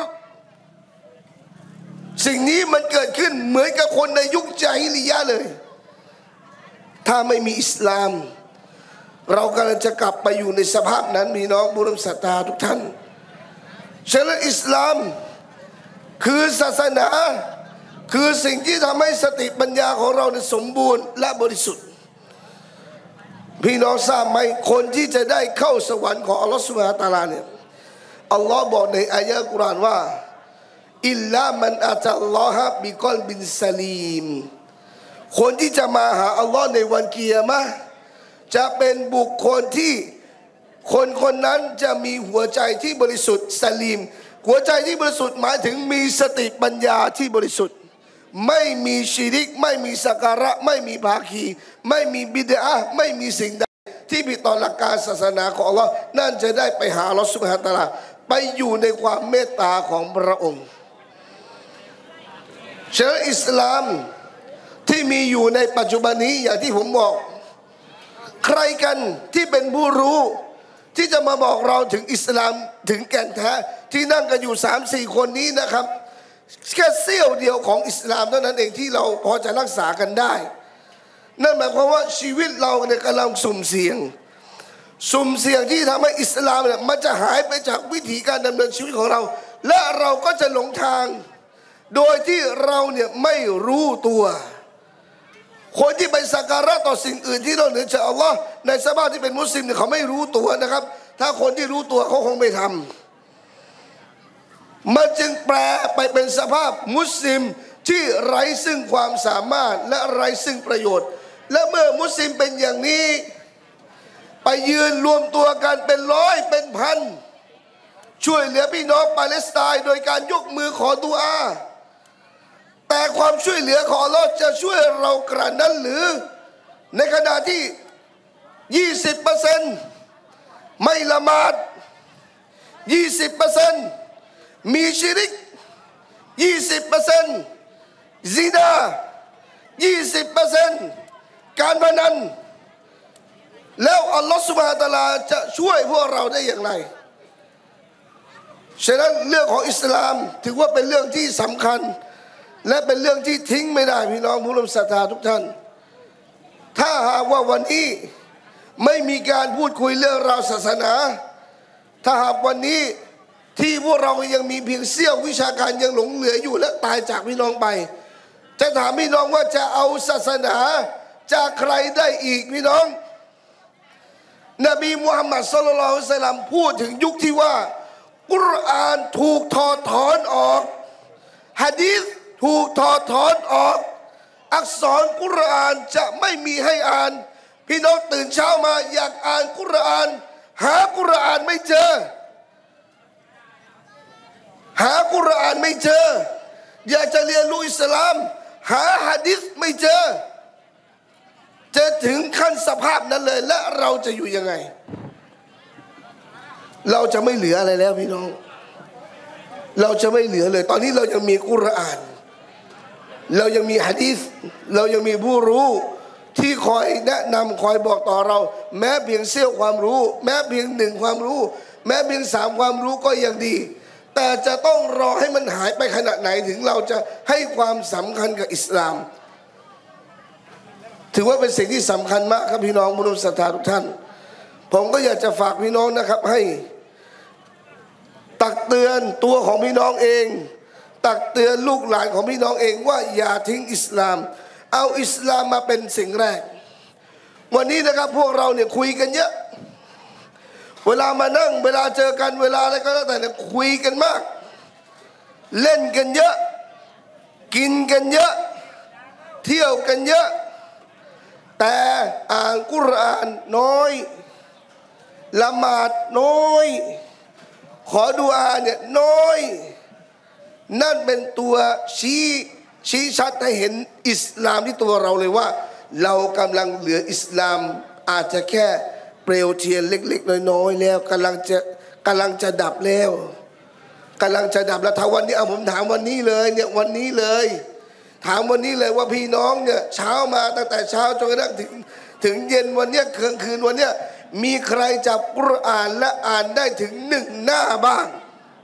สิ่งนี้มันเกิดขึ้นเหมือนกับคนในยุคญะฮิลิยะห์เลยถ้าไม่มีอิสลามเรากำลังจะกลับไปอยู่ในสภาพนั้นพี่น้องบุรุษศรัทธาทุกท่านฉะนั้นอิสลามคือศาสนาคือสิ่งที่ทำให้สติปัญญาของเราสมบูรณ์และบริสุทธิ์พี่น้องทราบไหมคนที่จะได้เข้าสวรรค์ของอัลลอฮฺซุบฮานะฮูวะตะอาลาเนี่ยอัลลอฮ์บอกในอายะห์กุรอานว่าอิลลามันอาตัลลอฮะบิกอลบินซาลีมคนที่จะมาหาอัลลอฮ์ในวันกิยามะห์จะเป็นบุคคลที่คนคนนั้นจะมีหัวใจที่บริสุทธิ์ซาลีมหัวใจที่บริสุทธิ์หมายถึงมีสติปัญญาที่บริสุทธิ์ไม่มีชิริกไม่มีสักการะไม่มีภาคีไม่มีบิดอะห์ไม่มีสิ่งใดที่ผิดต่อหลักการศาสนาของอัลลอฮ์นั่นจะได้ไปหาอัลลอฮ์ซุบฮานะฮูวะตะอาลาไปอยู่ในความเมตตาของพระองค์เชื้ออิสลามที่มีอยู่ในปัจจุบันนี้อย่างที่ผมบอกใครกันที่เป็นผู้รู้ที่จะมาบอกเราถึงอิสลามถึงแก่นแท้ที่นั่งกันอยู่สามสี่คนนี้นะครับแค่เสี้ยวเดียวของอิสลามเท่านั้นเองที่เราพอจะรักษากันได้นั่นหมายความว่าชีวิตเราเนี่ยกำลังสุ่มเสี่ยงสุ่มเสี่ยงที่ทำให้อิสลามเนี่ยมันจะหายไปจากวิถีการดำเนินชีวิตของเราและเราก็จะหลงทางโดยที่เราเนี่ยไม่รู้ตัวคนที่ไปสักการะต่อสิ่งอื่นที่นอกเหนือจากอัลลอฮ์ในสภาพที่เป็นมุสลิมเนี่ยเขาไม่รู้ตัวนะครับถ้าคนที่รู้ตัวเขาคงไม่ทำมันจึงแปลไปเป็นสภาพมุสลิมที่ไร้ซึ่งความสามารถและไร้ซึ่งประโยชน์และเมื่อมุสลิมเป็นอย่างนี้ไปยืนรวมตัวกันเป็นร้อยเป็นพันช่วยเหลือพี่น้องปาเลสไตน์โดยการยกมือขอดุอาแต่ความช่วยเหลือของอัลเลาะห์จะช่วยเรากระนั้นหรือในขณะที่ ยี่สิบเปอร์เซ็นต์ ไม่ละหมาด ยี่สิบเปอร์เซ็นต์ มีชิริก ยี่สิบเปอร์เซ็นต์ ซินา ยี่สิบเปอร์เซ็นต์ การพนันแล้วอัลลอฮฺซุบฮานะฮูวะตะอาลาจะช่วยพวกเราได้อย่างไรฉะนั้นเรื่องของอิสลามถือว่าเป็นเรื่องที่สำคัญและเป็นเรื่องที่ทิ้งไม่ได้พี่น้องผู้ร่วมศรัทธาทุกท่านถ้าหากว่าวันนี้ไม่มีการพูดคุยเรื่องราวศาสนาถ้าหากวันนี้ที่พวกเรายังมีเพียงเสี้ยววิชาการยังหลงเหลืออยู่และตายจากพี่น้องไปจะถามพี่น้องว่าจะเอาศาสนาจากใครได้อีกพี่น้องนบีมุฮัมมัดศ็อลลัลลอฮุอะลัยฮิวะซัลลัมพูดถึงยุคที่ว่ากุรอานถูกถอดถอนออกหะดีษถูกถอดถอนออกอักษรกุรอานจะไม่มีให้อ่านพี่น้องตื่นเช้ามาอยากอ่านกุรอานหากุรอานไม่เจอหากุรอานไม่เจออยากจะเรียนรู้อิสลามหาหะดีษไม่เจอจะถึงขั้นสภาพนั้นเลยและเราจะอยู่ยังไงเราจะไม่เหลืออะไรแล้วพี่น้องเราจะไม่เหลือเลยตอนนี้เรายังมีกุรอานเรายังมีหะดีษเรายังมีผู้รู้ที่คอยแนะนำคอยบอกต่อเราแม้เพียงเสี้ยวความรู้แม้เพียงหนึ่งความรู้แม้เพียงสามความรู้ก็ยังดีแต่จะต้องรอให้มันหายไปขนาดไหนถึงเราจะให้ความสำคัญกับอิสลามถือว่าเป็นสิ่งที่สำคัญมากครับพี่น้องผู้ร่วมศรัทธาทุกท่านผมก็อยากจะฝากพี่น้องนะครับให้ตักเตือนตัวของพี่น้องเองตักเตือนลูกหลานของพี่น้องเองว่าอย่าทิ้งอิสลามเอาอิสลามมาเป็นสิ่งแรกวันนี้นะครับพวกเราเนี่ยคุยกันเยอะเวลามานั่งเวลาเจอกันเวลาอะไรก็แล้วแต่เนี่ยคุยกันมากเล่นกันเยอะกินกันเยอะเที่ยวกันเยอะแต่อ่านกุรอานน้อยละหมาดน้อยขอดุอาเนี่ยน้อยนั่นเป็นตัวชี้ชี้ชัดให้เห็นอิสลามที่ตัวเราเลยว่าเรากำลังเหลืออิสลามอาจจะแค่เปลวเทียนเล็กๆน้อยๆแล้วกำลังจะกำลังจะดับแล้วกำลังจะดับแล้วถ้าวันนี้เอาผมถามวันนี้เลยเนี่ยวันนี้เลยถามวันนี้เลยว่าพี่น้องเนี่ยเช้ามาตั้งแต่เช้าจนกระทั่งถึงถึงเย็นวันเนี้ยคืนคืนวันเนี้ยมีใครจับกุรอานและอ่านได้ถึงหนึ่งหน้าบ้าง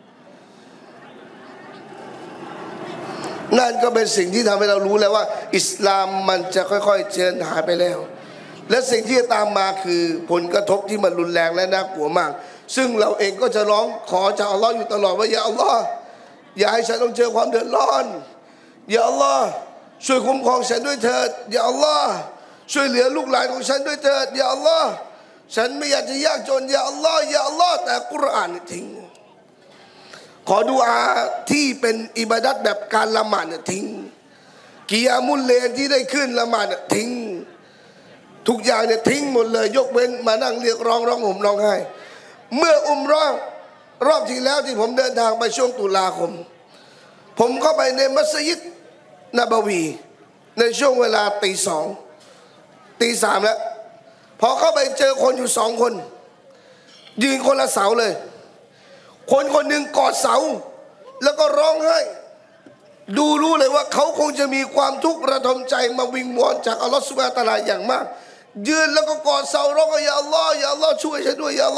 นั่นก็เป็นสิ่งที่ทำให้เรารู้แล้วว่าอิสลามมันจะค่อยๆเจริญหายไปแล้วและสิ่งที่จะตามมาคือผลกระทบที่มันรุนแรงและน่ากลัวมากซึ่งเราเองก็จะร้องขอจากอัลลอฮ์อยู่ตลอดว่าอย่าอัลลอฮ์อย่าให้ฉันต้องเจอความเดือดร้อนอย่าอัลลอฮ์ช่วยคุ้มครองฉันด้วยเถิดอย่าอัลลอฮ์ช่วยเหลือลูกหลานของฉันด้วยเถิดอย่าอัลลอฮ์ฉันไม่อยากจะยากจนอย่าอัลลอฮ์อย่าอัลลอฮ์แต่กุรอานทิ้งขอดุอาที่เป็นอิบาดัตแบบการละหมาดเนี่ยทิ้งกิยามุลเลนที่ได้ขึ้นละหมาดเนี่ยทิ้งทุกอย่างเนี่ยทิ้งหมดเลยยกเว้นมานั่งเรียกร้องร้องห่มร้องไห้เมื่ออุมเราะห์รอบที่แล้วที่ผมเดินทางไปช่วงตุลาคมผมเข้าไปในมัสยิดนบวีในช่วงเวลาตีสองตีสามแล้วพอเข้าไปเจอคนอยู่สองคนยืนคนละเสาเลยคนคนหนึ่งกอดเสาแล้วก็ร้องไห้ดูรู้เลยว่าเขาคงจะมีความทุกข์ระทมใจมาวิงวอนจากอัลลอฮฺซุบฮานะฮูวะตะอาลาอย่างมากยืนแล้วก็กอดเสาร้องอย่าอัลลอฮ์อย่าอัลลอฮ์ช่วยฉันด้วยอย่าอัลลอฮ์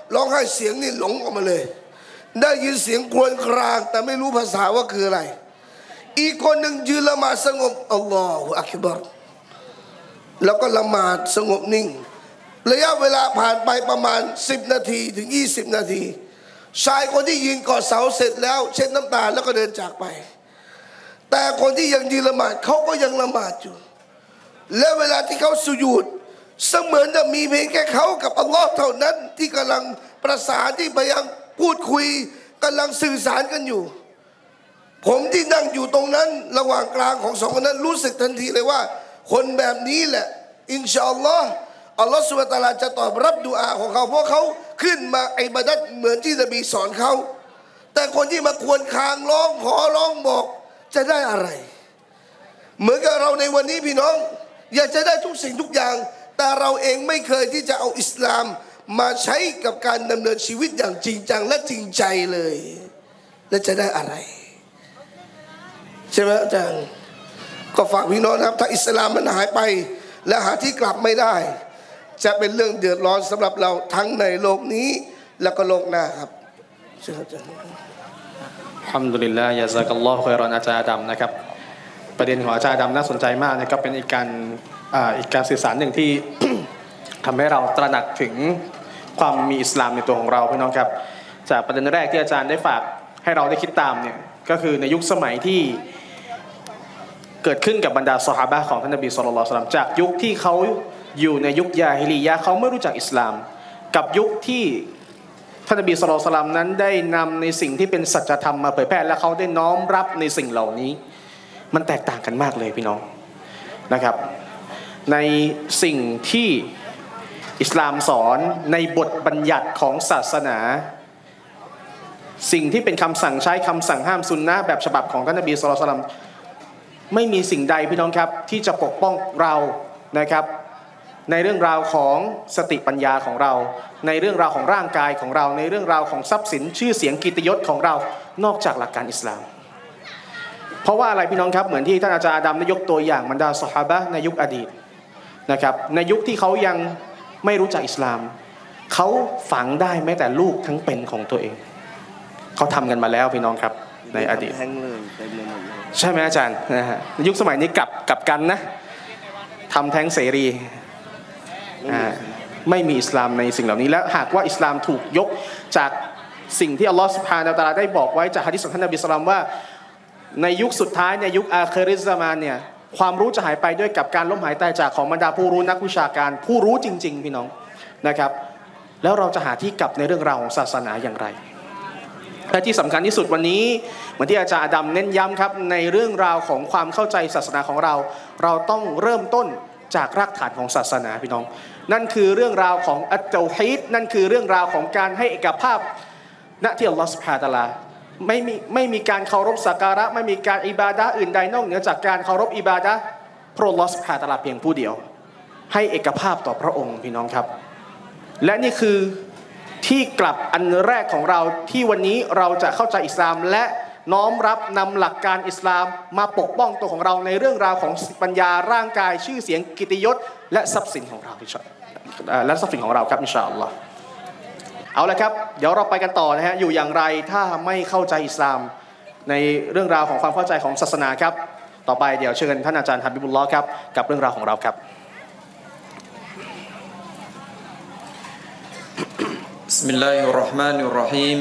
ร้องไห้เสียงนี่หลงออกมาเลยได้ยินเสียงครวญครางแต่ไม่รู้ภาษาว่าคืออะไรอีกคนหนึ่งยืนละหมาดสงบอัลลอฮฺอักบัรแล้วก็ละหมาดสงบนิ่งระยะเวลาผ่านไปประมาณสิบนาทีถึงยี่สิบนาทีชายคนที่ยืนกอดเสาเสร็จแล้วเช็ดน้ำตาแล้วก็เดินจากไปแต่คนที่ยังยืนละหมาดเขาก็ยังละหมาดอยู่และเวลาที่เขาสุญูดเสมือนจะมีเพียงแค่เขากับอัลลอฮ์เท่านั้นที่กำลังประสานที่พยายามพูดคุยกำลังสื่อสารกันอยู่ผมที่นั่งอยู่ตรงนั้นระหว่างกลางของสองคนนั้นรู้สึกทันทีเลยว่าคนแบบนี้แหละอินชาอัลลอฮ์อัลลอฮ์ซุบฮานะฮูวะตะอาลาจะตอบรับดุอาของเขาเพราะเขาขึ้นมาอิบาดัตเหมือนที่นบีสอนเขาแต่คนที่มาครวญครางร้องขอร้องบอกจะได้อะไรเหมือนกับเราในวันนี้พี่น้องอยากจะได้ทุกสิ่งทุกอย่างแต่เราเองไม่เคยที่จะเอาอิสลามมาใช้กับการดำเนินชีวิตอย่างจริงจังและจริงใจเลยและจะได้อะไรใช่ไหมอาจารย์ก็ฝากพี่น้องนะครับถ้าอิสลามมันหายไปและหาที่กลับไม่ได้จะเป็นเรื่องเดือดร้อนสำหรับเราทั้งในโลกนี้และก็โลกหน้าครับเชิญอาจารย์อัลฮัมดุลิลลาฮ์ยะซากัลลอฮุค็อยรอนอาจารย์ดำนะครับประเด็นของอาจารย์ดำน่าสนใจมากนะครับเป็นอีกการอ่าอีกการสื่อสารหนึ่งที่ ทำให้เราตระหนักถึงความมีอิสลามในตัวของเราพี่น้องครับจากประเด็นแรกที่อาจารย์ได้ฝากให้เราได้คิดตามเนี่ยก็คือในยุคสมัยที่เกิดขึ้นกับบรรดาซอฮาบะห์ของท่านนบีศ็อลลัลลอฮุอะลัยฮิวะซัลลัมจากยุคที่เขาอยู่ในยุคยาฮิลียะห์เขาไม่รู้จักอิสลามกับยุคที่ท่านนบีศ็อลลัลลอฮุอะลัยฮิวะซัลลัมนั้นได้นำในสิ่งที่เป็นสัจธรรมมาเผยแพร่และเขาได้น้อมรับในสิ่งเหล่านี้มันแตกต่างกันมากเลยพี่น้องนะครับในสิ่งที่อิสลามสอนในบทบัญญัติของศาสนาสิ่งที่เป็นคำสั่งใช้คำสั่งห้ามซุนนะห์แบบฉบับของท่านนบีศ็อลลัลลอฮุอะลัยฮิวะซัลลัมไม่มีสิ่งใดพี่น้องครับที่จะปกป้องเรานะครับในเรื่องราวของสติปัญญาของเราในเรื่องราวของร่างกายของเราในเรื่องราวของทรัพย์สินชื่อเสียงกิตติยศของเรานอกจากหลักการอิสลามเพราะว่าอะไรพี่น้องครับเหมือนที่ท่านอาจารย์อาดัมได้ยกตัวอย่างบรรดาซอฮาบะห์ในยุคอดีตนะครับในยุคที่เขายังไม่รู้จักอิสลามเขาฝังได้แม้แต่ลูกทั้งเป็นของตัวเองเขาทำกันมาแล้วพี่น้องครับในอดีตใช่ไหมอาจารย์นะฮะในยุคสมัยนี้กลับกลับกันนะทำแท้งเสรีไม่มีอิสลามในสิ่งเหล่านี้และหากว่าอิสลามถูกยกจากสิ่งที่อัลลอฮฺซุบฮานะฮูวะตะอาลาได้บอกไว้จากหะดีษของท่านนบีศ็อลลัลลอฮุอะลัยฮิวะซัลลัมว่าในยุคสุดท้ายในยุคอาคิริซะมานเนี่ยความรู้จะหายไปด้วยกับการล้มหายตายจากของบรรดาผู้รู้นักวิชาการผู้รู้จริงๆพี่น้องนะครับแล้วเราจะหาที่กลับในเรื่องราวของศาสนาอย่างไรและที่สำคัญที่สุดวันนี้เหมือนที่อาจารย์อาดัมเน้นย้ำครับในเรื่องราวของความเข้าใจศาสนาของเราเราต้องเริ่มต้นจากรากฐานของศาสนาพี่น้องนั่นคือเรื่องราวของอัตเตาฮีดนั่นคือเรื่องราวของการให้เอกภาพณที่อัลลอฮฺซุบฮานะฮูวะตะอาลาไม่มีไม่มีการเคารพสักการะไม่มีการอิบาดะห์อื่นใดนอกเหนือจากการเคารพอิบาดะห์พระอัลลอฮฺซุบฮานะฮูวะตะอาลาเพียงผู้เดียวให้เอกภาพต่อพระองค์พี่น้องครับและนี่คือที่กลับอันแรกของเราที่วันนี้เราจะเข้าใจอิสลามและน้อมรับนำหลักการอิสลามมาปกป้องตัวของเราในเรื่องราวของปัญญาร่างกายชื่อเสียงกิตติยศและทรัพย์สินของเราและทรัพย์สินของเราครับอินชาอัลลอฮ์เอาละครับเดี๋ยวเราไปกันต่อนะฮะอยู่อย่างไรถ้าไม่เข้าใจอิสลามในเรื่องราวของความเข้าใจของศาสนาครับต่อไปเดี๋ยวเชิญท่านอาจารย์ฮับบิบุลลอฮ์ครับกับเรื่องราวของเราครับ بسم الله الرحمن الرحيم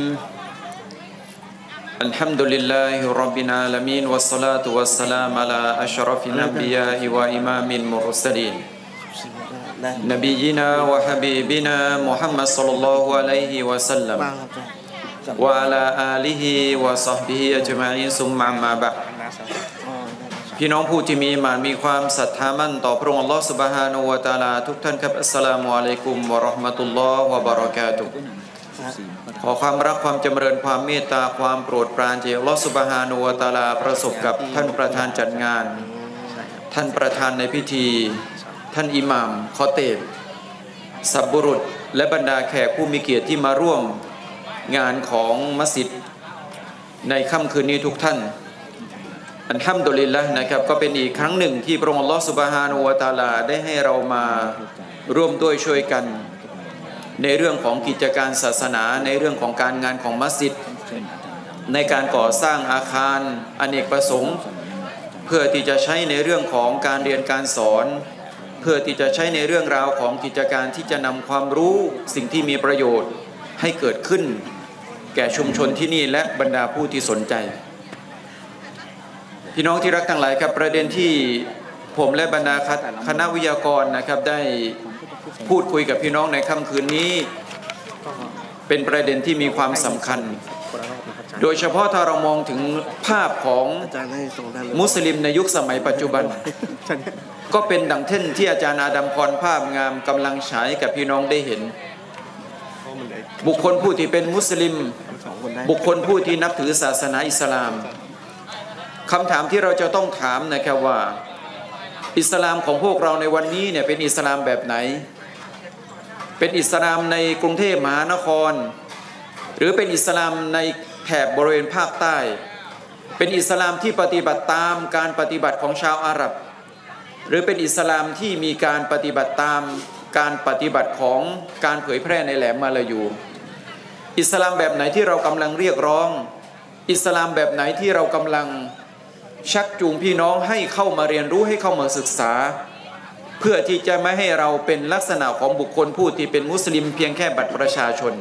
الحمد لله رب العالمين والصلاة والسلام على أشرف الأنبياء وإمام المرسلين نبينا وحبيبنا محمد صلى الله عليه وسلم وعلى آله وصحبه أجمعين ثم أما بعد พี่น้องผู้ที่มีอีหม่านมีความศรัทธามั่นต่อพระองค์อัลลอฮฺซุบฮานะฮูวะตะอาลาทุกท่านครับอัสสลามุอะลัยกุมวะเราะห์มะตุลลอฮ์วะบะเราะกาตุฮ์ขอความรักความจำเริญความเมตตาความโปรดปรานจากอัลลอฮฺซุบฮานะฮูวะตะอาลาประสบกับท่านประธานจัดงานท่านประธานในพิธีท่านอิหม่ามคอเตบสับบุรุษและบรรดาแขกผู้มีเกียรติที่มาร่วมงานของมัสยิดในค่ำคืนนี้ทุกท่านอัลฮัมดุลิลละห์นะครับก็เป็นอีกครั้งหนึ่งที่พระองค์อัลลอฮฺซุบฮานะฮูวะตะอาลาได้ให้เรามาร่วมด้วยช่วยกันในเรื่องของกิจการศาสนาในเรื่องของการงานของมัสยิดในการก่อสร้างอาคารอเนกประสงค์เพื่อที่จะใช้ในเรื่องของการเรียนการสอนเพื่อที่จะใช้ในเรื่องราวของกิจการที่จะนำความรู้สิ่งที่มีประโยชน์ให้เกิดขึ้นแก่ชุมชนที่นี่และบรรดาผู้ที่สนใจพี่น้องที่รักทั้งหลายครับประเด็นที่ผมและบรรดาคณะวิทยากรนะครับได้พูดคุยกับพี่น้องในค่ำคืนนี้เป็นประเด็นที่มีความสำคัญโดยเฉพาะถ้าเรามองถึงภาพของมุสลิมในยุคสมัยปัจจุบันก็เป็นดังเช่นที่อาจารย์อาดัมพรภาพงามกำลังฉายกับพี่น้องได้เห็นบุคคลผู้ที่เป็นมุสลิมบุคคลผู้ที่นับถือศาสนาอิสลามคำถามที่เราจะต้องถามนะครับว่าอิสลามของพวกเราในวันนี้เนี่ยเป็นอิสลามแบบไหนเป็นอิสลามในกรุงเทพมหานครหรือเป็นอิสลามในแถบบริเวณภาคใต้เป็นอิสลามที่ปฏิบัติตามการปฏิบัติของชาวอาหรับหรือเป็นอิสลามที่มีการปฏิบัติตามการปฏิบัติของการเผยแพร่ในแหลมมาลายูอิสลามแบบไหนที่เรากำลังเรียกร้องอิสลามแบบไหนที่เรากำลังชักจูงพี่น้องให้เข้ามาเรียนรู้ให้เข้ามาศึกษาเพื่อที่จะไม่ให้เราเป็นลักษณะของบุคคลผู้ที่เป็นมุสลิมเพียงแค่บัตรประชาชน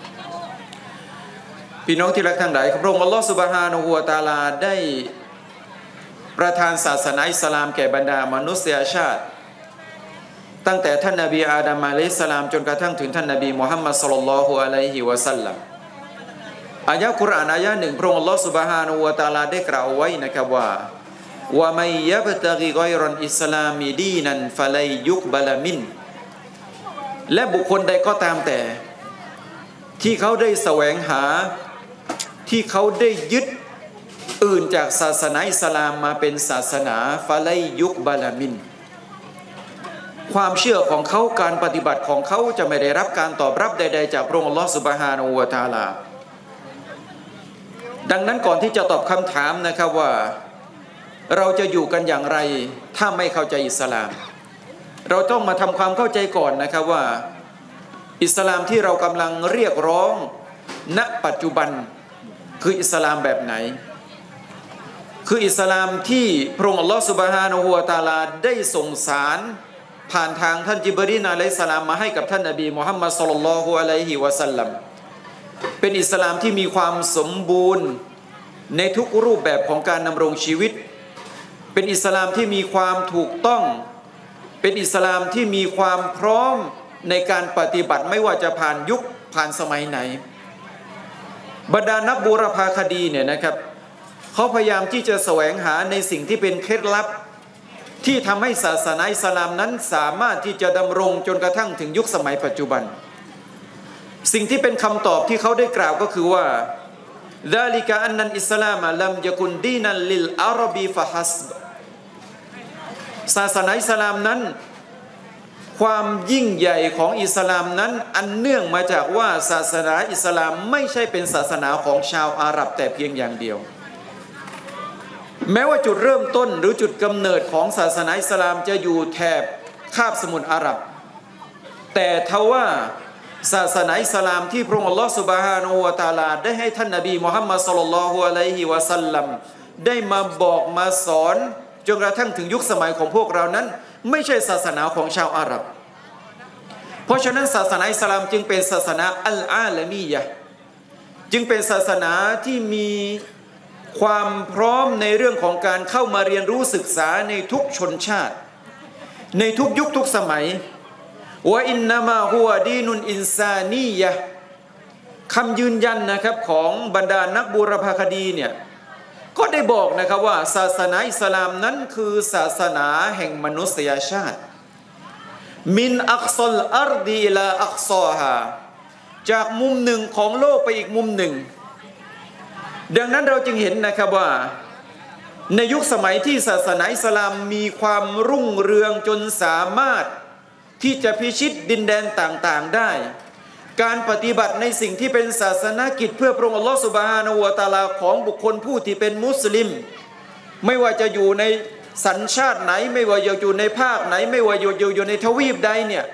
พี่น้องที่รักทั้งหลายพระองค์อัลลอฮฺซุบฮานะฮูวะตะอาลาได้ประทานศาสนาอิสลามแก่บรรดามนุษยชาติตั้งแต่ท่านนบีอาดัมอะลัยฮิสสลามจนกระทั่งถึงท่านนบีมุฮัมมัดศ็อลลัลลอฮุอะลัยฮิวะซัลลัมอายะห์กุรอานอายะห์หนึ่งพระองค์อัลลอฮฺซุบฮานะฮูวะตะอาลาได้กล่าวไว้นะครับว่าวะมัยยับตะกิฆอยรัลอิสลามิดีนันฟะลัยยุกบะลามินและบุคคลใดก็ตามแต่ที่เขาได้แสวงหาที่เขาได้ยึดอื่นจากศาสนาอิสลามมาเป็นศาสนาฟะลัยยุกบะลามินความเชื่อของเขาการปฏิบัติของเขาจะไม่ได้รับการตอบรับใดๆจากพระองค์อัลลอฮฺซุบฮานะฮูวะตะอาลาดังนั้นก่อนที่จะตอบคำถามนะครับว่าเราจะอยู่กันอย่างไรถ้าไม่เข้าใจอิสลามเราต้องมาทำความเข้าใจก่อนนะครับว่าอิสลามที่เรากำลังเรียกร้องณปัจจุบันคืออิสลามแบบไหนคืออิสลามที่พระองค์อัลลอฮฺซุบฮานะฮูวะตะอาลาได้ส่งสารผ่านทางท่านจิบรีลอะลัยฮิสสลามมาให้กับท่านนบีมุฮัมมัดศ็อลลัลลอฮุอะลัยฮิวะซัลลัมเป็นอิสลามที่มีความสมบูรณ์ในทุกรูปแบบของการดำรงชีวิตเป็นอิสลามที่มีความถูกต้องเป็นอิสลามที่มีความพร้อมในการปฏิบัติไม่ว่าจะผ่านยุคผ่านสมัยไหนบรรดานักบูรพาคดีเนี่ยนะครับเขาพยายามที่จะแสวงหาในสิ่งที่เป็นเคล็ดลับที่ทำให้ศาสนาอิสลามนั้นสามารถที่จะดำรงจนกระทั่งถึงยุคสมัยปัจจุบันสิ่งที่เป็นคำตอบที่เขาได้กล่าวก็คือว่าดาลิกะอันนัลอิสลามลัมยะกุนดีนันลิลอาระบีฟะฮัสบศาสนาอิสลามนั้นความยิ่งใหญ่ของอิสลามนั้นอันเนื่องมาจากว่าศาสนาอิสลามไม่ใช่เป็นศาสนาของชาวอาหรับแต่เพียงอย่างเดียวแม้ว่าจุดเริ่มต้นหรือจุดกำเนิดของศาสนาอิสลามจะอยู่แถบคาบสมุทรอาหรับแต่ทว่าศาสนาอิสลามที่พระองค์อัลลอฮฺซุบฮานะฮูวะตะอาลาได้ให้ท่านนบีมุฮัมมัดศ็อลลัลลอฮุอะลัยฮิวะซัลลัมได้มาบอกมาสอนจนกระทั่งถึงยุคสมัยของพวกเรานั้นไม่ใช่ศาสนาของชาวอาหรับเพราะฉะนั้นศาสนาอิสลามจึงเป็นศาสนาอัลอาลามียะห์จึงเป็นศาสนาที่มีความพร้อมในเรื่องของการเข้ามาเรียนรู้ศึกษาในทุกชนชาติในทุกยุคทุกสมัยว่าอินนามาฮุวะดีนุนอินซานียะห์คำยืนยันนะครับของบรรดานักบูรพาคดีเนี่ยก็ได้บอกนะครับว่าศาสนาอิสลามนั้นคือศาสนาแห่งมนุษยชาติมินอักซอลอัรดีลาอักซอฮาจากมุมหนึ่งของโลกไปอีกมุมหนึ่งดังนั้นเราจึงเห็นนะครับว่าในยุคสมัยที่ศาสนาอิสลามมีความรุ่งเรืองจนสามารถที่จะพิชิตดินแดนต่างๆได้การปฏิบัติในสิ่งที่เป็นศาสนกิจเพื่อพระองค์อัลลอฮฺซุบฮานะฮูวะตะอาลาของบุคคลผู้ที่เป็นมุสลิมไม่ว่าจะอยู่ในสัญชาติไหนไม่ว่าจะอยู่ในภาคไหนไม่ว่าอยู่อยู่ในทวีปใดเนี่ย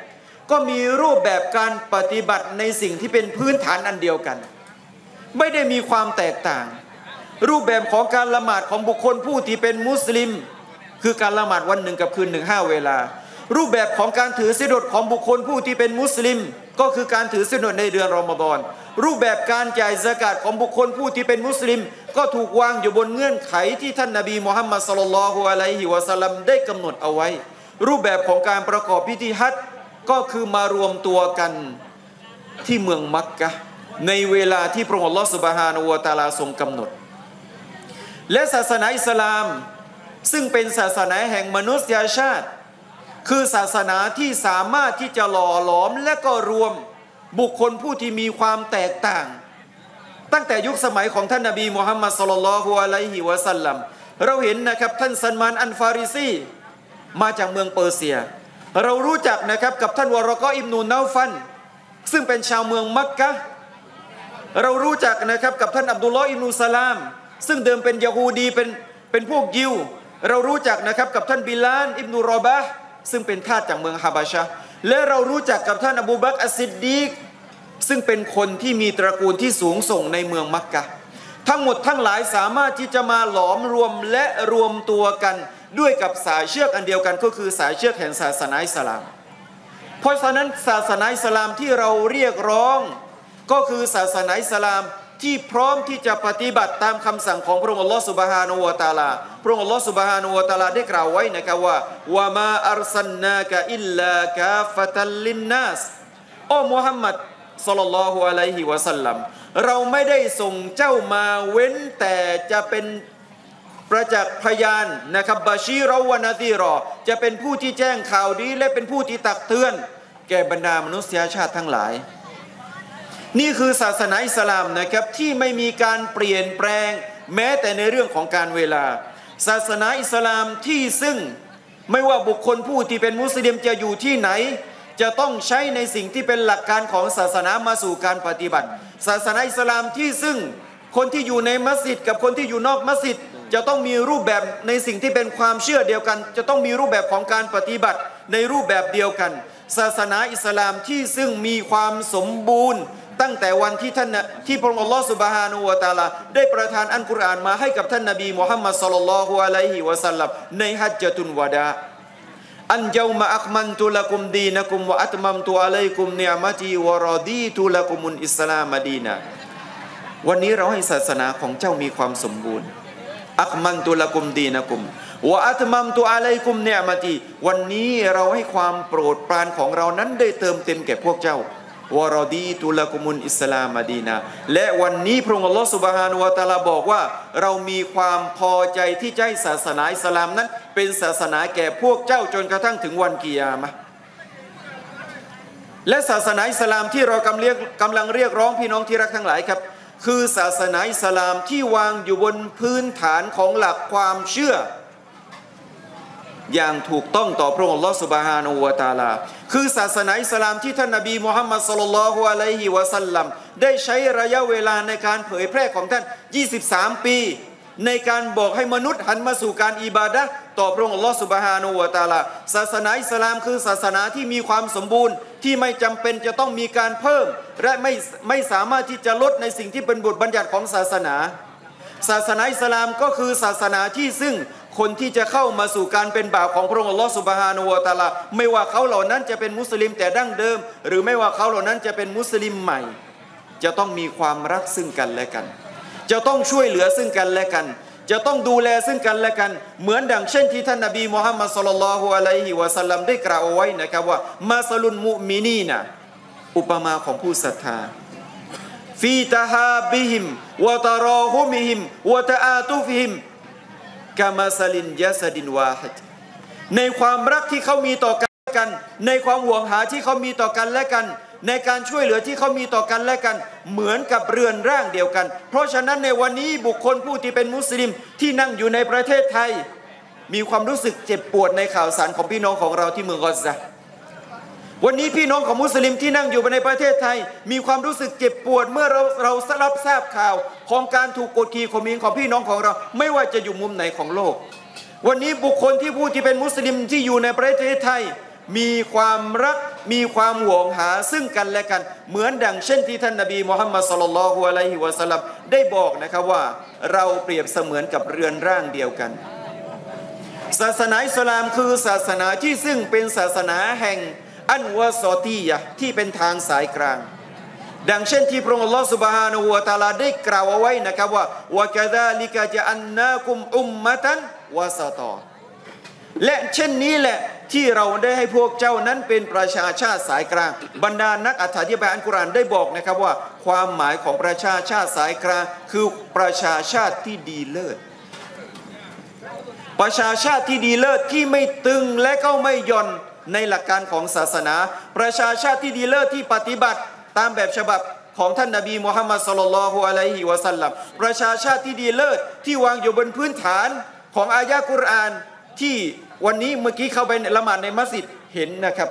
ก็มีรูปแบบการปฏิบัติในสิ่งที่เป็นพื้นฐานอันเดียวกันไม่ได้มีความแตกต่างรูปแบบของการละหมาดของบุคคลผู้ที่เป็นมุสลิมคือการละหมาดวันหนึ่งกับคืนหนึ่งห้าเวลารูปแบบของการถือศีลอดของบุคคลผู้ที่เป็นมุสลิมก็คือการถือศีลอดในเดือนรอมฎอนรูปแบบการจ่ายซะกาตของบุคคลผู้ที่เป็นมุสลิมก็ถูกวางอยู่บนเงื่อนไขที่ท่านนบีมุฮัมมัดศ็อลลัลลอฮุอะลัยฮิวะซัลลัมได้กำหนดเอาไว้รูปแบบของการประกอบพิธีฮัจญ์ก็คือมารวมตัวกันที่เมืองมักกะฮ์ในเวลาที่พระองค์อัลเลาะห์ซุบฮานะฮูวะตะอาลาทรงกำหนดและศาสนาอิสลามซึ่งเป็นศาสนาแห่งมนุษยชาติคือศาสนาที่สามารถที่จะหล่อหลอมและก็รวมบุคคลผู้ที่มีความแตกต่างตั้งแต่ยุคสมัยของท่านนบีมุฮัมมัดศ็อลลัลลอฮุอะลัยฮิวะซัลลัมเราเห็นนะครับท่านซัลมานอัลฟาริซีมาจากเมืองเปอร์เซียเรารู้จักนะครับกับท่านวะรอกออิบนุนาวฟัลซึ่งเป็นชาวเมืองมักกะฮ์เรารู้จักนะครับกับท่านอับดุลลอฮ์อิบนุสลามซึ่งเดิมเป็นยะฮูดีเป็นเป็นพวกยิวเรารู้จักนะครับกับท่านบิลาลอิบนุรอบะฮ์ซึ่งเป็นทาสจากเมืองฮะบะชะห์และเรารู้จักกับท่านอบูบักรอัสซิดดีกซึ่งเป็นคนที่มีตระกูลที่สูงส่งในเมืองมักกะฮ์ทั้งหมดทั้งหลายสามารถที่จะมาหลอมรวมและรวมตัวกันด้วยกับสายเชือกอันเดียวกันก็คือสายเชือกแห่งศาสนาอิสลามเพราะฉะนั้นศาสนาอิสลามที่เราเรียกร้องก็คือศาสนาอิสลามที่พร้อมที่จะปฏิบัติตามคำสั่งของพระองค์อัลลอฮฺซุบฮานะฮูวะตะอาลาพระองค์อัลลอฮฺซุบฮานะฮูวะตะอาลาได้กล่าวไว้นะครับว่าวะมาอัรซัลนากะอิลลากาฟะตัลลินนัสโอ้มุฮัมมัดศ็อลลัลลอฮุอะลัยฮิวะซัลลัมเราไม่ได้ส่งเจ้ามาเว้นแต่จะเป็นประจักษ์พยานนะครับบาชีรอวะนะซีรอจะเป็นผู้ที่แจ้งข่าวดีและเป็นผู้ที่ตักเตือนแก่บรรดามนุษยชาติทั้งหลายนี่คือศาสนาอิสลามนะครับที่ไม่มีการเปลี่ยนแปลงแม้แต่ในเรื่องของการเวลาศาสนาอิสลามที่ซึ่งไม่ว่าบุคคลผู้ที่เป็นมุสลิมจะอยู่ที่ไหนจะต้องใช้ในสิ่งที่เป็นหลักการของศาสนามาสู่การปฏิบัติศาสนาอิสลามที่ซึ่งคนที่อยู่ในมัสยิดกับคนที่อยู่นอกมัสยิดจะต้องมีรูปแบบในสิ่งที่เป็นความเชื่อเดียวกันจะต้องมีรูปแบบของการปฏิบัติในรูปแบบเดียวกันศาสนาอิสลามที่ซึ่งมีความสมบูรณ์ตั้งแต่วันที่ท่านที่พระองค์อัลลอฮฺซุบฮานะฮูวะตะอาลาได้ประทานอัลกุรอานมาให้กับท่านนบีมุฮัมมัดศ็อลลัลลอฮุอะลัยฮิวะซัลลัมในฮัจญะตุลวะดาอันเยามาอักมันตุละกุมดีนะกุมวะอัตมัมตุอะลัยกุมนิอมะตีวะรอดีตุละกุมุลอิสลามดีนะวันนี้เราให้ศาสนาของเจ้ามีความสมบูรณ์อักมันตุละกุมดีนะกุมวะอัตมัมตุอะลัยกุมนิอมะตีวันนี้เราให้ความโปรดปรานของเรานั้นได้เติมเต็มแก่พวกเจ้าวะรอดีตุละกุมุลอิสลามดีนะและวันนี้พระองค์อัลลอฮฺซุบฮานะฮูวะตะอาลาบอกว่าเรามีความพอใจที่จะให้ศาสนาอิสลามนั้นเป็นศาสนาแก่พวกเจ้าจนกระทั่งถึงวันกิยามะห์และศาสนาอิสลามที่เรากำลังเรียกกำลังเรียกร้องพี่น้องที่รักทั้งหลายครับคือศาสนาอิสลามที่วางอยู่บนพื้นฐานของหลักความเชื่ออย่างถูกต้องต่อพระองค์อัลลอฮฺซุบฮานะฮูวะตะอาลาคือศาสนาอิสลามที่ท่านนบีมุฮัมมัดศ็อลลัลลอฮุอะลัยฮิวะซัลลัมได้ใช้ระยะเวลาในการเผยแพร่ของท่านยี่สิบสามปีในการบอกให้มนุษย์หันมาสู่การอิบาดะห์ต่อพระองค์อัลลอฮฺซุบฮานะฮูวะตะอาลาศาสนาอิสลามคือศาสนาที่มีความสมบูรณ์ที่ไม่จำเป็นจะต้องมีการเพิ่มและไม่ไม่สามารถที่จะลดในสิ่งที่เป็นบทบัญญัติของศาสนาศาสนาอิสลามก็คือศาสนาที่ซึ่งคนที่จะเข้ามาสู่การเป็นบ่าวของพระองค์อัลลอฮฺซุบฮานะฮูวะตะอาลาไม่ว่าเขาเหล่านั้นจะเป็นมุสลิมแต่ดั้งเดิมหรือไม่ว่าเขาเหล่านั้นจะเป็นมุสลิมใหม่จะต้องมีความรักซึ่งกันและกันจะต้องช่วยเหลือซึ่งกันและกันจะต้องดูแลซึ่งกันและกันเหมือนดังเช่นที่ท่านนบีมุฮัมมัดศ็อลลัลลอฮุอะลัยฮิวะซัลลัมได้กล่าวเอาไว้นะครับว่ามาซะลุลมุมินีนะอุปมาของผู้ศรัทธาฟีตะฮาบิฮิมวะตะรอฮุมิฮิมวะตะอาตุฟิฮิมกามาซาลินยาซาดินวาฮิดในความรักที่เขามีต่อกันและกันในความห่วงหาที่เขามีต่อกันและกันในการช่วยเหลือที่เขามีต่อกันและกันเหมือนกับเรือนร่างเดียวกันเพราะฉะนั้นในวันนี้บุคคลผู้ที่เป็นมุสลิมที่นั่งอยู่ในประเทศไทยมีความรู้สึกเจ็บปวดในข่าวสารของพี่น้องของเราที่เมืองกอซาวันนี้พี่น้องของมุสลิมที่นั่งอยู่ในประเทศไทยมีความรู้สึกเจ็บปวดเมื่อเราเรารับทราบข่าวของการถูกกดขี่ข่มเหงของพี่น้องของเราไม่ว่าจะอยู่มุมไหนของโลกวันนี้บุคคลที่ผู้ที่เป็นมุสลิมที่อยู่ในประเทศไทยมีความรักมีความห่วงหาซึ่งกันและกันเหมือนดังเช่นที่ท่านนบีมุฮัมมัดศ็อลลัลลอฮุอะลัยฮิวะซัลลัมได้บอกนะครับว่าเราเปรียบเสมือนกับเรือนร่างเดียวกันศาสนาอิสลามคือศาสนาที่ซึ่งเป็นศาสนาแห่งอันวะซอตียะห์ที่เป็นทางสายกลางดังเช่นที่พระองค์อัลลอฮฺซุบฮานะฮูวะตะอาลาได้กล่าวเอาไว้นะครับว่าวะกะซาลิกะจะอันนากุมอุมมะตันวะซะตอและเช่นนี้แหละที่เราได้ให้พวกเจ้านั้นเป็นประชาชาติสายกลางบรรดานักอธิบายอัลกุรอานได้บอกนะครับว่าความหมายของประชาชาติสายกลางคือประชาชาติที่ดีเลิศประชาชาติที่ดีเลิศที่ไม่ตึงและก็ไม่หย่อนในหลักการของศาสนาประชาชาติที่ดีเลิศที่ปฏิบัติตามแบบฉบับของท่านนบีมุฮัมมัดศ็อลลัลลอฮุอะลัยฮิวะซัลลัมประชาชาติที่ดีเลิศที่วางอยู่บนพื้นฐานของอายะห์กุรอานที่วันนี้เมื่อกี้เข้าไปละหมาดในมัสยิดเห็นนะครับ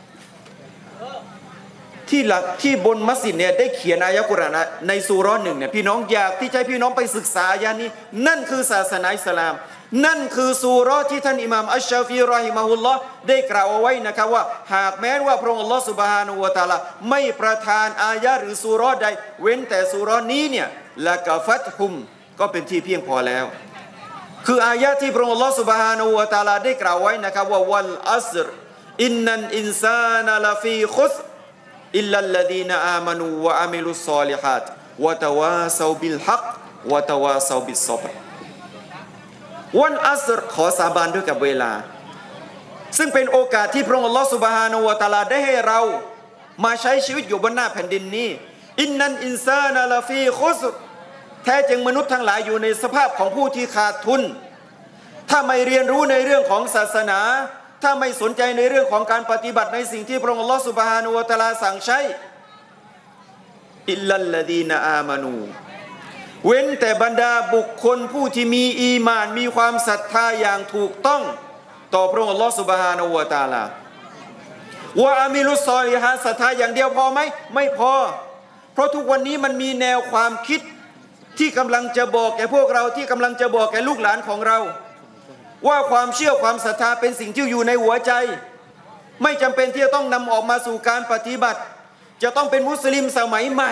ที่หลักที่บนมัสยิดเนี่ยได้เขียนอายะห์กุรอานในซูเราะห์หนึ่งเนี่ยพี่น้องอยากที่จะพี่น้องไปศึกษาอายะห์นี้นั่นคือศาสนาอิสลามนั่นคือซูเราะห์ที่ท่านอิหม่ามอัชชาฟีรอฮิมะฮุลลอฮ์ได้กล่าวเอาไว้นะครับว่าหากแม้ว่าพระองค์อัลลอฮ์ซุบฮานะฮูวะตะอาลาไม่ประทานอายะห์หรือซูเราะห์ใดเว้นแต่ซูเราะห์นี้เนี่ยละกะฟัตฮุมก็เป็นที่เพียงพอแล้วคืออายะห์ที่พระองค์อัลลอฮ์ซุบฮานะฮูวะตะอาลาได้กล่าวไว้นะครับว่าวัลอัศรอินนัลอินซานะลาฟีคุสอิลลัลลซีนะอามานูวะอามิลุศศอลิฮาตวะตะวาซาบิลฮักวะตะวาซาบิศศอบรวันอัสรขอสาบานด้วยกับเวลาซึ่งเป็นโอกาสที่พระองค์อัลลอฮฺซุบฮานะฮูวะตะอาลาได้ให้เรามาใช้ชีวิตอยู่บนหน้าแผ่นดินนี้อินนันอินซานะลาฟีคุสแท้จริงมนุษย์ทั้งหลายอยู่ในสภาพของผู้ที่ขาดทุนถ้าไม่เรียนรู้ในเรื่องของศาสนาถ้าไม่สนใจในเรื่องของการปฏิบัติในสิ่งที่พระองค์อัลลอฮฺซุบฮานะฮูวะตะอาลาสั่งใช้อิลลัลลซีนะอามานูเว้นแต่บรรดาบุคคลผู้ที่มีอีหม่านมีความศรัทธาอย่างถูกต้องต่อพระองค์อัลลอฮฺซุบฮานะฮูวะตะอาลาวะอามิลุศศอลิฮาตศรัทธาอย่างเดียวพอไหมไม่พอเพราะทุกวันนี้มันมีแนวความคิดที่กำลังจะบอกแก่พวกเราที่กำลังจะบอกแก่ลูกหลานของเราว่าความเชื่อความศรัทธาเป็นสิ่งที่อยู่ในหัวใจไม่จำเป็นที่จะต้องนำออกมาสู่การปฏิบัติจะต้องเป็นมุสลิมสมัยใหม่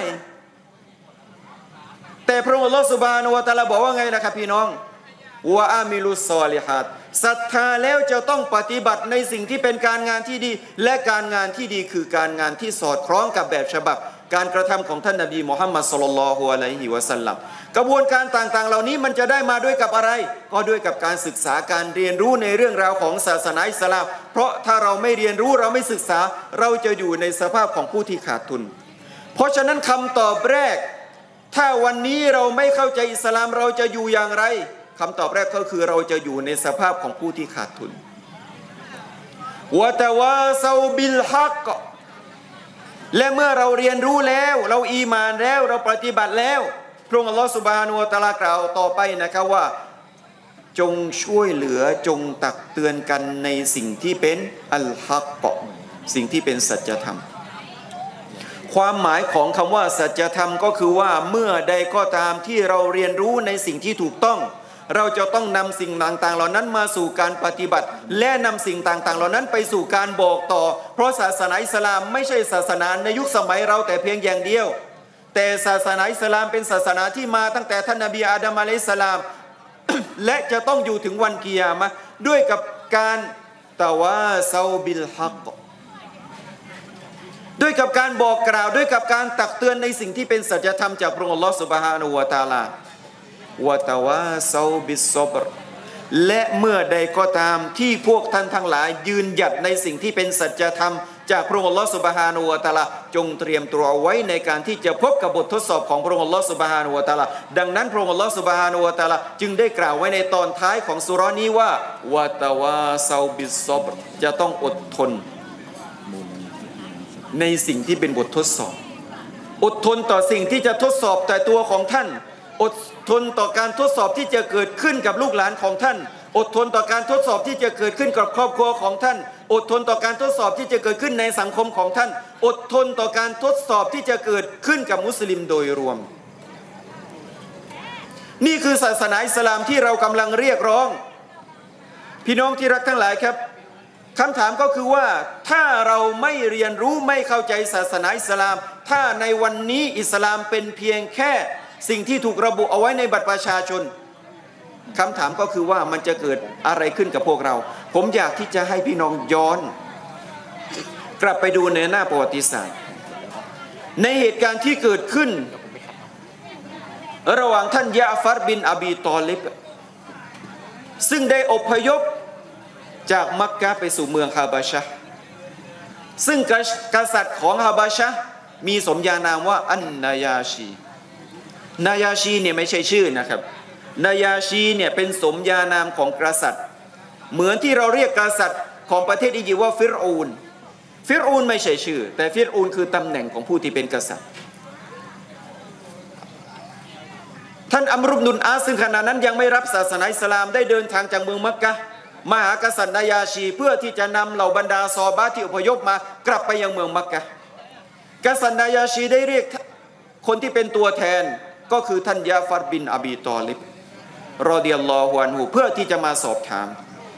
แต่พระองค์อัลลอฮฺซุบฮานะฮูวะตะอาลาบอกว่าไงนะครับพี่น้องวะอามิลุศศอลิฮาตศรัทธาแล้วจะต้องปฏิบัติในสิ่งที่เป็นการงานที่ดีและการงานที่ดีคือการงานที่สอดคล้องกับแบบฉบับการกระทำของท่านนบีมุฮัมมัดศ็อลลัลลอฮุอะลัยฮิวะซัลลัมกระบวนการต่างๆเหล่านี้มันจะได้มาด้วยกับอะไรก็ด้วยกับการศึกษาการเรียนรู้ในเรื่องราวของศาสนาอิสลามเพราะถ้าเราไม่เรียนรู้เราไม่ศึกษาเราจะอยู่ในสภาพของผู้ที่ขาดทุนเพราะฉะนั้นคำตอบแรกถ้าวันนี้เราไม่เข้าใจอิสลามเราจะอยู่อย่างไรคำตอบแรกก็คือเราจะอยู่ในสภาพของผู้ที่ขาดทุนวะตะวาซาบิลฮักและเมื่อเราเรียนรู้แล้วเราอีหม่านแล้วเราปฏิบัติแล้วพระองค์อัลลอฮฺซุบฮานะฮูวะตะอาลากล่าวต่อไปนะครับว่าจงช่วยเหลือจงตักเตือนกันในสิ่งที่เป็นอัลฮักกสิ่งที่เป็นสัจธรรมความหมายของคำว่าสัจธรรมก็คือว่าเมื่อใดก็ตามที่เราเรียนรู้ในสิ่งที่ถูกต้องเราจะต้องนำสิ่งต่างๆเหล่านั้นมาสู่การปฏิบัติและนำสิ่งต่างๆเหล่านั้นไปสู่การบอกต่อเพราะศาสนาอิสลามไม่ใช่ศาสนาในยุคสมัยเราแต่เพียงอย่างเดียวแต่ศาสนาอิสลามเป็นศาสนาที่มาตั้งแต่ท่านนบีอาดัมอะลัยฮิสสลาม และจะต้องอยู่ถึงวันกิยามะห์ด้วยกับการตะวาซาบิลฮักด้วยกับการบอกกล่าวด้วยกับการตักเตือนในสิ่งที่เป็นสัจธรรมจากพระองค์อัลลอฮฺซุบฮานะฮูวะตะอาลาวะตะวาซาบิศศอบรและเมื่อใดก็ตามที่พวกท่านทั้งหลายยืนหยัดในสิ่งที่เป็นสัจธรรมจากพระองค์อัลลอฮฺซุบฮานะฮูวะตะอาลาจงเตรียมตัวเอาไว้ในการที่จะพบกับบททดสอบของพระองค์อัลลอฮฺซุบฮานะฮูวะตะอาลาดังนั้นพระองค์อัลลอฮฺซุบฮานะฮูวะตะอาลาจึงได้กล่าวไว้ในตอนท้ายของซูเราะห์นี้ว่าวะตะวาซาบิศศอบรจะต้องอดทนในสิ่งที่เป็นบททดสอบอดทนต่อสิ่งที่จะทดสอบแต่ตัวของท่านอดทนต่อการทดสอบที่จะเกิดขึ้นกับลูกหลานของท่านอดทนต่อการทดสอบที่จะเกิดขึ้นกับครอบครัวของท่านอดทนต่อการทดสอบที่จะเกิดขึ้นในสังคมของท่านอดทนต่อการทดสอบที่จะเกิดขึ้นกับมุสลิมโดยรวมนี่คือศาสนาอิสลามที่เรากำลังเรียกร้องพี่น้องที่รักทั้งหลายครับคำถามก็คือว่าถ้าเราไม่เรียนรู้ไม่เข้าใจศาสนาอิสลามถ้าในวันนี้อิสลามเป็นเพียงแค่สิ่งที่ถูกระบุเอาไว้ในบัตรประชาชนคำถามก็คือว่ามันจะเกิดอะไรขึ้นกับพวกเราผมอยากที่จะให้พี่น้องย้อนกลับไปดูในหน้าประวัติศาสตร์ในเหตุการณ์ที่เกิดขึ้นระหว่างท่านยะฟัรบินอบีตอลิบซึ่งได้อพยพจากมักกะไปสู่เมืองฮาบาชะซึ่งกษัตริย์ของฮาบาชะมีสมญานามว่าอันนายาชีนายาชีเนี่ยไม่ใช่ชื่อนะครับนายาชีเนี่ยเป็นสมญานามของกษัตริย์เหมือนที่เราเรียกกษัตริย์ของประเทศอียิปต์ว่าฟิรอูนฟิรอูนไม่ใช่ชื่อแต่ฟิรอูนคือตำแหน่งของผู้ที่เป็นกษัตริย์ท่านอัมรุบนุนอาซึ่งขณะนั้นยังไม่รับศาสนาอิสลามได้เดินทางจากเมืองมักกะมาหากษัตริย์นายาชีเพื่อที่จะนำเหล่าบรรดาซอฮาบะห์ที่อพยพมากลับไปยังเมืองมักกะกษัตริย์นายาชีได้เรียกคนที่เป็นตัวแทนก็คือท่านยะฟัรบินอบีตอลิบรอฎิยัลลอฮุอันฮุเพื่อที่จะมาสอบถาม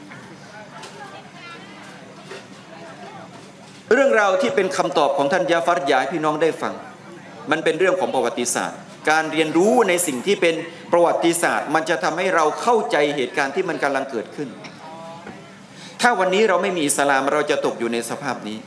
เรื่องราวที่เป็นคำตอบของท่านยะฟัรอยากให้พี่น้องได้ฟังมันเป็นเรื่องของประวัติศาสตร์การเรียนรู้ในสิ่งที่เป็นประวัติศาสตร์มันจะทำให้เราเข้าใจเหตุการณ์ที่มันกำลังเกิดขึ้นถ้าวันนี้เราไม่มีอิสลามเราจะตกอยู่ในสภาพนี้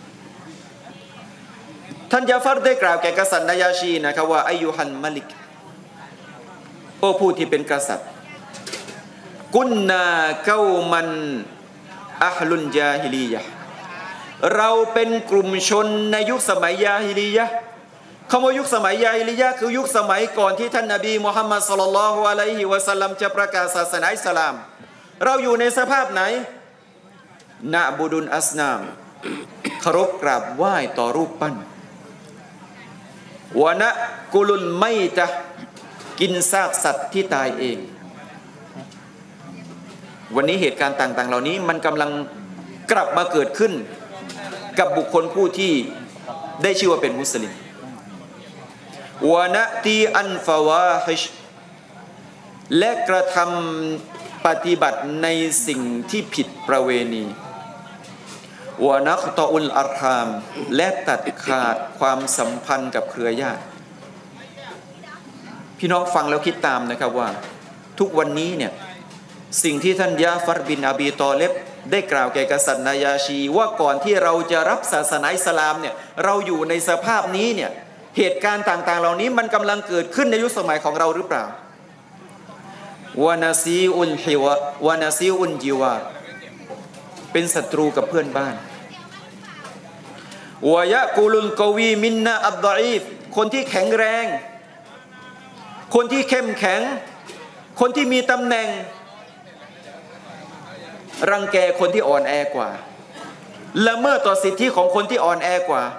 ท่านยะฟัรได้กล่าวแก่กษัตริย์นายาชีนะครับว่าอายุฮันมะลิกโอ้ผู้ที่เป็นกษัตริย์กุนนาเกามันอะฮลุนญาฮิลียะห์เราเป็นกลุ่มชนในยุคสมัยยาฮิลียะห์คำว่ายุคสมัยยาฮิลียะห์คือยุคสมัยก่อนที่ท่านนบีมุฮัมมัดศ็อลลัลลอฮุอะลัยฮิวะซัลลัมจะประกาศศาสนาอิสลามเราอยู่ในสภาพไหนนะบุดุนอัสนามเคารพกราบไหว้ต่อรูปปั้นวะนะกุลุนไมตะกินซากสัตว์ที่ตายเองวันนี้เหตุการณ์ต่างๆเหล่านี้มันกำลังกลับมาเกิดขึ้นกับบุคคลผู้ที่ได้ชื่อว่าเป็นมุสลิมวะนะตีอันฟาวาฮิชและกระทำปฏิบัติในสิ่งที่ผิดประเวณีวะนักตออุลอาร์ฮามและตัดขาดความสัมพันธ์กับเครือญาติพี่น้องฟังแล้วคิดตามนะครับว่าทุกวันนี้เนี่ยสิ่งที่ท่านยะฟัรบินอบีตอลิบได้กล่าวแก่กษัตริย์นายาชีว่าก่อนที่เราจะรับศาสนาอิสลามเนี่ยเราอยู่ในสภาพนี้เนี่ยเหตุการณ์ต่างๆเหล่านี้มันกำลังเกิดขึ้นในยุคสมัยของเราหรือเปล่าวานาซีอุลฮิวะวานาซีอุลจิวาเป็นศัตรูกับเพื่อนบ้านวายะกูลุลกวีมินนาอับดออีฟคนที่แข็งแรงคนที่เข้มแข็งคนที่มีตำแหน่งรังแกคนที่อ่อนแอกว่าละเมิดต่อสิทธิของคนที่อ่อนแอกว่า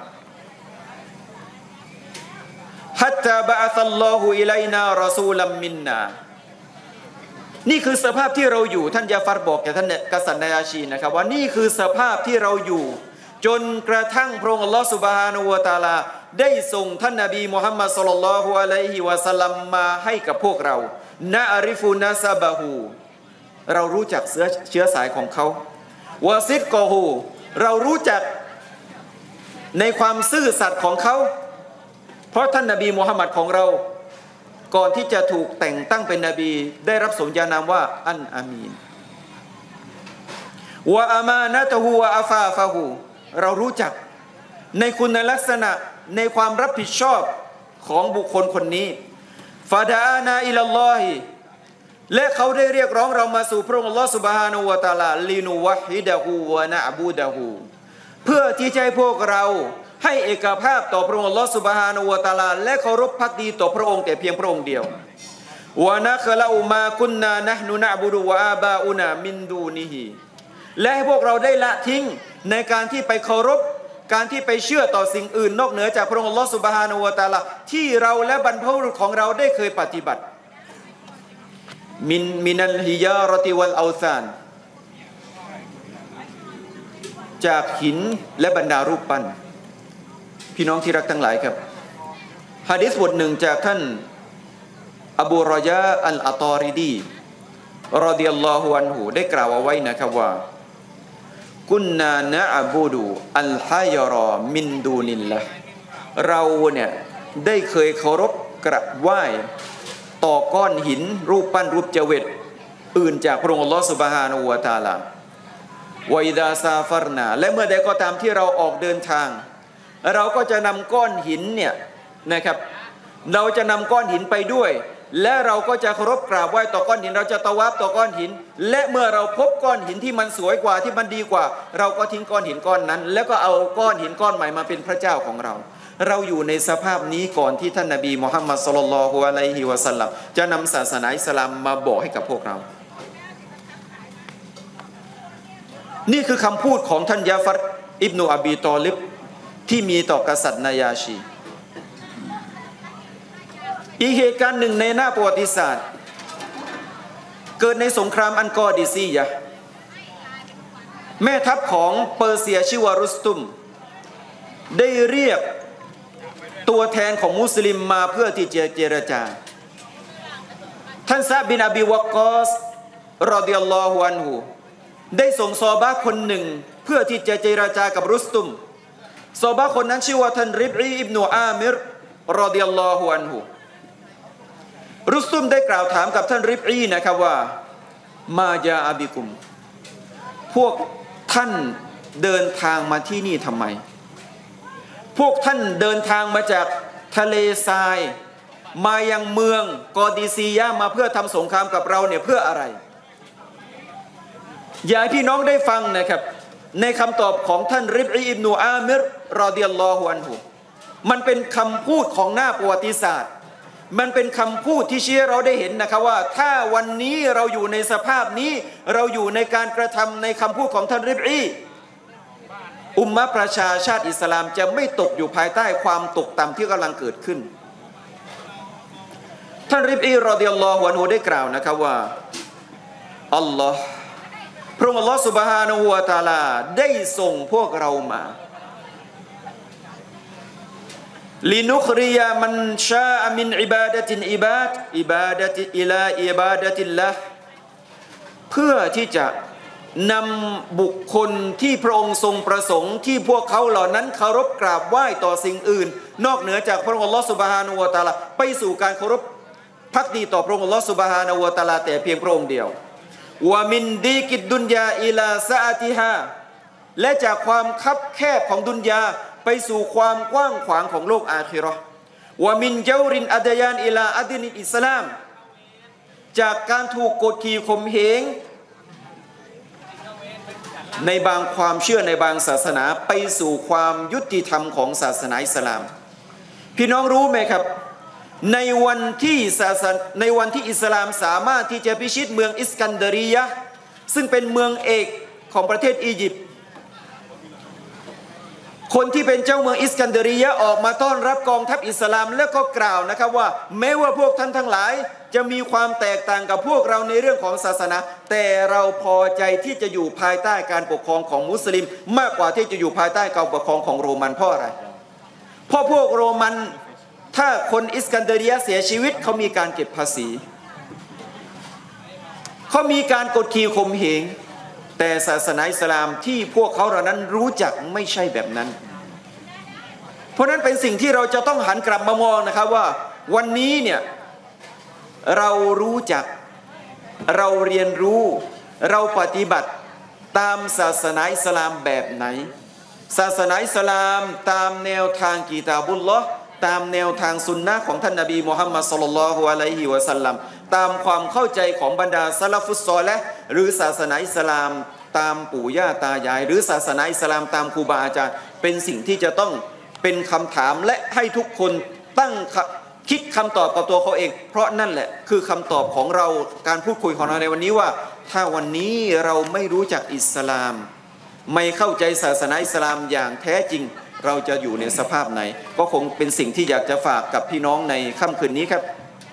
ฮัตตาบะอัซัลลอฮุอิลัยนารอซูลัมมินนานี่คือสภาพที่เราอยู่ท่านยะฟัรบอกแก่ท่านกษัตริย์นายาชีนะครับว่านี่คือสภาพที่เราอยู่จนกระทั่งพระองค์อัลลอฮฺซุบฮานะฮูวะตะอาลาได้ส่งท่านนบีมุฮัมมัดศ็อลลัลลอฮุอะลัยฮิวะซัลลัมมาให้กับพวกเรานะอริฟุนะซะบะฮูเรารู้จักเชื้อเชื้อสายของเขาวะซิดกอฮูเรารู้จักในความซื่อสัตย์ของเขาเพราะท่านนบีมุฮัมมัดของเราก่อนที่จะถูกแต่งตั้งเป็นนบีได้รับสมญานามว่าอันอามีนวะอามานะตะฮูวะอาฟาฟะฮูเรารู้จักในคุณลักษณะในความรับผิดชอบของบุคคลคนนี้ฟาดานาอิลัลลอฮิและเขาได้เรียกร้องเรามาสู่พระองค์อัลลอฮฺซุบฮานะฮูวะตะอาลาลินูวะฮิดะฮูวะนะอ์บูดะฮูเพื่อที่จะให้พวกเราให้เอกภาพต่อพระองค์อัลลอฮฺซุบฮานะฮูวะตะอาลาและเคารพภักดีต่อพระองค์แต่เพียงพระองค์เดียววะนะคละอุมากุนนานะห์นุนะอ์บุดุวะอาบาอุนามินดูนิฮิและให้พวกเราได้ละทิ้งในการที่ไปเคารพการที่ไปเชื่อต่อสิ่งอื่นนอกเหนือจากพระองค์อัลลอฮฺซุบฮานะฮูวะตะอาลาที่เราและบรรพบุรุษของเราได้เคยปฏิบัติมินมินัลฮิยารติวัลเอาซานจากหินและบรรดารูปปั้นพี่น้องที่รักทั้งหลายครับหะดีษบทหนึ่งจากท่านอบูรอยาอัลอาตอริดีรอฎิยัลลอฮุอันฮุได้กล่าวเอาไว้นะครับว่ากุนนานะอับูดูอัลฮายรอมินดูนิลละเราเนี่ยได้เคยเคารพกราบไหว้ต่อก้อนหินรูปปั้นรูปเจวิตอื่นจากพระองค์อัลลอฮฺซุบฮานะฮูวะตะอาลาวะอิดาซาฟารนาและเมื่อใดก็ตามที่เราออกเดินทางเราก็จะนำก้อนหินเนี่ยนะครับเราจะนำก้อนหินไปด้วยและเราก็จะเคารพกราบไหว้ต่อก้อนหินเราจะตะวาฟต่อก้อนหินและเมื่อเราพบก้อนหินที่มันสวยกว่าที่มันดีกว่าเราก็ทิ้งก้อนหินก้อนนั้นแล้วก็เอาก้อนหินก้อนใหม่มาเป็นพระเจ้าของเราเราอยู่ในสภาพนี้ก่อนที่ท่านนบีมุฮัมมัดศ็อลลัลลอฮุอะลัยฮิวะซัลลัมจะนำศาสนาอิสลามมาบอกให้กับพวกเรานี่คือคำพูดของท่านยาฟัรอิบนุอบีตอลิบที่มีต่อกษัตริย์นายาชีอีกเหตุการณ์หนึ่งในหน้าประวัติศาสตร์เกิดในสงครามอันกอดิซียะห์แม่ทัพของเปอร์เซียชื่อว่ารุสตุมได้เรียกตัวแทนของมุสลิมมาเพื่อที่จะเจรจาท่านซะบินอบีวักกอสรอฎิยัลลอฮุอันฮุได้ส่งซอบะห์คนหนึ่งเพื่อที่จะเจรจากับรุสตุมซอบะห์คนนั้นชื่อว่าท่านริบอีอิบนุอามิรรอฎิยัลลอฮุอันฮุรุสตุมได้กล่าวถามกับท่านริบอีนะครับว่ามาจาอาบิกุมพวกท่านเดินทางมาที่นี่ทำไมพวกท่านเดินทางมาจากทะเลทรายมายังเมืองกอดิซียะห์มาเพื่อทำสงครามกับเราเนี่ยเพื่ออะไรอยากให้พี่น้องได้ฟังนะครับในคำตอบของท่านริบอีอิบนุอามิรรอฎิยัลลอฮุอันฮุมันเป็นคำพูดของหน้าประวัติศาสตร์มันเป็นคำพูดที่ชี้เราได้เห็นนะครับว่าถ้าวันนี้เราอยู่ในสภาพนี้เราอยู่ในการกระทำในคำพูดของท่านริบอีอุมมะประชาชาติอิสลามจะไม่ตกอยู่ภายใต้ความตกต่ำที่กำลังเกิดขึ้นท่านริบอีรอฎิยัลลอฮุอันฮุได้กล่าวนะครับว่าอัลลอฮ์พระองค์อัลลอฮ์ซุบฮานะฮูวะตะอาลาได้ส่งพวกเรามาลินุคริยามันชาอมินอิบาดะตินอิบาดอิบาดะติอิลาอิบาดะติลละเพื่อที่จะนำบุคคลที่พระองค์ทรงประสงค์ที่พวกเขาเหล่านั้นเคารพกราบไหว้ต่อสิ่งอื่นนอกเหนือจากพระองค์อัลลอฮ์ซุบฮานะฮูวะตะอาลาไปสู่การเคารพภักดีต่อพระองค์อัลลอฮ์ซุบฮานะฮูวะตะอาลาแต่เพียงพระองค์เดียววะมินดีกิดดุนยาอิลาซะอาติฮาและจากความคับแคบของดุนยาไปสู่ความกว้างขวางของโลกอาคิเราะห์วะมินเจารินอัดยานอิลาอัดนิอิสลามจากการถูกกดขี่ข่มเหงในบางความเชื่อในบางศาสนาไปสู่ความยุติธรรมของศาสนาอิสลามพี่น้องรู้ไหมครับในวันที่ศาสนาในวันที่อิสลามสามารถที่จะพิชิตเมืองอิสกันดารียะห์ซึ่งเป็นเมืองเอกของประเทศอียิปต์คนที่เป็นเจ้าเมืองอิสกันดารียะห์ออกมาต้อนรับกองทัพอิสลามแล้วก็กล่าวนะครับว่าแม้ว่าพวกท่านทั้งหลายจะมีความแตกต่างกับพวกเราในเรื่องของศาสนาแต่เราพอใจที่จะอยู่ภายใต้การปกครองของมุสลิมมากกว่าที่จะอยู่ภายใต้การปกครองของโรมันเพราะอะไรเพราะพวกโรมันถ้าคนอิสกันดารียะห์เสียชีวิตเขามีการเก็บภาษีเขามีการกดขี่ข่มเหงแต่ศาสนาอิสลามที่พวกเขาเหล่านั้นรู้จักไม่ใช่แบบนั้นเพราะนั้นเป็นสิ่งที่เราจะต้องหันกลับมามองนะครับว่าวันนี้เนี่ยเรารู้จักเราเรียนรู้เราปฏิบัติตามศาสนาอิสลามแบบไหนศาสนาอิสลามตามแนวทางกิตาบุลลอฮ์ตามแนวทางสุนนะของท่านนบีมุฮัมมัดศ็อลลัลลอฮุอะลัยฮิวะซัลลัมตามความเข้าใจของบรรดาซะลาฟุสซอลิห์หรือศาสนาอิสลามตามปู่ย่าตายายหรือศาสนาอิสลามตามครูบาอาจารย์เป็นสิ่งที่จะต้องเป็นคำถามและให้ทุกคนตั้งคิดคำตอบกับตัวเขาเองเพราะนั่นแหละคือคำตอบของเราการพูดคุยของเราในวันนี้ว่าถ้าวันนี้เราไม่รู้จักอิสลามไม่เข้าใจศาสนาอิสลามอย่างแท้จริงเราจะอยู่ในสภาพไหนก็คงเป็นสิ่งที่อยากจะฝากกับพี่น้องในค่ำคืนนี้ครับ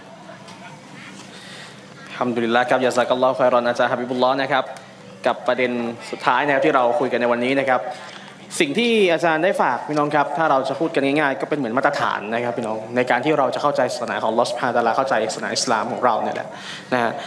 อัลฮัมดุลิลลาห์ครับยะซากัลลอฮุค็อยรอนอาจารย์ฮะบิบุลลอฮ์นะครับกับประเด็นสุดท้ายนะครับที่เราคุยกันในวันนี้นะครับสิ่งที่อาจารย์ได้ฝากพี่น้องครับถ้าเราจะพูดกันง่ายๆก็เป็นเหมือนมาตรฐานนะครับพี่น้องในการที่เราจะเข้าใจศาสนาของอัลเลาะห์ซุบฮานะฮูวะตะอาลาเข้าใจศาสนาอิสลามของเราเนี่ยแหละนะฮะ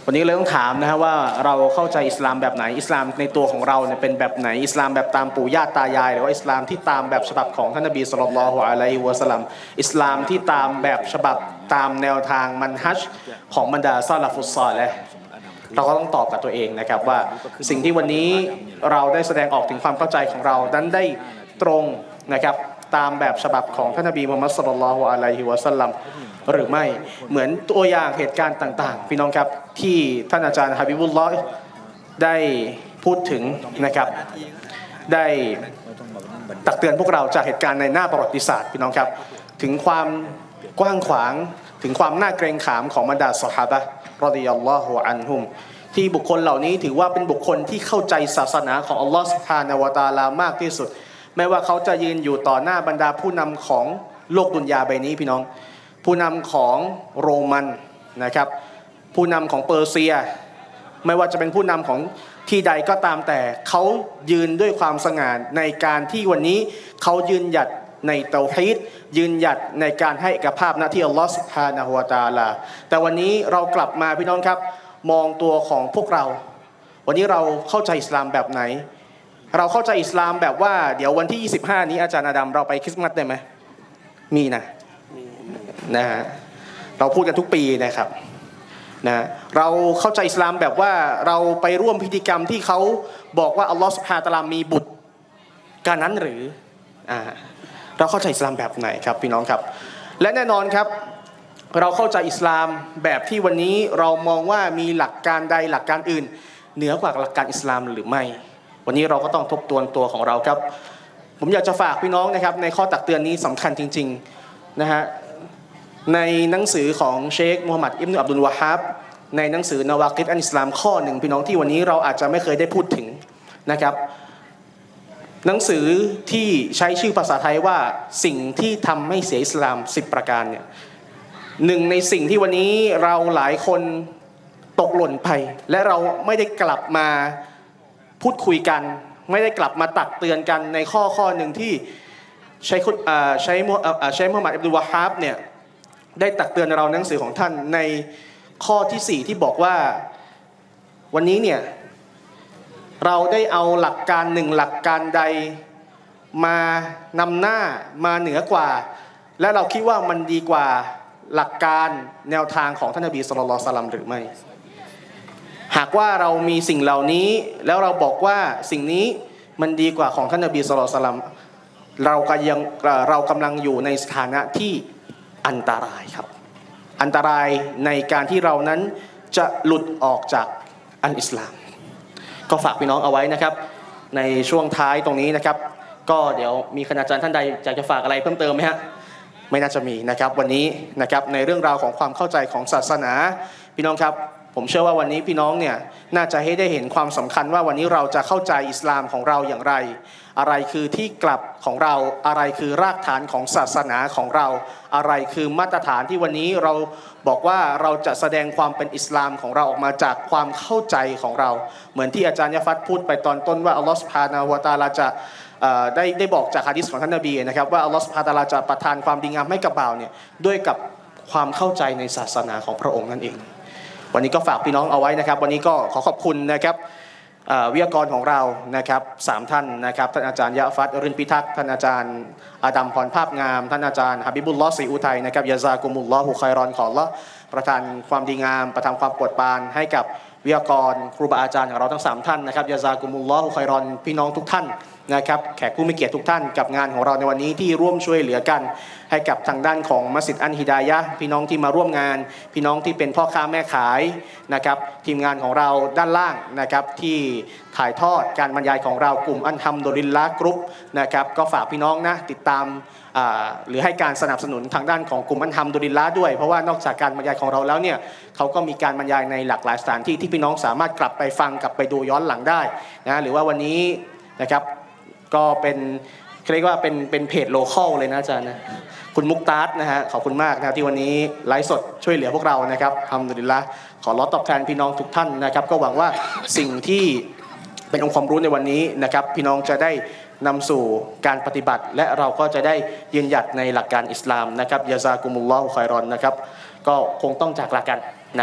วันนี้เลยต้องถามนะฮะว่าเราเข้าใจอิสลามแบบไหนอิสลามในตัวของเราเนี่ยเป็นแบบไหนอิสลามแบบตามปู่ย่าตายายหรือว่าอิสลามที่ตามแบบฉบับของท่านนบีศ็อลลัลลอฮุอะลัยฮิวะซัลลัมอิสลามที่ตามแบบฉบับตามแนวทางมันฮัจญ์ของบรรดาซอลาฟุศศอลิห์เราก็ต้องตอบกับตัวเองนะครับว่าสิ่งที่วันนี้เราได้แสดงออกถึงความเข้าใจของเรานั้นได้ตรงนะครับตามแบบฉบับของท่านนบีมุฮัมมัดศ็อลลัลลอฮุอะลัยฮิวะซัลลัมหรือไม่เหมือนตัวอย่างเหตุการณ์ต่างๆพี่น้องครับที่ท่านอาจารย์ฮะบิบุลลอฮ์ได้พูดถึงนะครับได้ตักเตือนพวกเราจากเหตุการณ์ในหน้าประวัติศาสตร์พี่น้องครับถึงความกว้างขวางถึงความน่าเกรงขามของบรรดาซอฮาบะห์รอฎิยัลลอฮุอันฮุมที่บุคคลเหล่านี้ถือว่าเป็นบุคคลที่เข้าใจศาสนาของอัลลอฮ์ซุบฮานะฮูวะตะอาลามากที่สุดไม่ว่าเขาจะยืนอยู่ต่อหน้าบรรดาผู้นำของโลกดุนยาใบนี้พี่น้องผู้นำของโรมันนะครับผู้นำของเปอร์เซียไม่ว่าจะเป็นผู้นำของที่ใดก็ตามแต่เขายืนด้วยความสง่าในการที่วันนี้เขายืนหยัดในเตาฮีดยืนหยัดในการให้เอกภาพหน้าที่อัลลอฮฺซุบฮานะฮูวะตะอาลาแต่วันนี้เรากลับมาพี่น้องครับมองตัวของพวกเราวันนี้เราเข้าใจอิสลามแบบไหนเราเข้าใจอิสลามแบบว่าเดี๋ยววันที่ยี่สิบห้านี้อาจารย์อาดัมเราไปคริสต์มาสได้ไหมมีนะนะฮะเราพูดกันทุกปีนะครับนะเราเข้าใจอิสลามแบบว่าเราไปร่วมพิธีกรรมที่เขาบอกว่าอัลลอฮฺซุบฮานะฮูวะตะอาลามีบุตรการนั้นหรืออ่าเราเข้าใจอิสลามแบบไหนครับพี่น้องครับและแน่นอนครับเราเข้าใจอิสลามแบบที่วันนี้เรามองว่ามีหลักการใดหลักการอื่นเหนือกว่าหลักการอิสลามหรือไม่วันนี้เราก็ต้องทบทวนตัวของเราครับผมอยากจะฝากพี่น้องนะครับในข้อตักเตือนนี้สำคัญจริงๆนะฮะในหนังสือของเชคมูฮัมหมัดอิบนุอับดุลวะฮาบในหนังสือนาวากิดอันอิสลามข้อหนึ่งพี่น้องที่วันนี้เราอาจจะไม่เคยได้พูดถึงนะครับหนังสือที่ใช้ชื่อภาษาไทยว่าสิ่งที่ทำให้เสียอิสลามสิบประการเนี่ยหนึ่งในสิ่งที่วันนี้เราหลายคนตกหล่นไปและเราไม่ได้กลับมาพูดคุยกันไม่ได้กลับมาตักเตือนกันในข้อข้อหนึ่งที่ใช้คุณใช้ใช้มูฮัมหมัดอิบนุวะฮาบเนี่ยได้ตักเตือนเราหนังสือของท่านในข้อที่สี่ที่บอกว่าวันนี้เนี่ยเราได้เอาหลักการหนึ่งหลักการใดมานำหน้ามาเหนือกว่าและเราคิดว่ามันดีกว่าหลักการแนวทางของท่านนบีศ็อลลัลลอฮุอะลัยฮิวะซัลลัมหรือไม่หากว่าเรามีสิ่งเหล่านี้แล้วเราบอกว่าสิ่งนี้มันดีกว่าของท่านนบีศ็อลลัลลอฮุอะลัยฮิวะซัลลัมเราก็ยังเรากำลังอยู่ในสถานะที่อันตรายครับอันตรายในการที่เรานั้นจะหลุดออกจากอันอิสลามก็ฝากพี่น้องเอาไว้นะครับในช่วงท้ายตรงนี้นะครับก็เดี๋ยวมีคณาจารย์ท่านใดอยากจะฝากอะไรเพิ่มเติมไหมฮะไม่น่าจะมีนะครับวันนี้นะครับในเรื่องราวของความเข้าใจของศาสนาพี่น้องครับผมเชื่อว่าวันนี้พี่น้องเนี่ยน่าจะให้ได้เห็นความสำคัญว่าวันนี้เราจะเข้าใจอิสลามของเราอย่างไรอะไรคือที่กลับของเราอะไรคือรากฐานของศาสนาของเราอะไรคือมาตรฐานที่วันนี้เราบอกว่าเราจะแสดงความเป็นอิสลามของเราออกมาจากความเข้าใจของเราเหมือนที่อาจารย์ยะฟัดพูดไปตอนต้นว่าอัลลอฮฺซุบฮานะฮูวะตะอาลาจะได้ได้บอกจากหะดีษของท่านนบีนะครับว่าอัลลอฮฺซุบฮานะฮูวะตะอาลาจะประทานความดีงามให้กับบ่าวเนี่ยด้วยกับความเข้าใจในศาสนาของพระองค์นั่นเองวันนี้ก็ฝากพี่น้องเอาไว้นะครับวันนี้ก็ขอขอบคุณนะครับวิทยากรของเรานะครับสามท่านนะครับท่านอาจารย์ยะฟัดรินพิทักษ์ท่านอาจารย์อาดัมพรภาพงามท่านอาจารย์ฮะบิบุลลอฮ์ศรีอุทัยนะครับยะซากุมุลลอฮุค็อยรอนขออัลเลาะห์ประทานความดีงามประทานความโปรดปรานให้กับวิทยากรครูบาอาจารย์ของเราทั้งสามท่านนะครับยะซากุมุลลอฮุค็อยรอนพี่น้องทุกท่านนะครับแขกผู้มีเกียรติทุกท่านกับงานของเราในวันนี้ที่ร่วมช่วยเหลือกันให้กับทางด้านของมัสยิดอันฮิดายะห์พี่น้องที่มาร่วมงานพี่น้องที่เป็นพ่อค้าแม่ขายนะครับทีมงานของเราด้านล่างนะครับที่ถ่ายทอดการบรรยายของเรากลุ่มอันฮัมดุลิลละห์กรุ๊ปนะครับก็ฝากพี่น้องนะติดตามหรือให้การสนับสนุนทางด้านของกลุ่มอันฮัมดุลิลละห์ด้วยเพราะว่านอกจากการบรรยายของเราแล้วเนี่ยเขาก็มีการบรรยายในหลากหลายสถานที่ที่พี่น้องสามารถกลับไปฟังกลับไปดูย้อนหลังได้นะหรือว่าวันนี้นะครับก็เป็นเรียกว่าเป็นเป็นเพจโลคอลเลยนะอาจารย์นะคุณมุกตาร์ดนะฮะขอบคุณมากนะครับที่วันนี้ไลฟ์สดช่วยเหลือพวกเรานะครับอัลฮัมดุลิลละห์ขอร้องตอบแทนพี่น้องทุกท่านนะครับก็หวังว่าสิ่งที่เป็นองค์ความรู้ในวันนี้นะครับพี่น้องจะได้นำสู่การปฏิบัติและเราก็จะได้ยืนหยัดในหลักการอิสลามนะครับยะซากุมุลลอฮุค็อยรอนนะครับก็คงต้องจากลากันนะครับ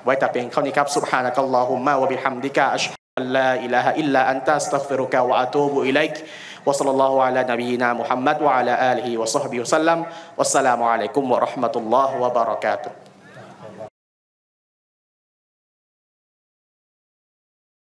ไว้แต่เพียงเท่านี้ครับ Subhanakallahumma wa bihamdika ashhadu an la ilaha illa anta astaghfiruka wa atubu ilaik wa sallallahu ala nabiyyina Muhammad wa ala alihi wa sahbihi wa sallam wassalamu alaikum warahmatullahi wabarakatuh